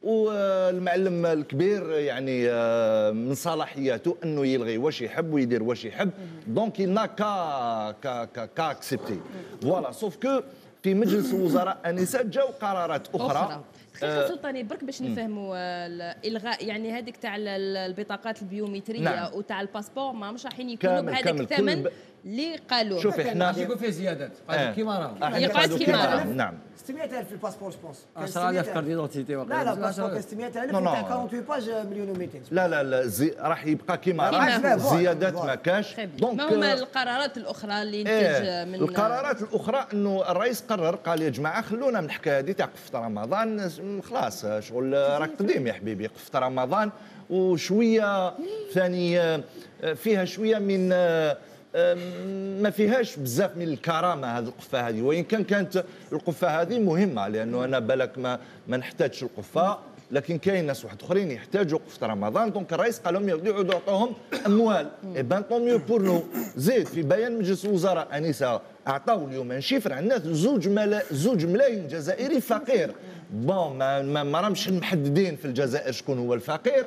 والمعلم الكبير يعني آه، من صلاحياته انه يلغي واش يحب ويدير واش يحب، دونك il n'a qu'à qu'à qu'à qu'à accepter. فوالا سوف كو في مجلس الوزراء انسه جاو قرارات اخرى, أخرى. دقيقة آه، سلطاني برك باش نفهموا آه، الالغاء، يعني هذيك تاع ال- البطاقات البيومتريه نعم. وتاع الباسبور ما مش رايحين يكونوا كامل- بهذاك كامل. الثمن كل ب- اللي قالوه. شوف احنا يكون فيه زيادات آه. قاعد كيما راهو احنا يقعد قاعدوا كيما كيما راهو. راهو. نعم ستمائة ألف في الباسبور جوبونس. عشرة آلاف كارت ديدونتيتي لا لا الباسبور كان ستمائة ألف نو، نو. وتاع ثمانية وأربعين باج مليون ومئتين. لا لا لا زي راح يبقى كيما كيما راه هو. زيادات فوالا. ما كاش. ما هما القرارات الاخرى اللي نتج إيه من القرارات الاخرى انه الرئيس قرر قال يا جماعه خلونا من الحكايه هذه تاع قفه رمضان، خلاص شغل راك قديم يا حبيبي قفه رمضان، وشويه ثاني آه، فيها شويه من آه، آه، ما فيهاش بزاف من الكرامه هذه القفه هذه، وان كان كانت القفه هذه مهمه لانه انا بالك ما ما نحتاجش القفه، لكن كاين ناس واحد اخرين يحتاجوا قفه رمضان، دونك الرئيس قال لهم يقعدوا يعطوهم اموال. اي بان طون ميو بور نو. زيد في بيان مجلس الوزراء انسه اعطاو اليوم نشيفر على الناس زوج ملا زوج ملايين جزائري فقير. بون ما ما, ما راهمش محددين في الجزائر شكون هو الفقير.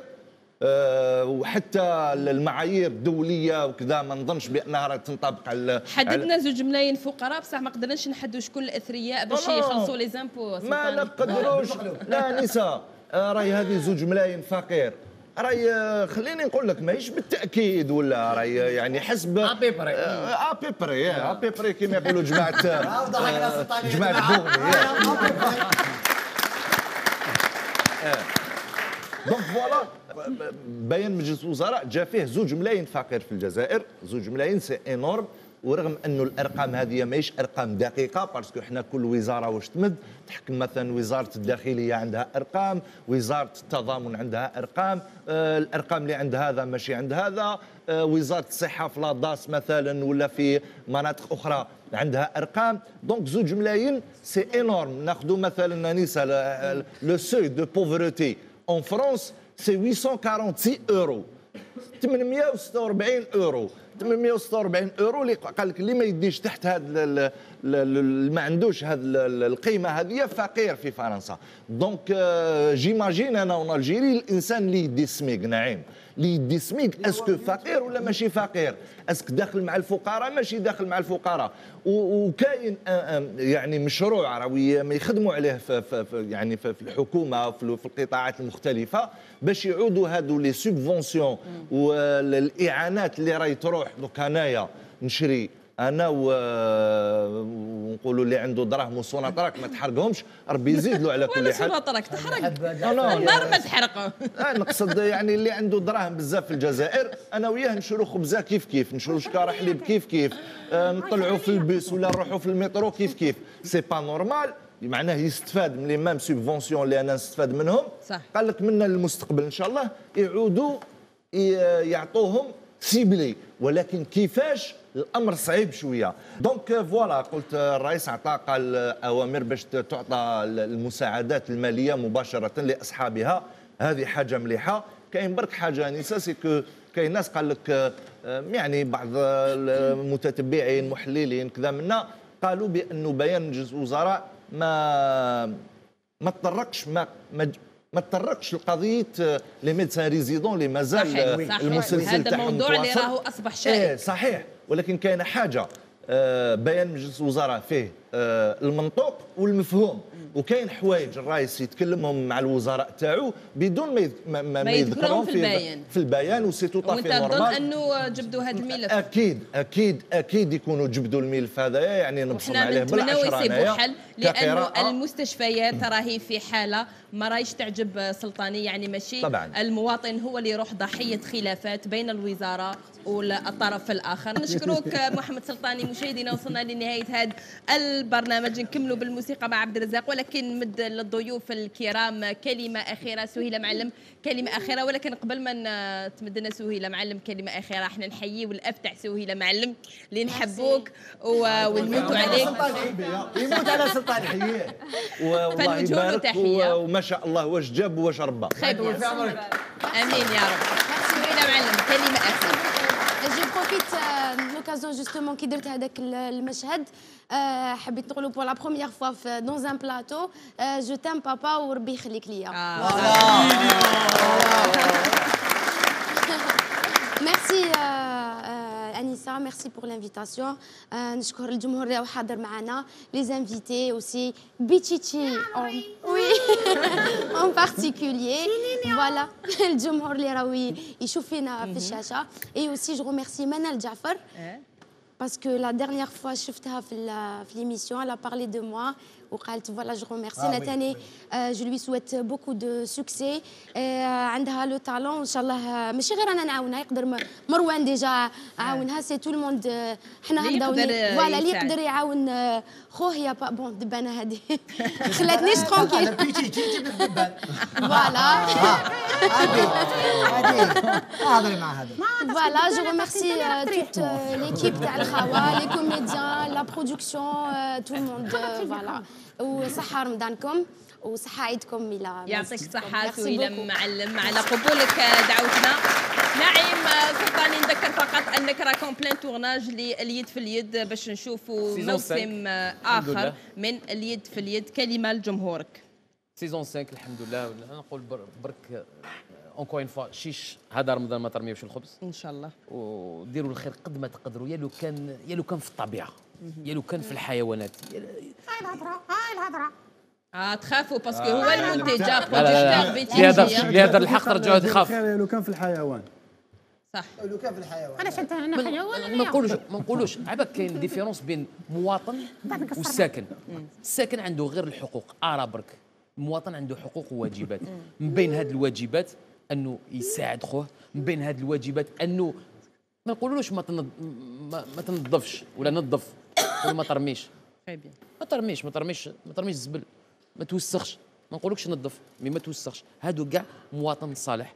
أه وحتى المعايير الدوليه وكذا ما نظنش بانها راه تنطبق على حددنا زوج ملايين فقراء بصح ما قدرناش نحددوا شكون الاثرياء باش لا، لا. يخلصوا لي زامبو. ما نقدروش. لا نساء آه، راهي هذه زوج ملايين فقير، راهي آه، خليني نقول لك ماهيش بالتاكيد ولا راهي يعني حسب ابيبري ابيبري ابيبري كما يقولوا جماعه آه، جماعه بوغني. دونك فوالا بيان مجلس الوزراء جا فيه زوج ملايين فقير في الجزائر، زوج ملايين سي انورم، ورغم انه الارقام هذه ماهيش ارقام دقيقه باسكو احنا كل وزاره واش تمد تحكم، مثلا وزاره الداخليه عندها ارقام، وزاره التضامن عندها ارقام، آه الارقام اللي عند هذا ماشي عند هذا، آه وزاره الصحه في لاداس مثلا ولا في مناطق اخرى عندها ارقام، دونك زوج ملايين سي انورم. ناخذوا مثلا نساء لو سوي دو بوفرتي اون فرانس سي ثمانمائة وأربعة وستين اورو، ثمانمائة وستة وأربعين اورو، ثمانمائة وستة وأربعين اورو اللي قال لك اللي ما يديش تحت هذا ما عندوش هذه القيمه هذه فقير في فرنسا. دونك جيماجين انا اون الجيري الانسان اللي يدي السميق نعيم، اللي يدي السميق اسكو فقير ولا ماشي فقير، اسكو داخل مع الفقراء ماشي داخل مع الفقراء. وكاين يعني مشروع راهو يخدموا عليه في, في, في يعني في الحكومه في, في القطاعات المختلفه باش يعودوا هادو لي سوبفونسيون والاعانات اللي راهي تروح. دوك انايا نشري انا ونقولوا اللي عنده دراهم وسوناطراك ما تحرقهمش، ربي يزيد له على كل حال. سوناطراك تحرق النار النار ما تحرقه. نقصد يعني اللي عنده دراهم بزاف في الجزائر انا وياه نشرو خبزه كيف كيف، نشرو شكاره حليب كيف كيف، نطلعوا في البيس ولا نروحوا في المترو كيف كيف. سي با نورمال معناه يستفاد من لي مام سوبفونسيون اللي انا نستفاد منهم. صح. قال لك منا للمستقبل ان شاء الله يعودوا يعطوهم سيبلي، ولكن كيفاش الامر صعيب شويه. دونك فوالا قلت الرئيس عطى قال اوامر باش تعطى المساعدات الماليه مباشره لاصحابها، هذه حاجه مليحه. كاين برك حاجه نسا سي كو كاين ناس قال لك آه، يعني بعض المتتبعين محللين كذا منا قالوا بانه بيان مجلس الوزراء ما ما تطرقش ما ما ما تطرقش لقضيه لي ميدسان ريزيدون اللي مازال صحيح. المسلسل هذا تاعهم موضوع اللي متواصل. راهو اصبح شائع. إيه صحيح، ولكن كاينه حاجه آه، بيان مجلس الوزراء فيه آه، المنطوق والمفهوم، وكاين حوايج الرئيس يتكلمهم مع الوزراء تاعو بدون ما يذ- ما, ما, ما يذكرهم في البيان. في البيان وسي تو وانت طافي تظن نورمال. انه جبدوا هذا الملف؟ اكيد اكيد اكيد يكونوا جبدوا الملف هذايا، يعني نبصم وحنا عليه نتمناو بالعشره يسيبوا انايا حل، لانه كقراءة. المستشفيات راهي في حاله ما راهيش تعجب سلطاني، يعني ماشي طبعاً. المواطن هو اللي يروح ضحيه خلافات بين الوزاره والطرف الاخر. نشكروك محمد سلطاني. مشاهدينا وصلنا لنهايه هذا البرنامج، نكملوا بالموسيقى مع عبد الرزاق، ولكن مد للضيوف الكرام كلمه اخيره. سهيله معلم كلمه اخيره، ولكن قبل ما ن- تمد لنا سهيله معلم كلمه اخيره، احنا نحيي والاب تاع سهيله معلم اللي نحبوك و- ونموتوا عليك. يموت على سلطاني. والله فنوجه له يبارك تحية. و- وما شاء الله واش جاب واش ربى. خير امين يا رب. سهيله معلم كلمه اخيره. جو بروفيت لوكازيون جوستومون كي درت هذاك المشهد آه، حبيت نقولوا بور لا بروميير فوا في دون ان بلاطو جو تام بابا وربي يخليك ليا. ميرسي انيسا، ميرسي بور لانفيتاسيون. نشكر الجمهور اللي راهو حاضر معنا، لي زانفيتي اوسي بيتشيتشي وي اون بارتيكولير فوالا الجمهور اللي راهو يشوف فينا في الشاشه. اي اوسي جو ريميرسي منال جعفر باسكو لا ديرنيير فوا شفتها في في ليميسيون elle a parlé de moi وقالت فوالا جو ريميرسي Ah oui. نتاني جو لوي سويت بوكو دو سوكسي. عندها لو تالون ان شاء الله ماشي غير انا نعاونها، يقدر م- مروان ديجا عاونها سي تو الموند. حنا اللي هكذا يقدر وني- فوالا اللي يساعد. يقدر يعاون آه، خوه يا با بون دبانه هذه خلاتنيش ترونكيل فوالا. هضري مع هذا. Voilà, je remercie euh, toute euh, l'équipe تاع الخوا، les comédiens, la production, euh, tout le monde, euh, voilà. وصحة رمضانكم وصحة عيدكم إلى يعطيك الصحة Merci سهيلة beaucoup. معلم على قبولك دعوتنا. نعيم سلطاني، نذكر فقط انك راكم بلان تورناج لليد في اليد باش نشوفوا سيزون موسم الحمد اخر لله. من اليد في اليد. كلمة لجمهورك. سيزون خمسة الحمد لله. انا نقول بر- برك اونكور اون فوا شيش هذا رمضان ما ترميوش الخبز ان شاء الله، وديروا الخير قد ما تقدروا، يا لو كان يا لو كان في الطبيعه، يا لو كان في الحيوانات. هاي الهضره هاي الهضره. اه تخافوا باسكو هو المنتج لا لا لا بروديكتور اللي هذا بيتي. اللي هذا الحق رجعوا يخاف. لو كان في الحيوان صح. لو كان في الحيوان. علاش انت انا حيوان؟ ما نقولوش ما نقولوش عباك كاين ديفيرونس بين مواطن والساكن. الساكن عنده غير الحقوق ارى برك، المواطن عنده حقوق وواجبات. من بين هذه الواجبات انه يساعد خوه، من بين هذه الواجبات انه ما نقولوش ما تنظ... ما, ما تنظفش ولا نظف ولا ما ترميش. ما ترميش ما ترميش ما ترميش الزبل، ما توسخش. ما نقولكش نظف مي ما توسخش. هادو كاع مواطن صالح.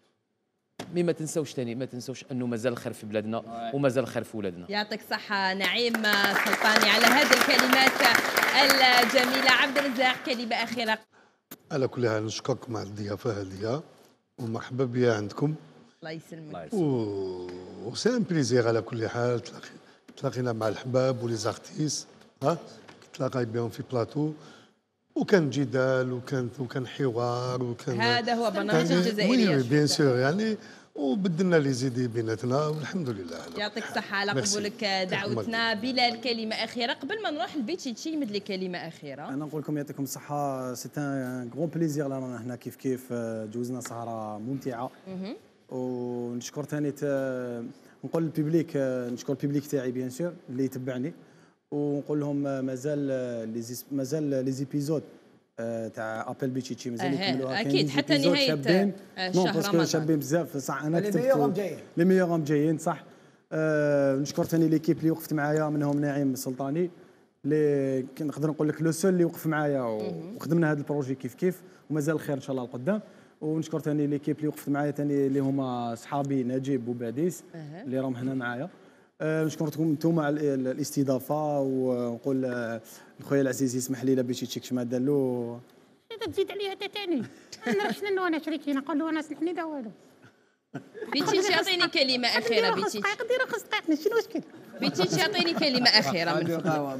مي ما تنساوش ثاني ما تنساوش انه مازال الخير في بلادنا ومازال الخير في ولادنا. يعطيك الصحة نعيم سلطاني على هذه الكلمات الجميلة. عبد الرزاق كلمة أخيرة. على كل حال نشكركم على الضيافه هذه ومرحبا بيا عندكم. الله يسلمك. وسي ان بليزير على كل حال. تلاقي تلاقينا مع الحباب ولي زارتيست ها تلاقي بهم في بلاطو وكان جدال وكان وكان حوار وكان هذا هو برنامج الجزائرية. وي بيان سور يعني وبدلنا لي زيدي بيناتنا والحمد لله. يعطيك الصحة على ميرسي. قبولك دعوتنا. بلال كلمة أخيرة قبل ما نروح لبيتشيتشي يمد لي كلمة أخيرة. انا نقول لكم يعطيكم الصحه، سي ان غرون بليزير رانا هنا كيف كيف جوزنا سهره ممتعه. مهم. ونشكر ثاني نقول للبيبليك، نشكر البيبليك تاعي بيان سور اللي يتبعني، ونقول لهم مازال لي مازال لي زيبيزود تاع ابل بيتشيتشي مازال أها، يكملوها. أكيد، كاين حتى زيبيزود نهاية، شابين. آه، نون شهر باسكو رمضان. شابين بزاف صح. انا لي كتبت ميور جايين. لي ميور جايين صح. آه نشكر ثاني ليكيب اللي وقفت معايا، منهم ناعم السلطاني اللي نقدر نقول لك لو سول اللي وقف معايا وخدمنا هذا البروجي كيف كيف ومازال الخير ان شاء الله لقدام. ونشكر ثاني ليكيب اللي وقفت معايا ثاني اللي هما صحابي نجيب وباديس أها. اللي راهم هنا معايا. آه نشكركم انتم على ال- الاستضافه، ونقول آه، خويا العزيز يسمح لي لا باش يتشيك ما دار له. إذا تزيد عليها حتى ثاني. انا شنو انا شريكين نقول له انا سمحني دا والو. بيتيتي اعطيني كلمه اخيره بيتيتي قد يرخص دقيقه شنو المشكل؟ بيتيتي اعطيني كلمه اخيره من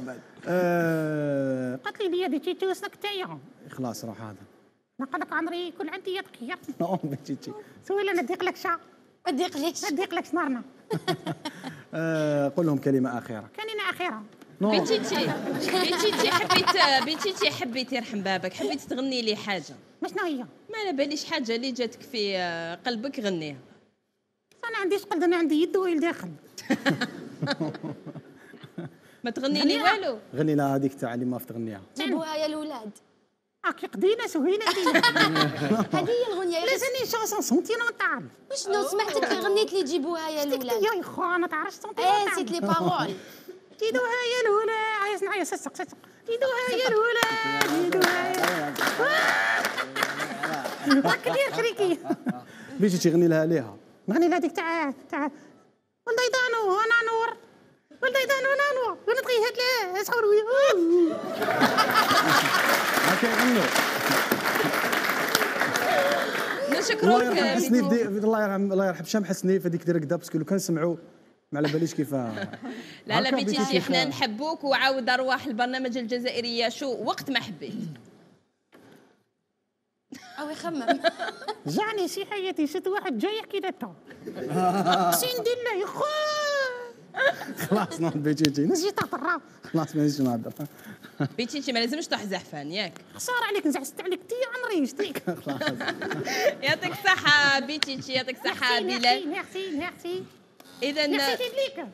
آه، قالت لي لي بيتيتي وسنك تايا خلاص روح هذا نقول لك عمري يكون عندي يد خير نعم بتيجي سوي لنا نديق لك شا ما تضيقليش ما نديق لك شنارنا آه، قول لهم كلمه اخيره كلمه اخيره بيتيتي بيتيتي حبيت بيتيتي حبيت يرحم بابك حبيت تغني لي حاجه شنو هي؟ ما على باليش حاجه اللي جاتك في قلبك غنيها. انا عنديش قلب انا عندي يد ويل داخل ما تغني لي والو. غني لها هذيك تاع اللي ما في تغنيها جيبوها يا الاولاد هاكي قدينا سهينا هذه هي الغنيه يا لازمني شانسون سونتيمونتال. وشنو سمعتك كي غنيت لي جيبوها يا الاولاد يا خو انا تعرفش سونتيمونتال ايه نسيت لي بارول جيدوها يا الاولاد عايز نعيا سسق سسق جيدوها يا الاولاد جيدوها يا هاك دير شريكي بيجي تغني لها ليها نغني لها ديك تاع تاع ولدي دانو انا نور ولدي دانو انا نور ونطغي هاد لا سعروي ما كيغنوا نشكروك الله يرحم حسني الله يرحم الله يرحم شام حسني في هذيك الركده باسكو لو كان سمعوا ما على باليش كيف لا لا بيتيتي احنا نحبوك وعاود ارواح البرنامج الجزائريه شو وقت ما حبيت. او يخمم جاني شي حياتي شفت واحد جاي يحكي لها تو اقسم بالله يا خو خلاص نوض بيتيتي نسيت تطرا خلاص ما نجيش نهضر بيتيتي ما لازمش طاح زحفان ياك خساره عليك نزعست عليك تي عمري شتيك يعطيك الصحه بيتيتي يعطيك الصحه بلال. ميرسي ميرسي اذا ميرسي ليك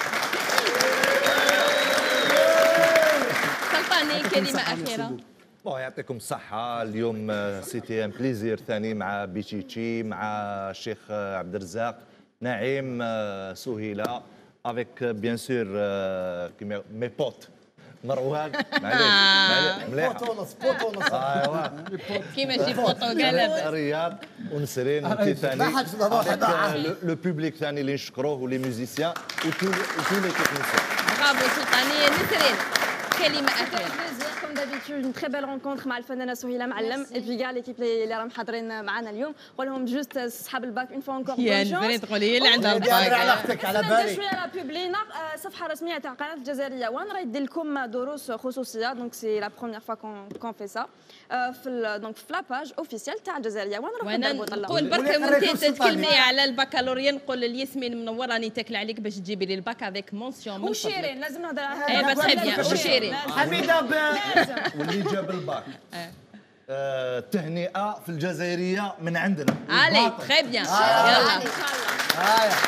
سلطاني كلمه اخيره. بون يعطيكم الصحة. اليوم سيتي ان بليزير ثاني مع بيتيتي مع الشيخ عبد الرزاق نعيم سهيلة افيك بيان سور كيما مي بوت مروان معليش مليح بوطونس بوطونس ايوا كيما شي بوطو قلب رياض ونسرين انت ثاني لو بوبليك ثاني اللي نشكروه ولي ميوزيسيان وتو لي تكنيسيان. برافو سلطانية. نسرين كلمة أخيرة. كوم دابيتود اون تري بيل رونكونتر مع الفنانه سهيله معلم اي بي كاع ليكيب اللي راهم حاضرين معنا اليوم نقول لهم جوست اصحاب الباك اون فوا انكور يا البني تقولي هي اللي عندها الباك على اختك على بالي شويه لا بوب لينا صفحه رسميه تاع القناه الجزائريه وين راه يدير لكم دروس خصوصيه دونك سي لا بروميير فوا كون كون في سا في دونك في لاباج اوفيسيال تاع الجزائريه وين نروحوا وانا نقول برك ممكن تتكلمي على البكالوريا نقول لياسمين منور راني تاكل عليك باش تجيبي لي الباك افيك مونسيون وشيرين لازم نهضر على اي با تري بيان وشيرين حميده واللي جاب الباك آه، تهنئه في الجزائريه من عندنا. علي تري بيان يلا ان شاء الله.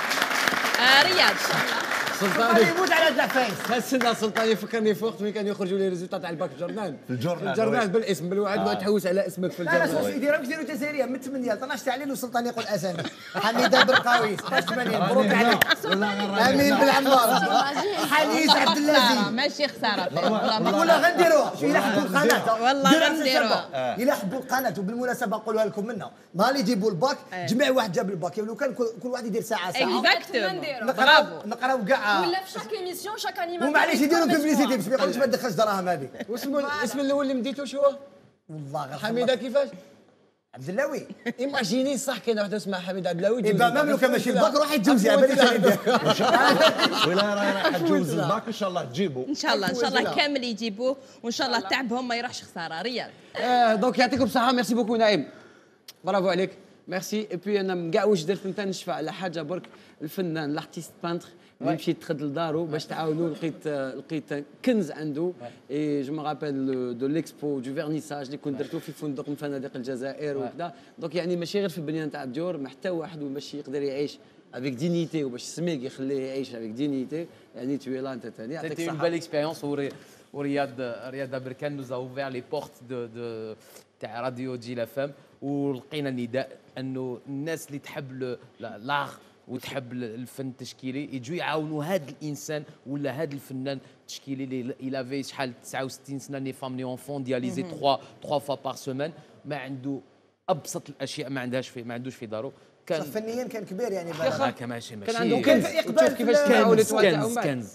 آه رياض سلطاني يموت على هاد العفايس. استنى سلطاني فكرني في وقت ملي كانوا يخرجوا لي ريزولتا تاع الباك في الجورنال في الجورنال الجورنال بالاسم بالوعد ما تحوس على اسمك في لا لا الجورنال. سيدي راك ديروا جزائريه من ثمانية ل اثناش تاع الليل وسلطان يقول اسامي حميده بالقاويس ثمانية مبروك عليك امين بالعمار حليز عبد اللذيذ ماشي خساره ولا غنديروها الى حبوا القناه والله غنديروها الى حبوا القناه وبالمناسبه نقولها لكم منها نهار يجيبوا الباك جميع واحد جاب الباك لو كان كل واحد يدير ساعه ساعه نقراو نقراو كاع ولا في شاك ايميسيون شاك انيماتور ومعليش يديروا بوبليسيتي باش ما يقولوش ما تدخلش دراهم هذه. واسمه الاسم الاول اللي مديتو شو هو؟ والله غير حميده كيفاش؟ عبد اللوي. ايماجيني صح كاينه وحده اسمها حميده عبد اللوي. يبقى مملوكه ماشي الباك روح يتجوزي على بالي ولا راح تجوز الباك ان شاء الله تجيبوا ان شاء الله ان شاء الله كامل يجيبوه وان شاء الله تعبهم ما يروحش خساره. رياض دونك يعطيكم الصحه. ميرسي بوكو نعيم برافو عليك ميرسي. اي بي انا كاع واش درت انت نشفع على حاجه برك الفنان لارتيست بانتر اللي مشيت تخد لدارو باش تعاونوا لقيت لقيت كنز عنده اي جو مابيل دو ليكسبو دو فيرنيساج اللي كنت درتو في فندق من فنادق الجزائر وكذا. دونك يعني ماشي غير في البنيان تاع الديور ما حتى واحد باش يقدر يعيش افيك دينيتي وباش سميك يخليه يعيش افيك دينيتي يعني تو لا انت ثاني يعطيك الصحه. C'était une belle expérience ورياض رياض أبركان nous a ouvert les portes de de تاع راديو جي لا فام ولقينا نداء انه الناس اللي تحب لاغ وتحب الفن التشكيلي يجوا يعاونوا هذا الانسان ولا هذا الفنان التشكيلي اللي الى في شحال تسعة وستين سنه ني فاملي اونفون دياليزي ثلاثة ثلاثة فوا بار سيمين ما عنده ابسط الاشياء ما عندهاش في ما عندوش في دارو. كان فنيا كان كبير يعني هكا ماشي ماشي كان عنده كنز يقدر كيفاش كنز كنز كنز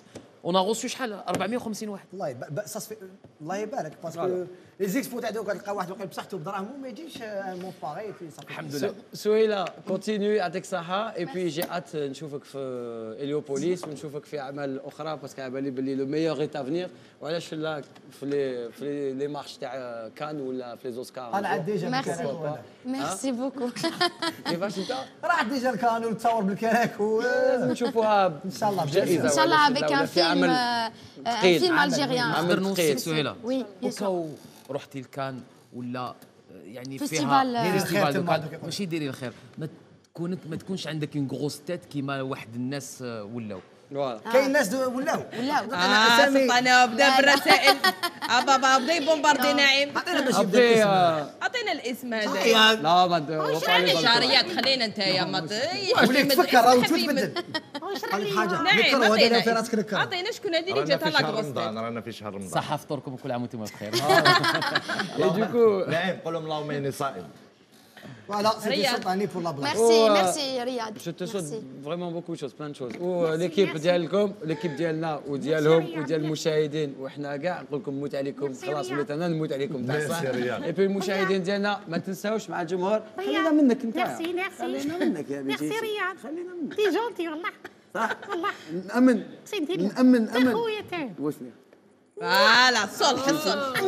اون غوسو شحال أربعمية وخمسين واحد. الله يبارك الله يبارك باسكو لي زيكسبو تاع دوكا تلقى واحد وقيل بصحته بدراهمو ما يجيش مون باغي الحمد لله. سهيله كونتينيو يعطيك الصحه اي بي جي ات نشوفك في اليوبوليس ونشوفك في اعمال اخرى باسكو على بالي باللي لو ميور اي تافنير وعلاش لا في لي في لي مارش تاع كان ولا في لي زوسكار. انا عاد ديجا ميرسي ميرسي بوكو. كيفاش انت؟ راه ديجا الكان وتصور بالكراك لازم نشوفوها ان شاء الله بجائزه ان شاء الله افيك ان فيلم ان فيلم الجيريان. نقدر نوصيك سهيله. وي وكاو رحتي لكان ولا يعني فيستيفال فيها فيستيفال ماشي ديري الخير ما تكون ما تكونش عندك اون غروس تيت كيما واحد الناس ولاو. فوالا كاين ناس ولاو ولاو اه سلطانه بدا بالرسائل بابا بدا يبومباردي نعيم. عطينا باش يبدا عطينا الاسم هذا. لا ما واش علاش شهريات خلينا انت يا ما وليك تفكر راه تبدل. قال لك حاجه نعم عطينا في راسك نكر. عطينا شكون هذه اللي جات على كروس. رانا في شهر رمضان. صحه فطوركم وكل عام وانتم بخير. دوكو نعيم قول لهم اللهم اني صائم. Voilà, c'était spontané pour la blague. Merci, merci Riyad. Je te souhaite vraiment beaucoup de choses, plein de choses. وليكيب ديالكم ليكيب ديالنا وديالهم وديال المشاهدين وحنا كاع نقول لكم نموت عليكم خلاص وليت انا نموت عليكم تاع الصح. اي بي المشاهدين ديالنا ما تنساوش مع الجمهور خلينا منك انت. ميرسي ميرسي خلينا منك يا بنتي. ميرسي رياض خلينا منك. تي جونتي والله صح والله نأمن سيدي نأمن نأمن خويا تاعي وشني فوالا الصلح الصلح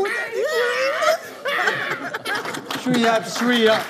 شويه بشويه.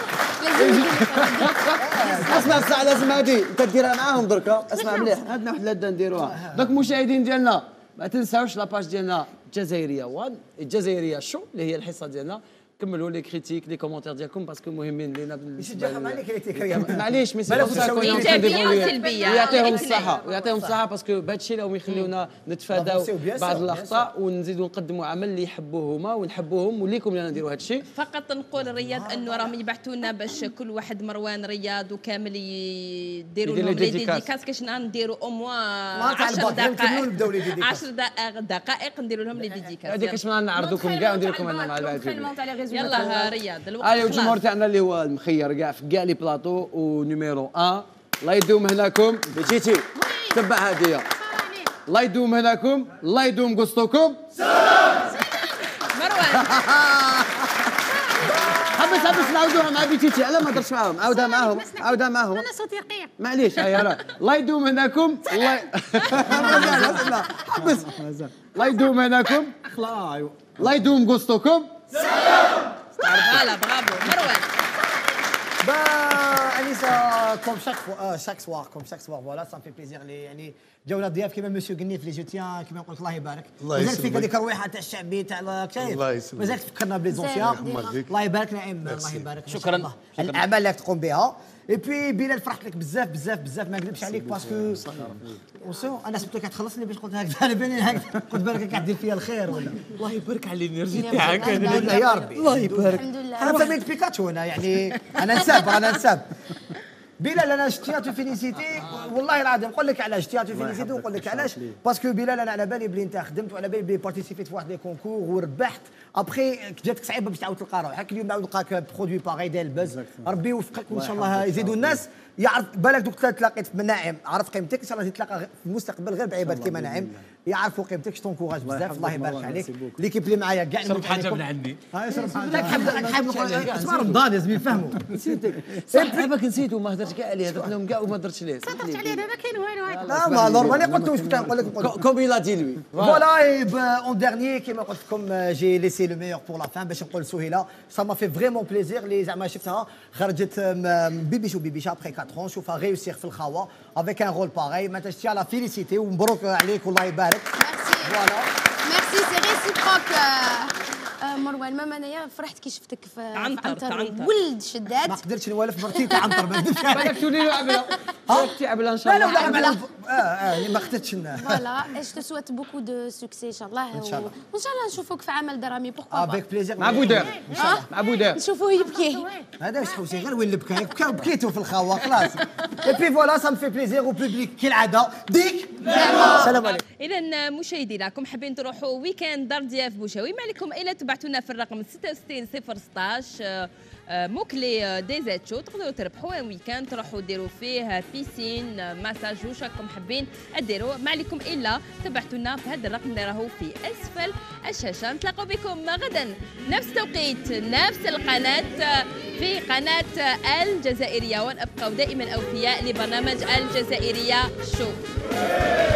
اسمع الساعه لازم هادي انت ديرها معاهم دركا. اسمع مليح عندنا واحد لاده نديروها. دوك المشاهدين ديالنا ما تنساوش لاباج ديالنا الجزائريه واحد الجزائريه شو اللي هي الحصه ديالنا. كملوا لي كريتيك لي كومونتير ديالكم باسكو مهمين لينا يشجعهم عليك كريتيك. معليش ميسي ايجابيه وسلبيه ويعطيهم الصحه ويعطيهم الصحه باسكو بهذا الشيء راهم يخليونا نتفاداو بعض الاخطاء ونزيدوا نقدموا عمل اللي يحبوه هما ونحبوهم وليكم اللي نديروا هذا الشيء. فقط نقول رياض انه راهم يبعثوا لنا باش كل واحد مروان رياض وكامل يديروا لهم لي ديديكاس كاش نديروا او موا عشر دقائق عشر دقائق نديروا لهم لي ديديكاس. هذيك اش نعرضوكم كاع وندير لكم انا مع البعث. يلا رياض الوقت ايوا الجمهور تاعنا اللي هو المخير كاع في كاع لي بلاطو ونيميرو واحد الله يدوم هناكم بجيتي تبع هديه الله يدوم هناكم الله يدوم قسطكم مروان حبس حبس نعاودوها مع بيتيتي على ما هضرش معاهم عاودها معاهم عاودها معاهم انا صوتي رقيق معليش هيا راه الله يدوم هناكم الله حبس الله يدوم هناكم الله يدوم قسطكم فوالا برافو مروان. Bah, Anissa, comme chaque fois, euh, chaque soir, comme chaque soir, voilà, ça me fait plaisir. Les, يعني جولة ضياف كيما مسيو قنيف لي جو تيان كيما قلت الله يبارك. الله مازال فيك يسلمك. هذيك الرويحة تاع الشعبي تاع شايف. الله يسلمك. مازال تفكرنا بلي زونسيان. الله يبارك نعيم الله يبارك. شكرا. الأعمال اللي راك تقوم بها. اي بي بلال فرحت لك بزاف بزاف بزاف ما نكذبش عليك باسكو وسو انا سبتك كتخلصني باش قلت هكذا انا باني هكذا قلت بالك كدير فيا الخير ولا الله يبارك على الانرجي تاعك. الحمد لله يا ربي الله يبارك. الحمد لله. انا فهمت بيكاتشو انا يعني انا نساب انا نساب بلال انا شتياتو فينيسيتي والله العظيم نقول لك علاش شتياتو فينيسيتي ونقول لك علاش باسكو بلال انا على بالي بلي انت خدمت وعلى بالي بلي بارتيسيبيت في واحد لي كونكور وربحت ابخي جاتك صعيبه باش تعاود تلقى روحك اليوم نعاود نلقاك برودوي باغي داير البز ربي يوفقك وان شاء الله يزيدوا الناس يعرف بالك دوك تلاقيت في ناعم عرف قيمتك ان شاء الله تتلاقى في المستقبل غير بعباد كيما ناعم يعرفوا قيمتك تونكوراج بزاف الله يبارك عليك ليكيب اللي معايا كاع شرب حاجه من عندي. هاي شرب حاجه حاب اسمع رمضان لازم يفهموا نسيتك صاحبك نسيتو ما هضرتش كاع عليه هضرت لهم كاع وما درتش ليه صدقت عليه ما كاين والو. لا ما نورمالي قلت واش كنت نقول لك كوم il a dit lui. فوالا اون ديرنيي كيما قلت لكم جي ليسي لو ميور بور لا فان باش نقول سهيله سا ما في فريمون بليزير اللي زعما شفتها خرجت بيبيشو بيبيشا ابخي أربعة ans شوفها ريوسير في الخوا افيك ان رول باغي ما تشتي على فيليسيتي ومبروك عليك والله يبارك. فوالا ميرسي سي ريسيبروك. مروان ماما انايا فرحت كي شفتك في عنتر عنتر ولد شداد ما قدرتش نوالف مرتي تاع عنتر ما نكذبش عليك. بالك تولي له عبله تي عبله ان شاء لا الله. لا لا اه اه ما قدرتش. فوالا اش تو سويت بوكو دو سوكسي ان شاء الله ان شاء الله وان شاء الله نشوفوك في عمل درامي بوركوا با افيك بليزير مع بودير مع بودير نشوفوه يبكي. هذا واش حوسي غير وين البكا بكى بكيتو في الخوا خلاص. اي بي فوالا سا مفي بليزير او بوبليك كالعاده ديك السلام عليكم. اذا مشاهدينا راكم حابين تروحوا ويكاند دار ضياف بوشاوي ما عليكم الا تبعتوا لنا في الرقم ستة وستين صفر ستة عشر موكلي ديزات شو تقدروا تربحوا ويكاند تروحوا ديروا فيه بيسين مساج واش راكم حابين ديروا. ما عليكم الا تبعتونا في هذا الرقم اللي راهو في اسفل الشاشه. نتلاقوا بكم غدا نفس التوقيت نفس القناه في قناه الجزائريه، ونبقوا دائما اوفياء لبرنامج الجزائريه شو.